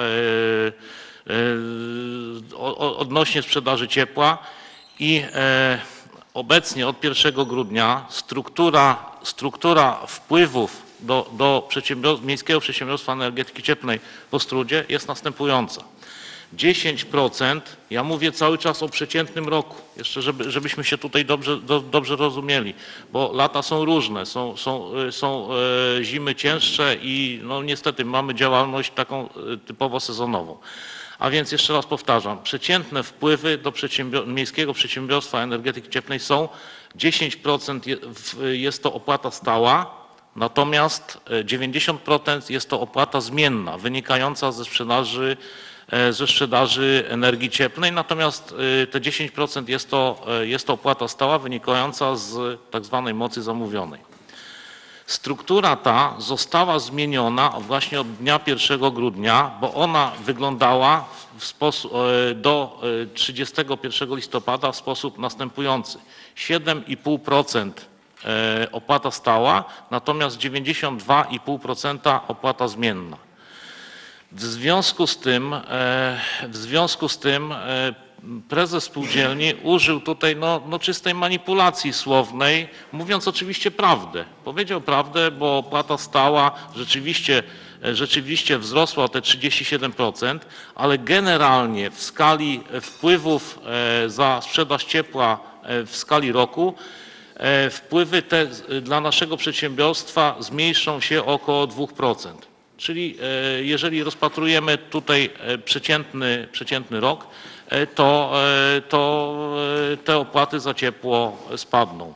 odnośnie sprzedaży ciepła i obecnie od pierwszego grudnia struktura, struktura wpływów do, do przedsiębior- Miejskiego Przedsiębiorstwa Energetyki Cieplnej w Ostródzie jest następująca. dziesięć procent, ja mówię cały czas o przeciętnym roku, jeszcze żeby, żebyśmy się tutaj dobrze, do, dobrze rozumieli, bo lata są różne, są, są, są e, zimy cięższe i no niestety mamy działalność taką e, typowo sezonową. A więc jeszcze raz powtarzam, przeciętne wpływy do przedsiębior- Miejskiego Przedsiębiorstwa Energetyki Cieplnej są dziesięć procent je, w, jest to opłata stała, natomiast dziewięćdziesiąt procent jest to opłata zmienna, wynikająca ze sprzedaży ze sprzedaży energii cieplnej, natomiast te dziesięć procent jest to, jest to opłata stała wynikająca z tak zwanej mocy zamówionej. Struktura ta została zmieniona właśnie od dnia pierwszego grudnia, bo ona wyglądała w sposób, do trzydziestego pierwszego listopada w sposób następujący. siedem i pół procent opłata stała, natomiast dziewięćdziesiąt dwa i pół procent opłata zmienna. W związku z tym, w związku z tym prezes spółdzielni użył tutaj no, no czystej manipulacji słownej, mówiąc oczywiście prawdę. Powiedział prawdę, bo opłata stała rzeczywiście, rzeczywiście wzrosła o te trzydzieści siedem procent, ale generalnie w skali wpływów za sprzedaż ciepła w skali roku wpływy te dla naszego przedsiębiorstwa zmniejszą się o około dwa procent. Czyli jeżeli rozpatrujemy tutaj przeciętny, przeciętny rok, to, to te opłaty za ciepło spadną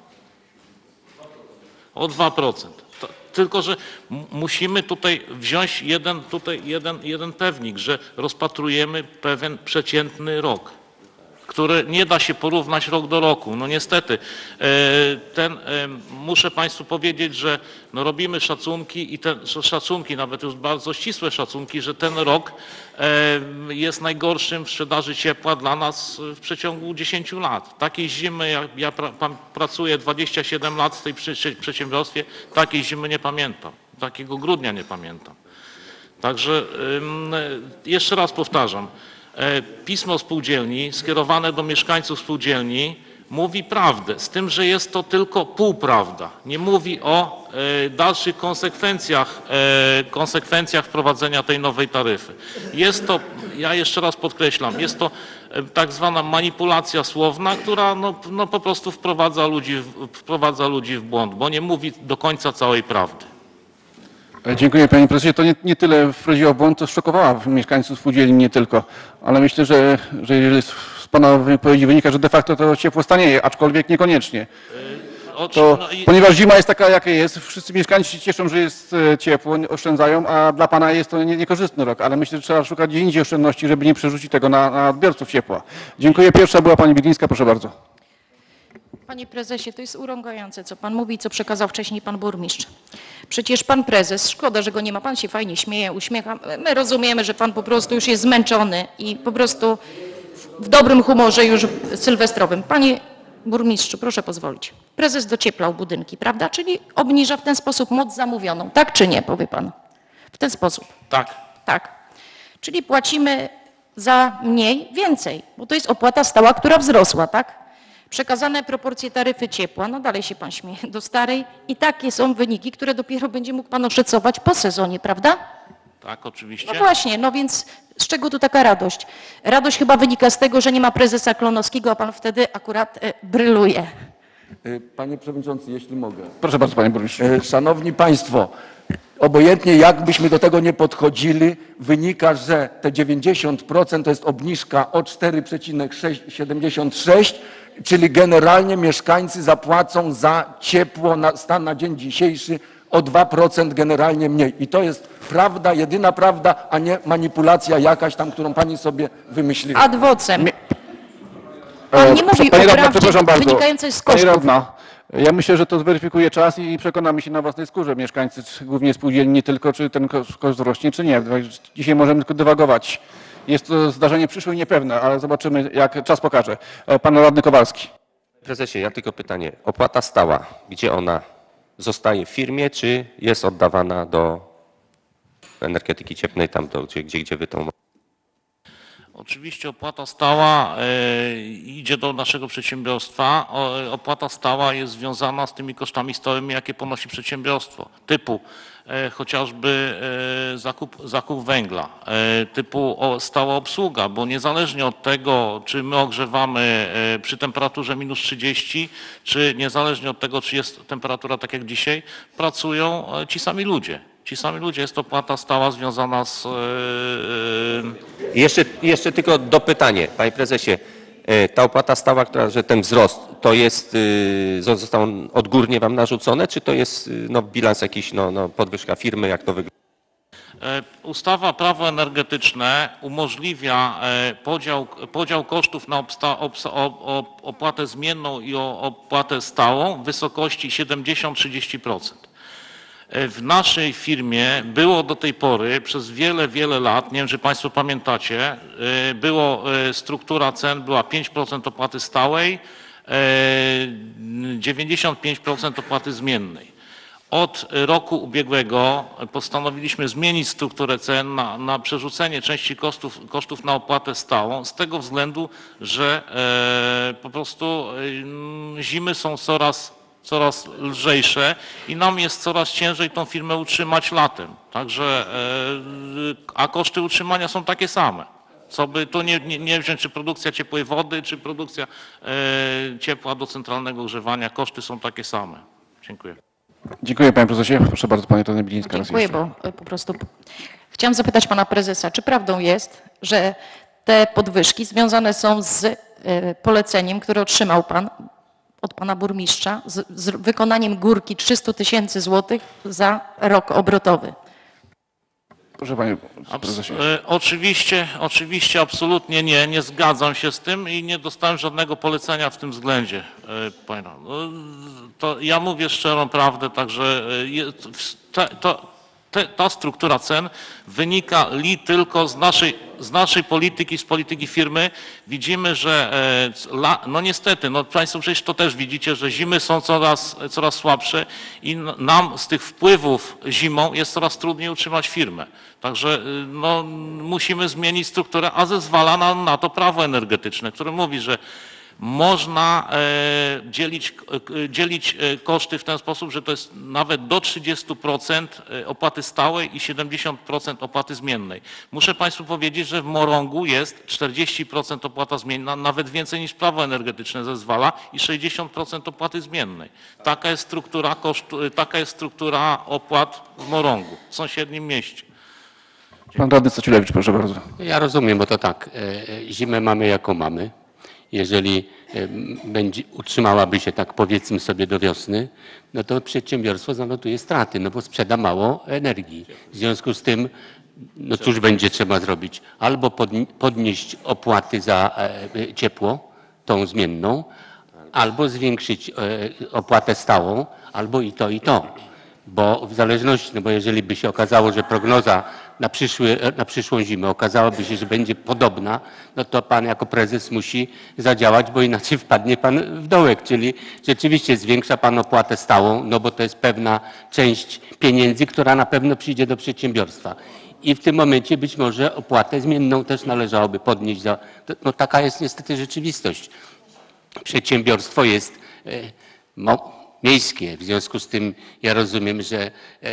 o dwa procent. Tylko że musimy tutaj wziąć jeden, tutaj jeden, jeden pewnik, że rozpatrujemy pewien przeciętny rok, który nie da się porównać rok do roku. No niestety, ten, muszę Państwu powiedzieć, że no robimy szacunki i te szacunki, nawet już bardzo ścisłe szacunki, że ten rok jest najgorszym w sprzedaży ciepła dla nas w przeciągu dziesięciu lat. Takiej zimy, jak ja pra, pracuję dwadzieścia siedem lat w tej przedsiębiorstwie, takiej zimy nie pamiętam. Takiego grudnia nie pamiętam. Także jeszcze raz powtarzam. Pismo spółdzielni skierowane do mieszkańców spółdzielni mówi prawdę, z tym, że jest to tylko półprawda. Nie mówi o dalszych konsekwencjach, konsekwencjach wprowadzenia tej nowej taryfy. Jest to, ja jeszcze raz podkreślam, jest to tak zwana manipulacja słowna, która no, no po prostu wprowadza ludzi, wprowadza ludzi w błąd, bo nie mówi do końca całej prawdy. Dziękuję Panie Prezesie. To nie, nie tyle wprowadziła w błąd, to szokowała mieszkańców spółdzielni nie tylko. Ale myślę, że, że jeżeli z Pana wypowiedzi wynika, że de facto to ciepło stanieje, aczkolwiek niekoniecznie. To, ponieważ zima jest taka, jaka jest, wszyscy mieszkańcy się cieszą, że jest ciepło, oszczędzają, a dla Pana jest to nie, niekorzystny rok. Ale myślę, że trzeba szukać gdzie indziej oszczędności, żeby nie przerzucić tego na, na odbiorców ciepła. Dziękuję. Pierwsza była Pani Biglińska. Proszę bardzo. Panie prezesie, to jest urągające, co pan mówi, co przekazał wcześniej pan burmistrz. Przecież pan prezes, szkoda, że go nie ma, pan się fajnie śmieje, uśmiecha. My rozumiemy, że pan po prostu już jest zmęczony i po prostu w dobrym humorze już sylwestrowym. Panie burmistrzu, proszę pozwolić. Prezes docieplał budynki, prawda? Czyli obniża w ten sposób moc zamówioną. Tak czy nie, powie pan? W ten sposób. Tak. Tak. Czyli płacimy za mniej więcej, bo to jest opłata stała, która wzrosła, tak? Przekazane proporcje taryfy ciepła, no dalej się pan śmieje, do starej i takie są wyniki, które dopiero będzie mógł pan oszacować po sezonie, prawda? Tak, oczywiście. No właśnie, no więc z czego tu taka radość? Radość chyba wynika z tego, że nie ma prezesa Klonowskiego, a pan wtedy akurat e, bryluje. Panie Przewodniczący, jeśli mogę. Proszę bardzo, Panie Burmistrzu. Szanowni Państwo, obojętnie jak byśmy do tego nie podchodzili, wynika, że te dziewięćdziesiąt procent to jest obniżka o cztery przecinek siedemdziesiąt sześć, czyli generalnie mieszkańcy zapłacą za ciepło na stan na dzień dzisiejszy o dwa procent generalnie mniej. I to jest prawda, jedyna prawda, a nie manipulacja jakaś tam, którą Pani sobie wymyśliła. Ad vocem. Pan nie mówi Pani o radna, prawdzie przepraszam bardzo. wynikającej z Pani kosztów. radna, ja myślę, że to zweryfikuje czas i przekonamy się na własnej skórze mieszkańcy, głównie spółdzielni, nie tylko, czy ten koszt wzrośnie, czy nie. Dzisiaj możemy tylko dywagować. Jest to zdarzenie przyszłe i niepewne, ale zobaczymy, jak czas pokaże. Pan radny Kowalski. Prezesie, ja tylko pytanie. Opłata stała, gdzie ona zostaje w firmie, czy jest oddawana do energetyki cieplnej, tam do, gdzie, gdzie, gdzie wy tą... Oczywiście opłata stała e, idzie do naszego przedsiębiorstwa. O, opłata stała jest związana z tymi kosztami stałymi, jakie ponosi przedsiębiorstwo, typu e, chociażby e, zakup, zakup węgla, e, typu o, stała obsługa, bo niezależnie od tego, czy my ogrzewamy e, przy temperaturze minus trzydzieści, czy niezależnie od tego, czy jest temperatura tak jak dzisiaj, pracują e, ci sami ludzie. Ci sami ludzie, jest to opłata stała związana z... Yy... Jeszcze, jeszcze tylko dopytanie, Panie Prezesie. Ta opłata stała, która, że ten wzrost, to jest, yy, został on odgórnie Wam narzucone, czy to jest no, bilans jakiś, no, no, podwyżka firmy, jak to wygląda? Ustawa Prawo energetyczne umożliwia podział, podział kosztów na obsta, obsa, op, opłatę zmienną i opłatę stałą w wysokości siedemdziesiąt trzydzieści procent. W naszej firmie było do tej pory przez wiele, wiele lat, nie wiem, czy Państwo pamiętacie, było struktura cen, była pięć procent opłaty stałej, dziewięćdziesiąt pięć procent opłaty zmiennej. od roku ubiegłego postanowiliśmy zmienić strukturę cen na, na przerzucenie części kosztów, kosztów na opłatę stałą z tego względu, że e, po prostu e, zimy są coraz, coraz lżejsze i nam jest coraz ciężej tą firmę utrzymać latem. Także, e, a koszty utrzymania są takie same. Co by tu nie, nie, nie wziąć, czy produkcja ciepłej wody, czy produkcja e, ciepła do centralnego ogrzewania, koszty są takie same. Dziękuję. Dziękuję panie prezesie. Proszę bardzo, pani Anna Bilińska. Dziękuję, bo po prostu chciałam zapytać pana prezesa, czy prawdą jest, że te podwyżki związane są z e, poleceniem, które otrzymał pan od pana burmistrza, z, z wykonaniem górki trzysta tysięcy złotych za rok obrotowy? Proszę panie prezesie. E, Oczywiście, oczywiście, absolutnie nie, nie zgadzam się z tym i nie dostałem żadnego polecenia w tym względzie. e, panie. No, to ja mówię szczerą prawdę, także e, je- w- te, to, te, ta struktura cen wynika li tylko z naszej, z naszej polityki, z polityki firmy. Widzimy, że e, c- la, no niestety, no państwo przecież to też widzicie, że zimy są coraz, coraz słabsze i n- nam z tych wpływów zimą jest coraz trudniej utrzymać firmę. Także y, no, musimy zmienić strukturę, a zezwala nam na to prawo energetyczne, które mówi, że można e, dzielić, e, dzielić e, koszty w ten sposób, że to jest nawet do trzydziestu procent opłaty stałej i siedemdziesiąt procent opłaty zmiennej. Muszę państwu powiedzieć, że w Morągu jest czterdzieści procent opłata zmienna, nawet więcej niż prawo energetyczne zezwala i sześćdziesiąt procent opłaty zmiennej. Taka jest struktura, kosztu, taka jest struktura opłat w Morągu, w sąsiednim mieście. Pan radny Staciulewicz, proszę bardzo. Ja rozumiem, bo to tak, e, e, zimę mamy jaką mamy. Jeżeli e, m, będzie, utrzymałaby się tak powiedzmy sobie do wiosny, no to przedsiębiorstwo zanotuje straty, no bo sprzeda mało energii. W związku z tym, no cóż będzie trzeba zrobić? Albo podni- podnieść opłaty za e, ciepło, tą zmienną, albo zwiększyć e, opłatę stałą, albo i to, i to. Bo w zależności, no bo jeżeli by się okazało, że prognoza na, przyszły, na przyszłą zimę okazałaby się, że będzie podobna, no to pan jako prezes musi zadziałać, bo inaczej wpadnie pan w dołek, czyli rzeczywiście zwiększa pan opłatę stałą, no bo to jest pewna część pieniędzy, która na pewno przyjdzie do przedsiębiorstwa. I w tym momencie być może opłatę zmienną też należałoby podnieść. Za, no taka jest niestety rzeczywistość. Przedsiębiorstwo jest e, mo, miejskie. W związku z tym ja rozumiem, że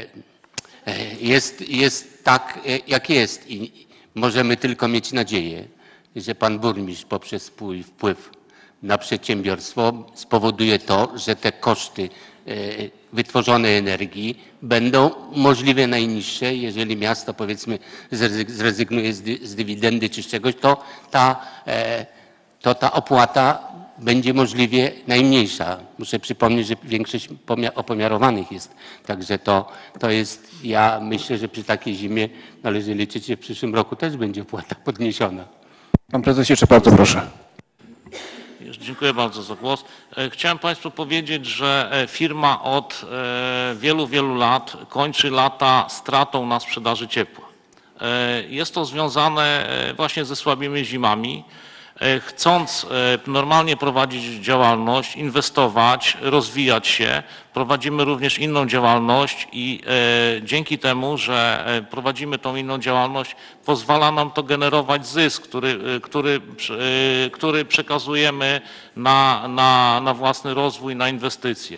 jest, jest tak, jak jest i możemy tylko mieć nadzieję, że pan burmistrz poprzez swój wpływ na przedsiębiorstwo spowoduje to, że te koszty wytworzonej energii będą możliwie najniższe. Jeżeli miasto powiedzmy zrezygnuje z, dy, z dywidendy czy z czegoś, to ta, to ta opłata będzie możliwie najmniejsza. Muszę przypomnieć, że większość opomiarowanych jest. Także to, to jest, ja myślę, że przy takiej zimie należy liczyć, że w przyszłym roku też będzie opłata podniesiona. Pan prezes jeszcze bardzo proszę. Dziękuję bardzo za głos. Chciałem państwu powiedzieć, że firma od wielu, wielu lat kończy lata stratą na sprzedaży ciepła. Jest to związane właśnie ze słabymi zimami. Chcąc normalnie prowadzić działalność, inwestować, rozwijać się, prowadzimy również inną działalność i dzięki temu, że prowadzimy tą inną działalność, pozwala nam to generować zysk, który, który, który przekazujemy na, na, na własny rozwój, na inwestycje.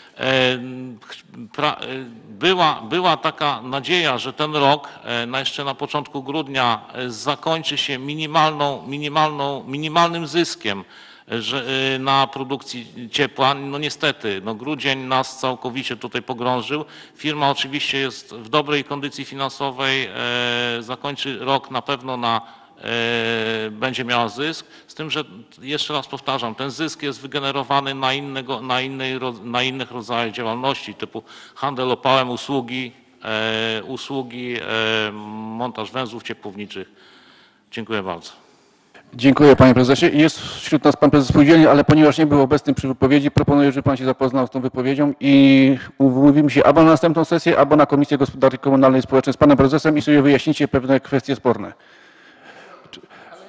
Była, była taka nadzieja, że ten rok, na jeszcze na początku grudnia, zakończy się minimalną, minimalną, minimalnym zyskiem że, na produkcji ciepła. No niestety, no grudzień nas całkowicie tutaj pogrążył. Firma oczywiście jest w dobrej kondycji finansowej, zakończy rok na pewno na będzie miała zysk, z tym, że jeszcze raz powtarzam, ten zysk jest wygenerowany na, innego, na, innej, na innych rodzajach działalności typu handel opałem, usługi, e, usługi e, montaż węzłów ciepłowniczych. Dziękuję bardzo. Dziękuję panie prezesie. Jest wśród nas pan prezes spółdzielni, ale ponieważ nie był obecny przy wypowiedzi, proponuję, żeby pan się zapoznał z tą wypowiedzią i umówimy się albo na następną sesję, albo na Komisję Gospodarki Komunalnej i Społecznej z panem prezesem i sobie wyjaśnicie pewne kwestie sporne.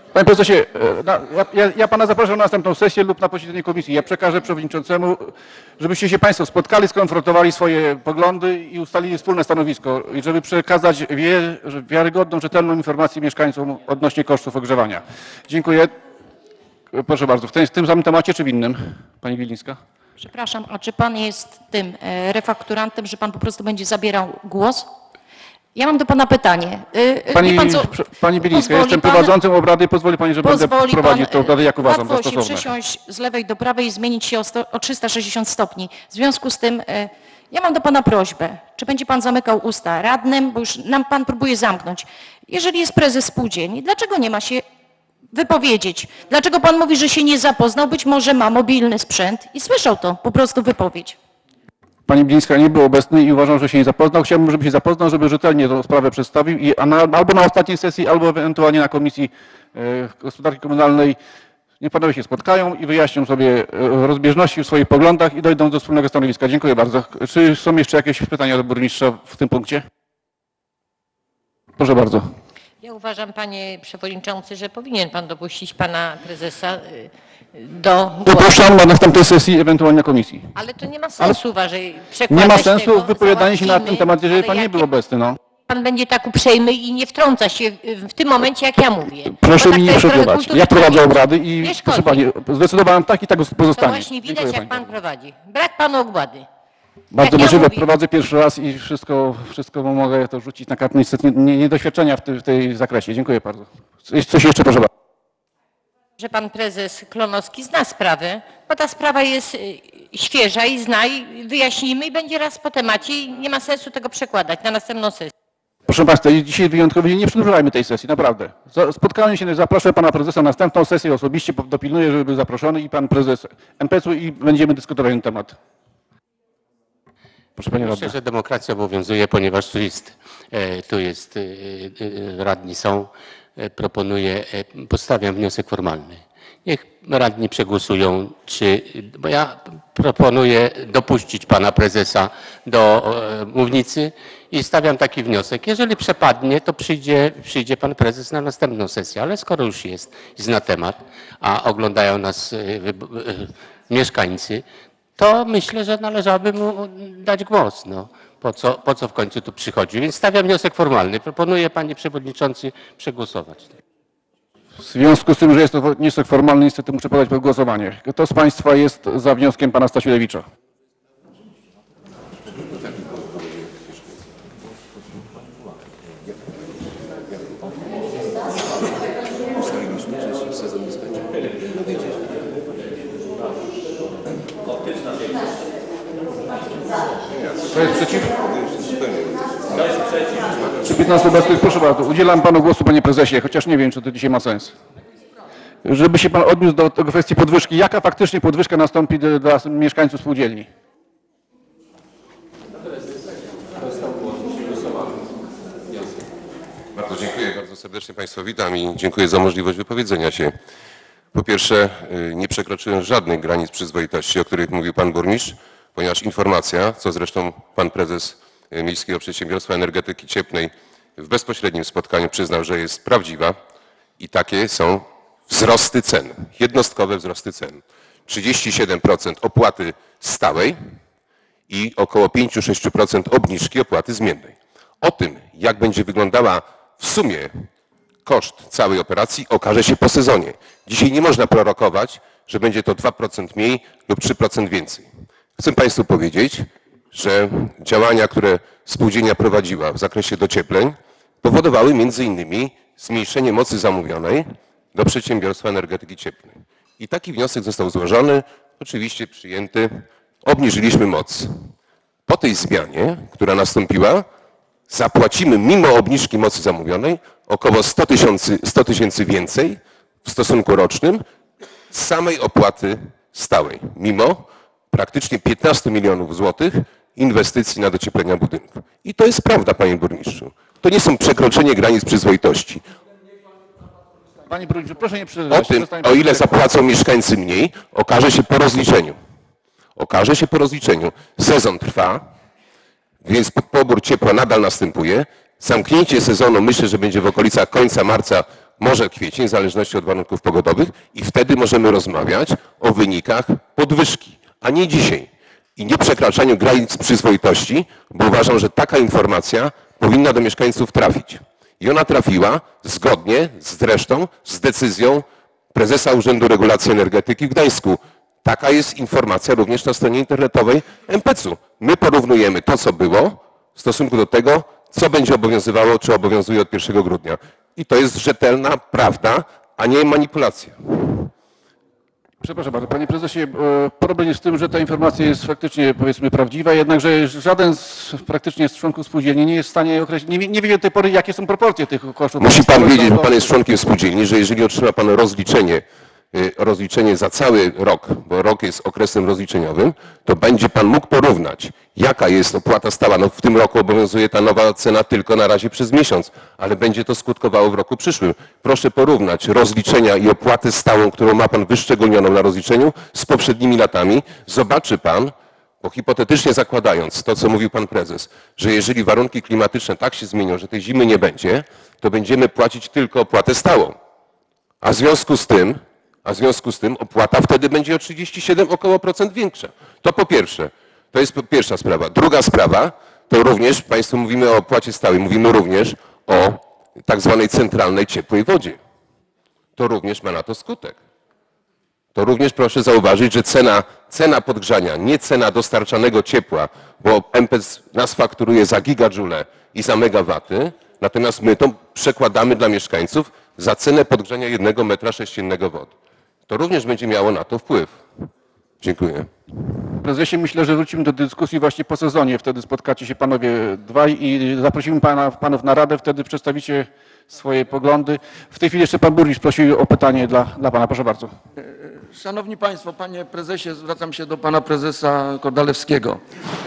Panie prezesie, na, ja, ja pana zapraszam na następną sesję lub na posiedzenie komisji. Ja przekażę przewodniczącemu, żebyście się państwo spotkali, skonfrontowali swoje poglądy i ustalili wspólne stanowisko, i żeby przekazać wie, wiarygodną, rzetelną informację mieszkańcom odnośnie kosztów ogrzewania. Dziękuję. Proszę bardzo. W tym, w tym samym temacie czy w innym? Pani Wilińska. Przepraszam, a czy pan jest tym e, refakturantem, że pan po prostu będzie zabierał głos? Ja mam do pana pytanie. Yy, Pani, pan co, pani Bilińska, jestem pan, prowadzącym obrady, pozwoli pani, że będę prowadził te obrady, jak uważam za łatwo się stosowne. przysiąść z lewej do prawej i zmienić się o, sto, o trzysta sześćdziesiąt stopni. W związku z tym yy, ja mam do pana prośbę, czy będzie pan zamykał usta radnym, bo już nam pan próbuje zamknąć. Jeżeli jest prezes spółdzielni, dlaczego nie ma się wypowiedzieć? Dlaczego pan mówi, że się nie zapoznał? Być może ma mobilny sprzęt i słyszał to, po prostu wypowiedź. Pani Bilińska nie był obecny i uważam, że się nie zapoznał. Chciałbym, żeby się zapoznał, żeby rzetelnie tę sprawę przedstawił i a na, albo na ostatniej sesji, albo ewentualnie na Komisji e, Gospodarki Komunalnej niech panowie się spotkają i wyjaśnią sobie e, rozbieżności w swoich poglądach i dojdą do wspólnego stanowiska. Dziękuję bardzo. Czy są jeszcze jakieś pytania do burmistrza w tym punkcie? Proszę bardzo. Ja uważam, panie przewodniczący, że powinien pan dopuścić pana prezesa y, do głosu. Dopuszczam na następnej sesji, ewentualnie na komisji. Ale to nie ma sensu, uważaj, Nie przekładać ma sensu tego, wypowiadanie się na ten załatwimy, temat, jeżeli ale pan nie jak był obecny. No. pan będzie tak uprzejmy i nie wtrąca się w tym momencie, jak ja mówię. Proszę Bo tak mi to nie jest trochę przegrywać. kultury Ja prowadzę człowieka. obrady i Nie proszę szkodzi. pani, zdecydowałem tak i tak To pozostanie. właśnie widać, Dziękuję jak pani. pan prowadzi. Brak panu ogłady. Bardzo Jak ja możliwe, mówię. prowadzę pierwszy raz i wszystko, wszystko mogę to rzucić na kartę. Niestety nie, nie doświadczenia w, ty, w tej zakresie. Dziękuję bardzo. Coś, coś jeszcze, proszę bardzo. Że pan prezes Klonowski zna sprawę, bo ta sprawa jest y, świeża i zna i wyjaśnimy i będzie raz po temacie i nie ma sensu tego przekładać na następną sesję. Proszę państwa, dzisiaj wyjątkowo nie przedłużajmy tej sesji, naprawdę. Za- Spotkałem się, zaproszę pana prezesa na następną sesję osobiście, po- dopilnuję, żeby był zaproszony i pan prezes en pe ce u i będziemy dyskutować na ten temat. Proszę panie Myślę, radny. że demokracja obowiązuje, ponieważ tu jest, e, tu jest e, e, radni są. E, Proponuję, e, postawiam wniosek formalny. Niech radni przegłosują, czy, bo ja proponuję dopuścić pana prezesa do e, mównicy i stawiam taki wniosek. Jeżeli przepadnie, to przyjdzie, przyjdzie pan prezes na następną sesję, ale skoro już jest i zna temat, a oglądają nas e, wyb- e, mieszkańcy, to myślę, że należałoby mu dać głos. No. Po co, po co w końcu tu przychodzi? Więc stawiam wniosek formalny. Proponuję, panie przewodniczący, przegłosować. W związku z tym, że jest to wniosek formalny, niestety muszę podać pod głosowanie. Kto z państwa jest za wnioskiem pana Stasiulewicza? Kto jest przeciw? Czy piętnaście obecnych? Proszę bardzo, udzielam panu głosu, panie prezesie, chociaż nie wiem, czy to dzisiaj ma sens. Żeby się pan odniósł do tego kwestii podwyżki. Jaka faktycznie podwyżka nastąpi do- dla mieszkańców spółdzielni? Bardzo dziękuję, bardzo serdecznie Państwa witam i dziękuję za możliwość wypowiedzenia się. Po pierwsze, y, nie przekroczyłem żadnych granic przyzwoitości, o których mówił Pan Burmistrz, ponieważ informacja, co zresztą Pan Prezes y, Miejskiego Przedsiębiorstwa Energetyki Cieplnej w bezpośrednim spotkaniu przyznał, że jest prawdziwa i takie są wzrosty cen, jednostkowe wzrosty cen. trzydzieści siedem procent opłaty stałej i około pięć do sześciu procent obniżki opłaty zmiennej. O tym, jak będzie wyglądała w sumie koszt całej operacji, okaże się po sezonie. Dzisiaj nie można prorokować, że będzie to dwa procent mniej lub trzy procent więcej. Chcę Państwu powiedzieć, że działania, które spółdzielnia prowadziła w zakresie dociepleń, powodowały między innymi zmniejszenie mocy zamówionej do przedsiębiorstwa energetyki cieplnej. I taki wniosek został złożony, oczywiście przyjęty, obniżyliśmy moc. Po tej zmianie, która nastąpiła, zapłacimy mimo obniżki mocy zamówionej około sto tysięcy, sto tysięcy więcej w stosunku rocznym z samej opłaty stałej, mimo praktycznie piętnastu milionów złotych inwestycji na docieplenia budynku. I to jest prawda, panie burmistrzu. To nie są przekroczenie granic przyzwoitości. Panie burmistrzu, proszę nie O przerywać. tym, o ile zapłacą mieszkańcy mniej, okaże się po rozliczeniu. Okaże się po rozliczeniu. Sezon trwa, więc pobór ciepła nadal następuje. Zamknięcie sezonu myślę, że będzie w okolicach końca marca, może kwiecień, w zależności od warunków pogodowych i wtedy możemy rozmawiać o wynikach podwyżki, a nie dzisiaj. I nie przekraczaniu granic przyzwoitości, bo uważam, że taka informacja powinna do mieszkańców trafić. I ona trafiła zgodnie zresztą z decyzją prezesa Urzędu Regulacji Energetyki w Gdańsku. Taka jest informacja również na stronie internetowej em pe ce u. My porównujemy to, co było w stosunku do tego, co będzie obowiązywało, czy obowiązuje od pierwszego grudnia. I to jest rzetelna prawda, a nie manipulacja. Przepraszam bardzo, panie prezesie, problem jest w tym, że ta informacja jest faktycznie, powiedzmy, prawdziwa, jednakże żaden z praktycznie z członków spółdzielni nie jest w stanie określić, nie, nie wie do tej pory, jakie są proporcje tych kosztów. Musi pan wiedzieć, bo pan jest członkiem spółdzielni, że jeżeli otrzyma pan rozliczenie, rozliczenie za cały rok, bo rok jest okresem rozliczeniowym, to będzie pan mógł porównać, jaka jest opłata stała. No w tym roku obowiązuje ta nowa cena tylko na razie przez miesiąc, ale będzie to skutkowało w roku przyszłym. Proszę porównać rozliczenia i opłatę stałą, którą ma pan wyszczególnioną na rozliczeniu z poprzednimi latami. Zobaczy pan, bo hipotetycznie zakładając to, co mówił pan prezes, że jeżeli warunki klimatyczne tak się zmienią, że tej zimy nie będzie, to będziemy płacić tylko opłatę stałą. A w związku z tym A w związku z tym opłata wtedy będzie o trzydzieści siedem około procent większa. To po pierwsze. To jest pierwsza sprawa. Druga sprawa to również, państwo mówimy o opłacie stałej, mówimy również o tak zwanej centralnej ciepłej wodzie. To również ma na to skutek. To również proszę zauważyć, że cena, cena podgrzania, nie cena dostarczanego ciepła, bo em pe ce nas fakturuje za gigadżule i za megawaty, natomiast my to przekładamy dla mieszkańców za cenę podgrzania jednego metra sześciennego wody. To również będzie miało na to wpływ. Dziękuję. Prezesie, myślę, że wrócimy do dyskusji właśnie po sezonie. Wtedy spotkacie się panowie dwaj i zaprosimy pana, panów na radę. Wtedy przedstawicie swoje poglądy. W tej chwili jeszcze pan burmistrz prosił o pytanie dla, dla pana. Proszę bardzo. Szanowni Państwo, panie prezesie, zwracam się do pana prezesa Kordalewskiego.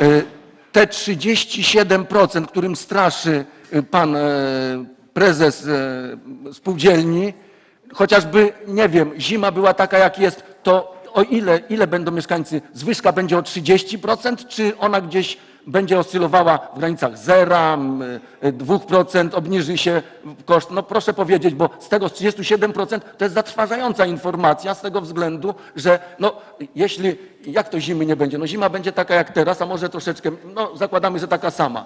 Te trzydzieści siedem procent, którym straszy pan prezes spółdzielni, chociażby, nie wiem, zima była taka jak jest, to o ile, ile będą mieszkańcy? Zwyżka będzie o trzydzieści procent, czy ona gdzieś będzie oscylowała w granicach zera, dwóch procent, obniży się koszt? No proszę powiedzieć, bo z tego trzydzieści siedem procent to jest zatrważająca informacja z tego względu, że no jeśli, jak to zimy nie będzie? No zima będzie taka jak teraz, a może troszeczkę, no zakładamy, że taka sama.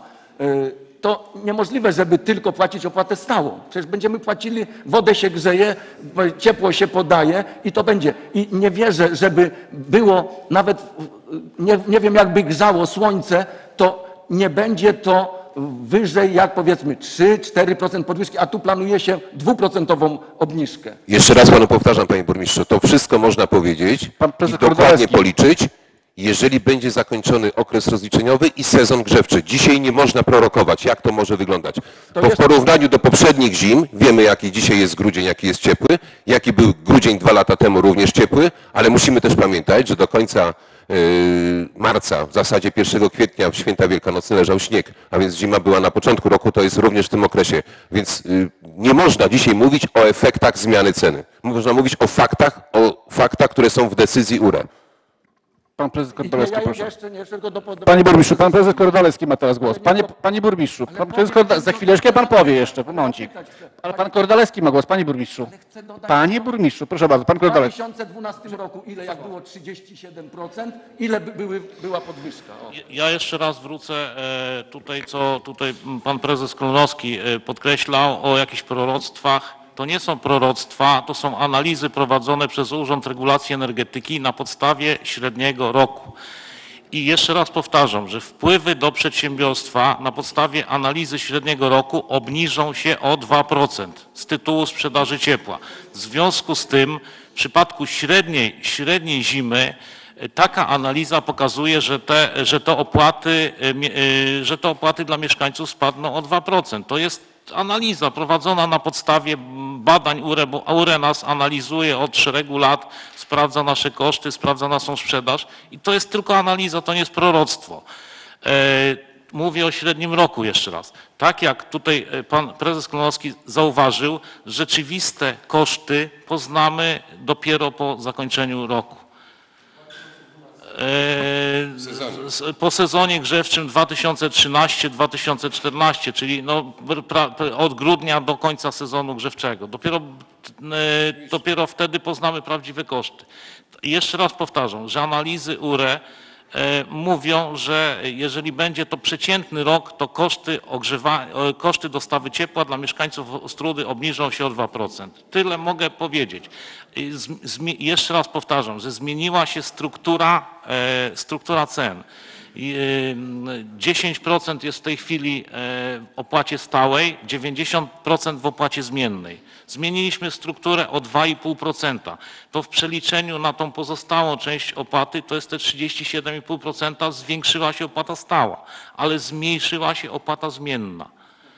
To niemożliwe, żeby tylko płacić opłatę stałą. Przecież będziemy płacili, wodę się grzeje, ciepło się podaje i to będzie. I nie wierzę, żeby było nawet, nie, nie wiem jakby grzało słońce, to nie będzie to wyżej jak powiedzmy trzy cztery procent podwyżki, a tu planuje się dwuprocentową obniżkę. Jeszcze raz panu powtarzam, panie burmistrzu, to wszystko można powiedzieć i dokładnie policzyć, jeżeli będzie zakończony okres rozliczeniowy i sezon grzewczy. Dzisiaj nie można prorokować, jak to może wyglądać. Bo w porównaniu do poprzednich zim, wiemy jaki dzisiaj jest grudzień, jaki jest ciepły, jaki był grudzień dwa lata temu również ciepły, ale musimy też pamiętać, że do końca yy, marca, w zasadzie pierwszego kwietnia w święta wielkanocne leżał śnieg, a więc zima była na początku roku, to jest również w tym okresie. Więc yy, nie można dzisiaj mówić o efektach zmiany ceny. Można mówić o faktach, o faktach, które są w decyzji U R E. Pan prezes Kordalewski, Ja proszę. jeszcze, jeszcze tylko do, do, Panie burmistrzu, pan prezes Kordalewski ma teraz głos. Panie, panie burmistrzu, pan prezes Korda... za chwileczkę pan powie jeszcze, momencik. Ale pan Kordalewski ma głos, panie burmistrzu. Panie burmistrzu, proszę bardzo, pan W dwa Kordalewski. tysiące dwunastym roku ile jak było trzydzieści siedem procent, ile by były, była podwyżka? O. Ja jeszcze raz wrócę e, tutaj, co tutaj pan prezes Klonowski e, podkreślał o jakichś proroctwach. To nie są proroctwa, to są analizy prowadzone przez Urząd Regulacji Energetyki na podstawie średniego roku. I jeszcze raz powtarzam, że wpływy do przedsiębiorstwa na podstawie analizy średniego roku obniżą się o dwa procent z tytułu sprzedaży ciepła. W związku z tym w przypadku średniej, średniej zimy taka analiza pokazuje, że te, że te opłaty, że te opłaty dla mieszkańców spadną o dwa procent. To jest analiza prowadzona na podstawie badań U R E, bo U R E nas analizuje od szeregu lat, sprawdza nasze koszty, sprawdza naszą sprzedaż i to jest tylko analiza, to nie jest proroctwo. Mówię o średnim roku jeszcze raz. Tak jak tutaj pan prezes Klonowski zauważył, rzeczywiste koszty poznamy dopiero po zakończeniu roku. e, po sezonie grzewczym dwa tysiące trzynaście dwa tysiące czternaście, czyli no, pra, od grudnia do końca sezonu grzewczego. Dopiero, e, dopiero wtedy poznamy prawdziwe koszty. I jeszcze raz powtarzam, że analizy U R E e, mówią, że jeżeli będzie to przeciętny rok, to koszty, ogrzewa, koszty dostawy ciepła dla mieszkańców Ostródy obniżą się o dwa procent. Tyle mogę powiedzieć. Z, z, jeszcze raz powtarzam, że zmieniła się struktura, e, struktura cen. dziesięć procent jest w tej chwili w opłacie stałej, dziewięćdziesiąt procent w opłacie zmiennej. Zmieniliśmy strukturę o dwa i pół procent. To w przeliczeniu na tą pozostałą część opłaty to jest te trzydzieści siedem i pół procent zwiększyła się opłata stała, ale zmniejszyła się opłata zmienna.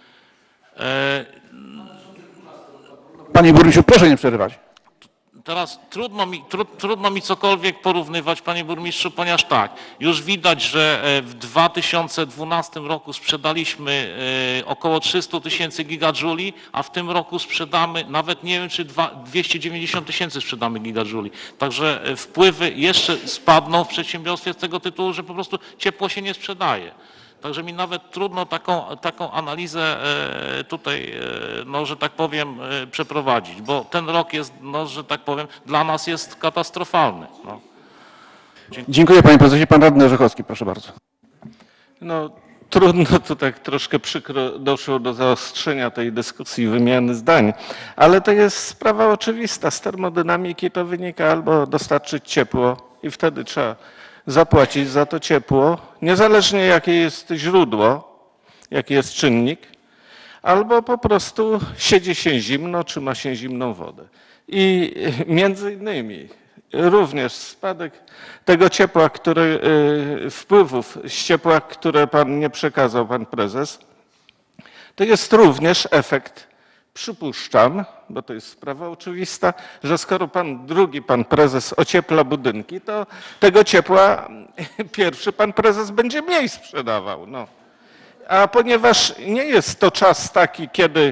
Panie burmistrzu, proszę nie przerywać. Teraz trudno mi, tru, trudno mi cokolwiek porównywać, panie burmistrzu, ponieważ tak, już widać, że w dwa tysiące dwunastym roku sprzedaliśmy około trzysta tysięcy gigadżuli, a w tym roku sprzedamy, nawet nie wiem, czy dwieście dziewięćdziesiąt tysięcy sprzedamy gigadżuli. Także wpływy jeszcze spadną w przedsiębiorstwie z tego tytułu, że po prostu ciepło się nie sprzedaje. Także mi nawet trudno taką, taką analizę tutaj, no, że tak powiem, przeprowadzić, bo ten rok jest, no, że tak powiem, dla nas jest katastrofalny. No. Dziękuję. Dziękuję panie prezesie. Pan radny Orzechowski, proszę bardzo. No, trudno tu tak troszkę przykro doszło do zaostrzenia tej dyskusji, wymiany zdań, ale to jest sprawa oczywista. Z termodynamiki to wynika albo dostarczyć ciepło i wtedy trzeba zapłacić za to ciepło, niezależnie jakie jest źródło, jaki jest czynnik, albo po prostu siedzi się zimno, czy ma się zimną wodę. I między innymi również spadek tego ciepła, który, wpływów z ciepła, które pan nie przekazał, pan prezes, to jest również efekt, przypuszczam, bo to jest sprawa oczywista, że skoro pan drugi, pan prezes ociepla budynki, to tego ciepła pierwszy pan prezes będzie mniej sprzedawał. No. A ponieważ nie jest to czas taki, kiedy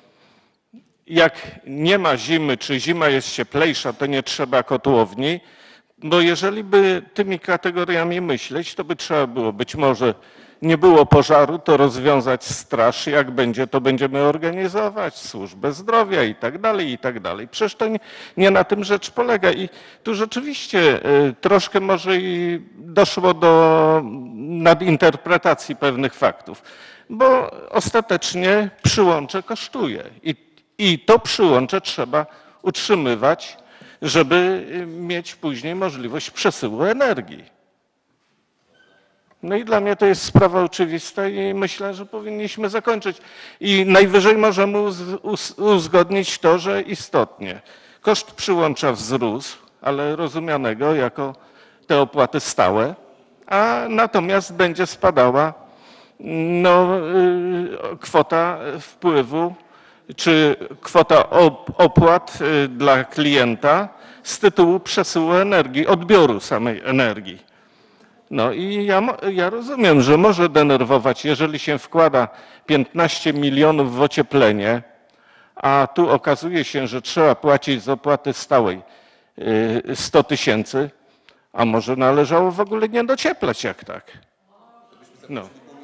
jak nie ma zimy, czy zima jest cieplejsza, to nie trzeba kotłowni, bo jeżeli by tymi kategoriami myśleć, to by trzeba było być może nie było pożaru, to rozwiązać straż, jak będzie, to będziemy organizować, służbę zdrowia i tak dalej, i tak dalej. Przecież to nie, nie na tym rzecz polega. I tu rzeczywiście y, troszkę może i doszło do nadinterpretacji pewnych faktów, bo ostatecznie przyłącze kosztuje i, i to przyłącze trzeba utrzymywać, żeby mieć później możliwość przesyłu energii. No i dla mnie to jest sprawa oczywista i myślę, że powinniśmy zakończyć. I najwyżej możemy uzgodnić to, że istotnie koszt przyłącza wzrósł, ale rozumianego jako te opłaty stałe, a natomiast będzie spadała no, kwota wpływu czy kwota opłat dla klienta z tytułu przesyłu energii, odbioru samej energii. No i ja, ja rozumiem, że może denerwować, jeżeli się wkłada piętnaście milionów w ocieplenie, a tu okazuje się, że trzeba płacić z opłaty stałej sto tysięcy, a może należało w ogóle nie docieplać jak tak. No.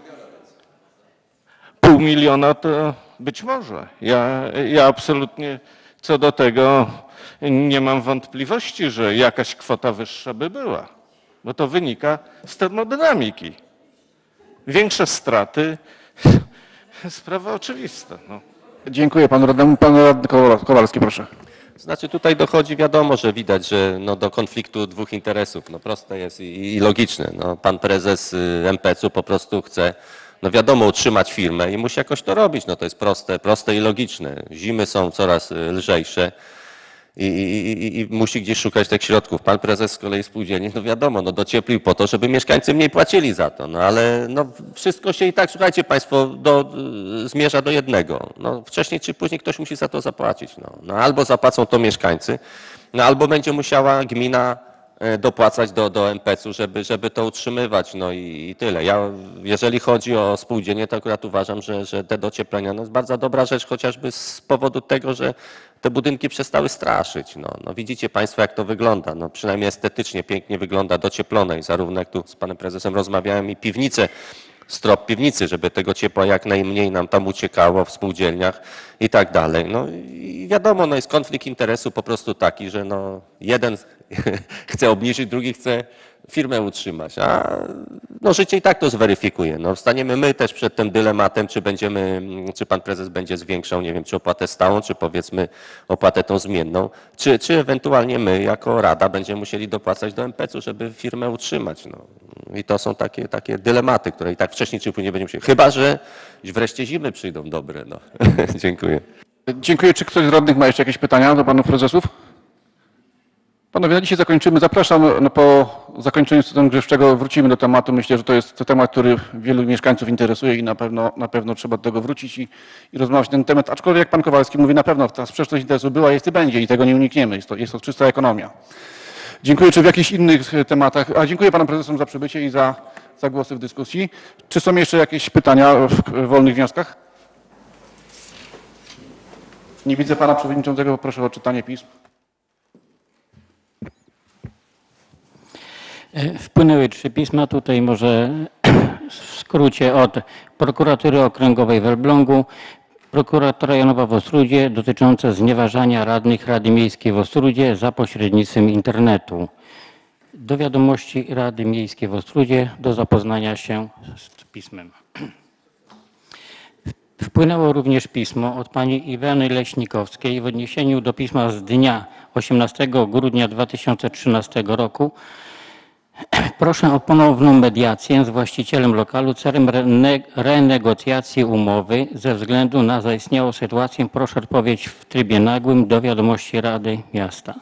Pół miliona to być może. Ja, ja absolutnie co do tego nie mam wątpliwości, że jakaś kwota wyższa by była. Bo to wynika z termodynamiki. Większe straty, sprawa oczywista. No. Dziękuję panu radnemu. Pan radny Kowalski, proszę. Znaczy tutaj dochodzi, wiadomo, że widać, że no do konfliktu dwóch interesów. No proste jest i, i logiczne. No pan prezes M P C u po prostu chce, no wiadomo, utrzymać firmę i musi jakoś to robić. No to jest proste, proste i logiczne. Zimy są coraz lżejsze. I, i, i musi gdzieś szukać tych środków. Pan prezes z kolei spółdzielni, no wiadomo, no docieplił po to, żeby mieszkańcy mniej płacili za to. No ale no wszystko się i tak, słuchajcie państwo, do, zmierza do jednego. No wcześniej czy później ktoś musi za to zapłacić. No, no albo zapłacą to mieszkańcy, no albo będzie musiała gmina dopłacać do, do M P C u, żeby, żeby to utrzymywać. No i, i tyle. Ja, jeżeli chodzi o spółdzielnie, to akurat uważam, że, że te docieplenia no jest bardzo dobra rzecz, chociażby z powodu tego, że te budynki przestały straszyć. No, no widzicie Państwo, jak to wygląda. No, przynajmniej estetycznie pięknie wygląda, docieplone i zarówno jak tu z panem prezesem rozmawiałem i piwnice, strop piwnicy, żeby tego ciepła jak najmniej nam tam uciekało w spółdzielniach i tak dalej. No i wiadomo, no jest konflikt interesu po prostu taki, że no jeden chce obniżyć, drugi chce firmę utrzymać, a no życie i tak to zweryfikuje. No staniemy my też przed tym dylematem, czy będziemy, czy pan prezes będzie zwiększał, nie wiem, czy opłatę stałą, czy powiedzmy opłatę tą zmienną, czy, czy ewentualnie my jako Rada będziemy musieli dopłacać do em pe ce u, żeby firmę utrzymać. No. I to są takie, takie dylematy, które i tak wcześniej czy później będziemy musieli. Chyba że wreszcie zimy przyjdą dobre. No. Dziękuję. Dziękuję. Czy ktoś z radnych ma jeszcze jakieś pytania do panów prezesów? Panowie, na dzisiaj zakończymy. Zapraszam, no po zakończeniu systemu grzewczego wrócimy do tematu. Myślę, że to jest to temat, który wielu mieszkańców interesuje i na pewno, na pewno trzeba do tego wrócić i, i rozmawiać na ten temat. Aczkolwiek jak pan Kowalski mówi, na pewno ta sprzeczność interesu była, jest i będzie i tego nie unikniemy. Jest to, jest to czysta ekonomia. Dziękuję. Czy w jakichś innych tematach? A dziękuję panom prezesom za przybycie i za, za głosy w dyskusji. Czy są jeszcze jakieś pytania w, w wolnych wnioskach? Nie widzę pana przewodniczącego. Proszę o czytanie pism. Wpłynęły trzy pisma, tutaj może w skrócie od Prokuratury Okręgowej w Elblągu, Prokuratora Rejonowa w Ostródzie dotyczące znieważania radnych Rady Miejskiej w Ostródzie za pośrednictwem internetu. Do wiadomości Rady Miejskiej w Ostródzie do zapoznania się z pismem. Wpłynęło również pismo od pani Iwony Leśnikowskiej w odniesieniu do pisma z dnia osiemnastego grudnia dwa tysiące trzynastego roku. Proszę o ponowną mediację z właścicielem lokalu celem rene- renegocjacji umowy ze względu na zaistniałą sytuację. Proszę odpowiedź w trybie nagłym do wiadomości Rady Miasta.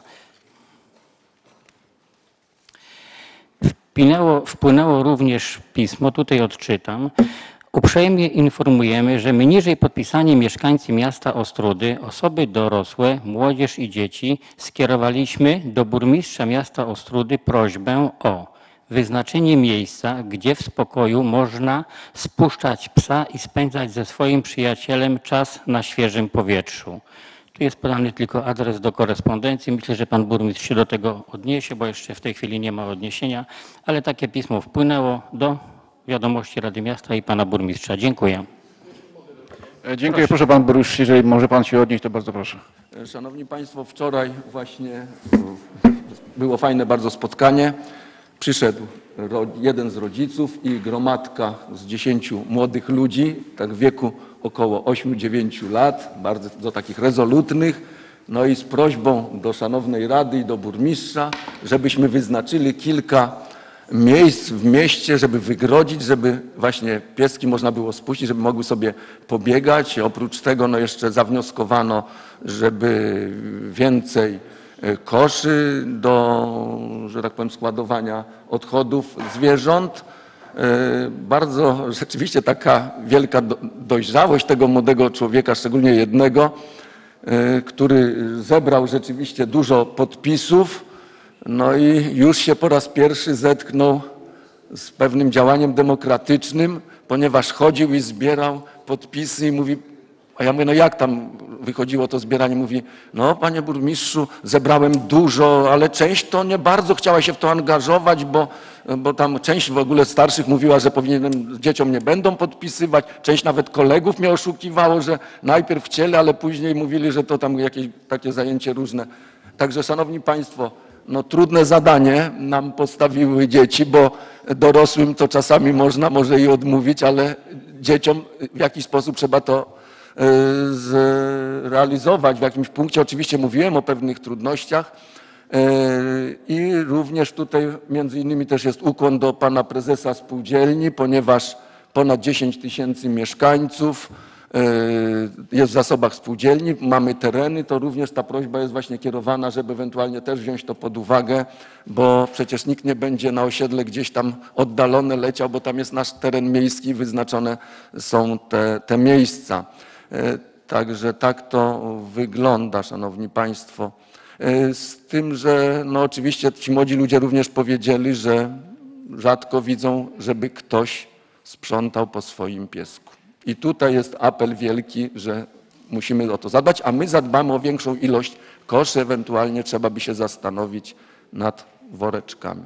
Wpłynęło, wpłynęło również pismo, tutaj odczytam. Uprzejmie informujemy, że my niżej podpisani mieszkańcy miasta Ostródy, osoby dorosłe, młodzież i dzieci skierowaliśmy do burmistrza miasta Ostródy prośbę o wyznaczenie miejsca, gdzie w spokoju można spuszczać psa i spędzać ze swoim przyjacielem czas na świeżym powietrzu. Tu jest podany tylko adres do korespondencji. Myślę, że pan burmistrz się do tego odniesie, bo jeszcze w tej chwili nie ma odniesienia, ale takie pismo wpłynęło do wiadomości Rady Miasta i pana burmistrza. Dziękuję. Dziękuję. Proszę, proszę pan burmistrz, jeżeli może pan się odnieść, to bardzo proszę. Szanowni Państwo, wczoraj właśnie było fajne bardzo spotkanie. Przyszedł jeden z rodziców i gromadka z dziesięciu młodych ludzi, tak w wieku około ośmiu dziewięciu lat, bardzo takich rezolutnych, no i z prośbą do szanownej Rady i do burmistrza, żebyśmy wyznaczyli kilka miejsc w mieście, żeby wygrodzić, żeby właśnie pieski można było spuścić, żeby mogły sobie pobiegać. Oprócz tego no jeszcze zawnioskowano, żeby więcej koszy do, że tak powiem, składowania odchodów zwierząt. Bardzo rzeczywiście taka wielka dojrzałość tego młodego człowieka, szczególnie jednego, który zebrał rzeczywiście dużo podpisów. No i już się po raz pierwszy zetknął z pewnym działaniem demokratycznym, ponieważ chodził i zbierał podpisy i mówi, a ja mówię, no jak tam wychodziło to zbieranie? Mówi, no panie burmistrzu, zebrałem dużo, ale część to nie bardzo chciała się w to angażować, bo, bo tam część w ogóle starszych mówiła, że powinienem dzieciom nie będą podpisywać, część nawet kolegów mnie oszukiwało, że najpierw chcieli, ale później mówili, że to tam jakieś takie zajęcie różne. Także szanowni państwo, no trudne zadanie nam postawiły dzieci, bo dorosłym to czasami można może i odmówić, ale dzieciom w jakiś sposób trzeba to zrealizować w jakimś punkcie. Oczywiście mówiłem o pewnych trudnościach i również tutaj między innymi też jest ukłon do pana prezesa spółdzielni, ponieważ ponad dziesięć tysięcy mieszkańców jest w zasobach spółdzielni, mamy tereny, to również ta prośba jest właśnie kierowana, żeby ewentualnie też wziąć to pod uwagę, bo przecież nikt nie będzie na osiedle gdzieś tam oddalone leciał, bo tam jest nasz teren miejski, wyznaczone są te, te miejsca. Także tak to wygląda, szanowni państwo. Z tym, że no oczywiście ci młodzi ludzie również powiedzieli, że rzadko widzą, żeby ktoś sprzątał po swoim piesku. I tutaj jest apel wielki, że musimy o to zadbać, a my zadbamy o większą ilość koszy, ewentualnie trzeba by się zastanowić nad woreczkami.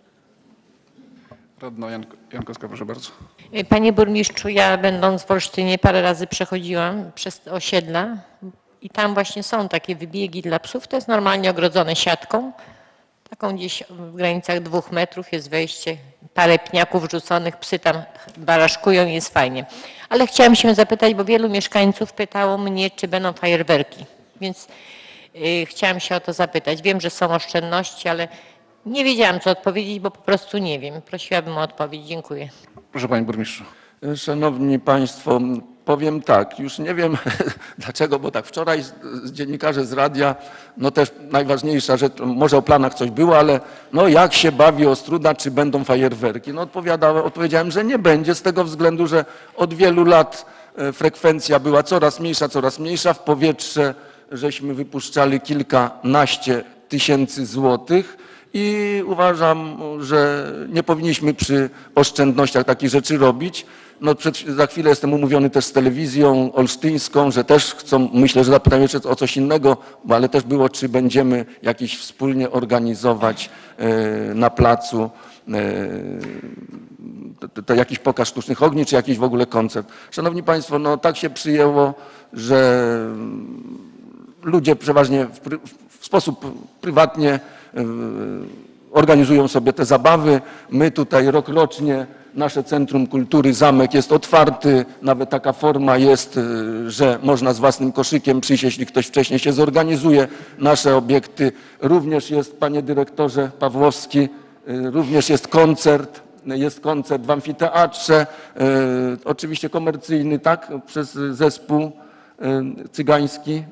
Radna Jan- Jankowska, proszę bardzo. Panie burmistrzu, ja będąc w Olsztynie parę razy przechodziłam przez osiedla i tam właśnie są takie wybiegi dla psów. To jest normalnie ogrodzone siatką. Taką gdzieś w granicach dwóch metrów jest wejście, parę pniaków rzuconych, psy tam baraszkują i jest fajnie. Ale chciałam się zapytać, bo wielu mieszkańców pytało mnie, czy będą fajerwerki, więc y, chciałam się o to zapytać. Wiem, że są oszczędności, ale nie wiedziałam, co odpowiedzieć, bo po prostu nie wiem. Prosiłabym o odpowiedź. Dziękuję. Proszę panie burmistrzu. Szanowni Państwo, powiem tak, już nie wiem dlaczego, bo tak wczoraj dziennikarze z radia, no też najważniejsza rzecz, może o planach coś było, ale no jak się bawi Ostróda, czy będą fajerwerki? No odpowiadałem, odpowiedziałem, że nie będzie z tego względu, że od wielu lat frekwencja była coraz mniejsza, coraz mniejsza. W powietrze żeśmy wypuszczali kilkanaście tysięcy złotych. I uważam, że nie powinniśmy przy oszczędnościach takich rzeczy robić. No przed, za chwilę jestem umówiony też z telewizją olsztyńską, że też chcą, myślę, że zapytam jeszcze o coś innego, ale też było, czy będziemy jakiś wspólnie organizować e, na placu e, to, to jakiś pokaz sztucznych ogni, czy jakiś w ogóle koncert. Szanowni Państwo, no tak się przyjęło, że ludzie przeważnie w, w sposób prywatnie organizują sobie te zabawy. My tutaj rokrocznie, nasze Centrum Kultury Zamek jest otwarty, nawet taka forma jest, że można z własnym koszykiem przyjść, jeśli ktoś wcześniej się zorganizuje. Nasze obiekty, również jest, panie dyrektorze Pawłowski, również jest koncert, jest koncert w amfiteatrze, oczywiście komercyjny, tak, przez zespół cygański.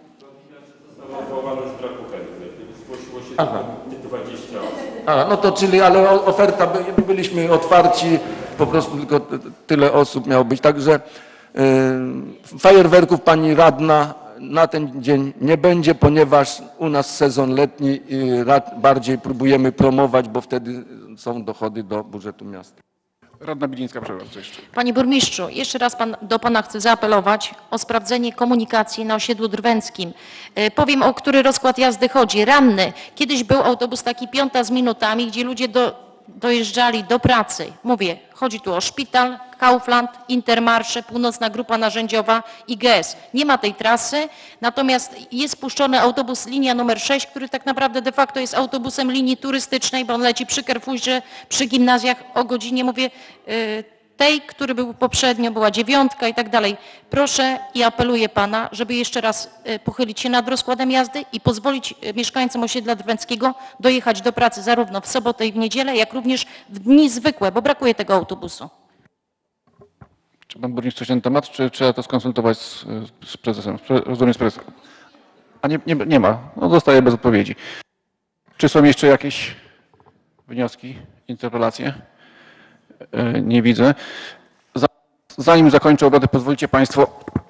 Aha. A, no to czyli, ale oferta, by, byliśmy otwarci, po prostu tylko tyle osób miało być. Także y, fajerwerków pani radna na ten dzień nie będzie, ponieważ u nas sezon letni i rad, bardziej próbujemy promować, bo wtedy są dochody do budżetu miasta. Radna Bilińska, proszę bardzo jeszcze. Panie burmistrzu, jeszcze raz pan, do pana chcę zaapelować o sprawdzenie komunikacji na osiedlu drwęckim. E, powiem, o który rozkład jazdy chodzi. Ranny. Kiedyś był autobus taki piąta z minutami, gdzie ludzie do, dojeżdżali do pracy. Mówię, chodzi tu o szpital, Kaufland, Intermarsze, Północna Grupa Narzędziowa i G S. Nie ma tej trasy, natomiast jest spuszczony autobus linia numer sześć, który tak naprawdę de facto jest autobusem linii turystycznej, bo on leci przy Carrefourze, przy gimnazjach o godzinie, mówię, tej, który był poprzednio, była dziewiątka i tak dalej. Proszę i apeluję pana, żeby jeszcze raz pochylić się nad rozkładem jazdy i pozwolić mieszkańcom osiedla drwęckiego dojechać do pracy zarówno w sobotę i w niedzielę, jak również w dni zwykłe, bo brakuje tego autobusu. Czy pan burmistrz coś na ten temat, czy trzeba to skonsultować z, z prezesem? Rozumiem z prezesem. A nie, nie, nie ma. No zostaje bez odpowiedzi. Czy są jeszcze jakieś wnioski, interpelacje? Nie widzę. Zanim zakończę obrady, pozwólcie państwo,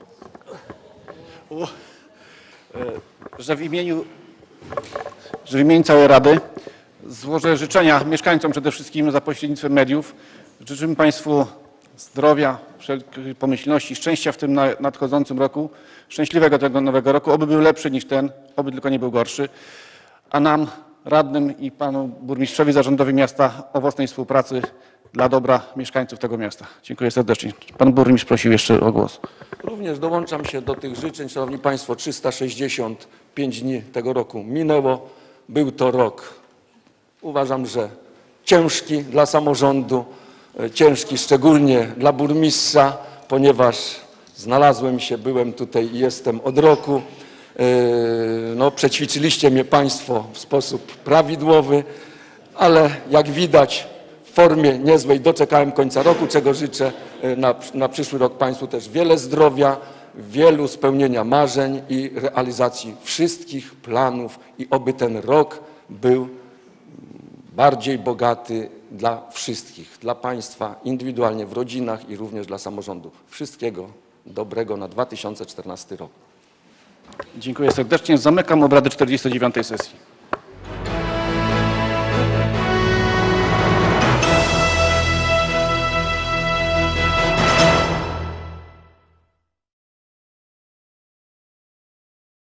że w imieniu, że w imieniu całej Rady złożę życzenia mieszkańcom przede wszystkim za pośrednictwem mediów. Życzymy państwu zdrowia, wszelkiej pomyślności, szczęścia w tym nadchodzącym roku, szczęśliwego tego nowego roku, oby był lepszy niż ten, oby tylko nie był gorszy, a nam, radnym i panu burmistrzowi, zarządowi miasta owocnej współpracy dla dobra mieszkańców tego miasta. Dziękuję serdecznie. Pan burmistrz prosił jeszcze o głos. Również dołączam się do tych życzeń. Szanowni Państwo, trzysta sześćdziesiąt pięć dni tego roku minęło. Był to rok, uważam, że ciężki dla samorządu, ciężki szczególnie dla burmistrza, ponieważ znalazłem się, byłem tutaj i jestem od roku. No, przećwiczyliście mnie Państwo w sposób prawidłowy, ale jak widać w formie niezłej doczekałem końca roku, czego życzę na, na przyszły rok Państwu też wiele zdrowia, wielu spełnienia marzeń i realizacji wszystkich planów i oby ten rok był bardziej bogaty dla wszystkich, dla Państwa indywidualnie, w rodzinach i również dla samorządu. Wszystkiego dobrego na dwa tysiące czternasty rok. Dziękuję serdecznie. Zamykam obrady czterdziestej dziewiątej sesji.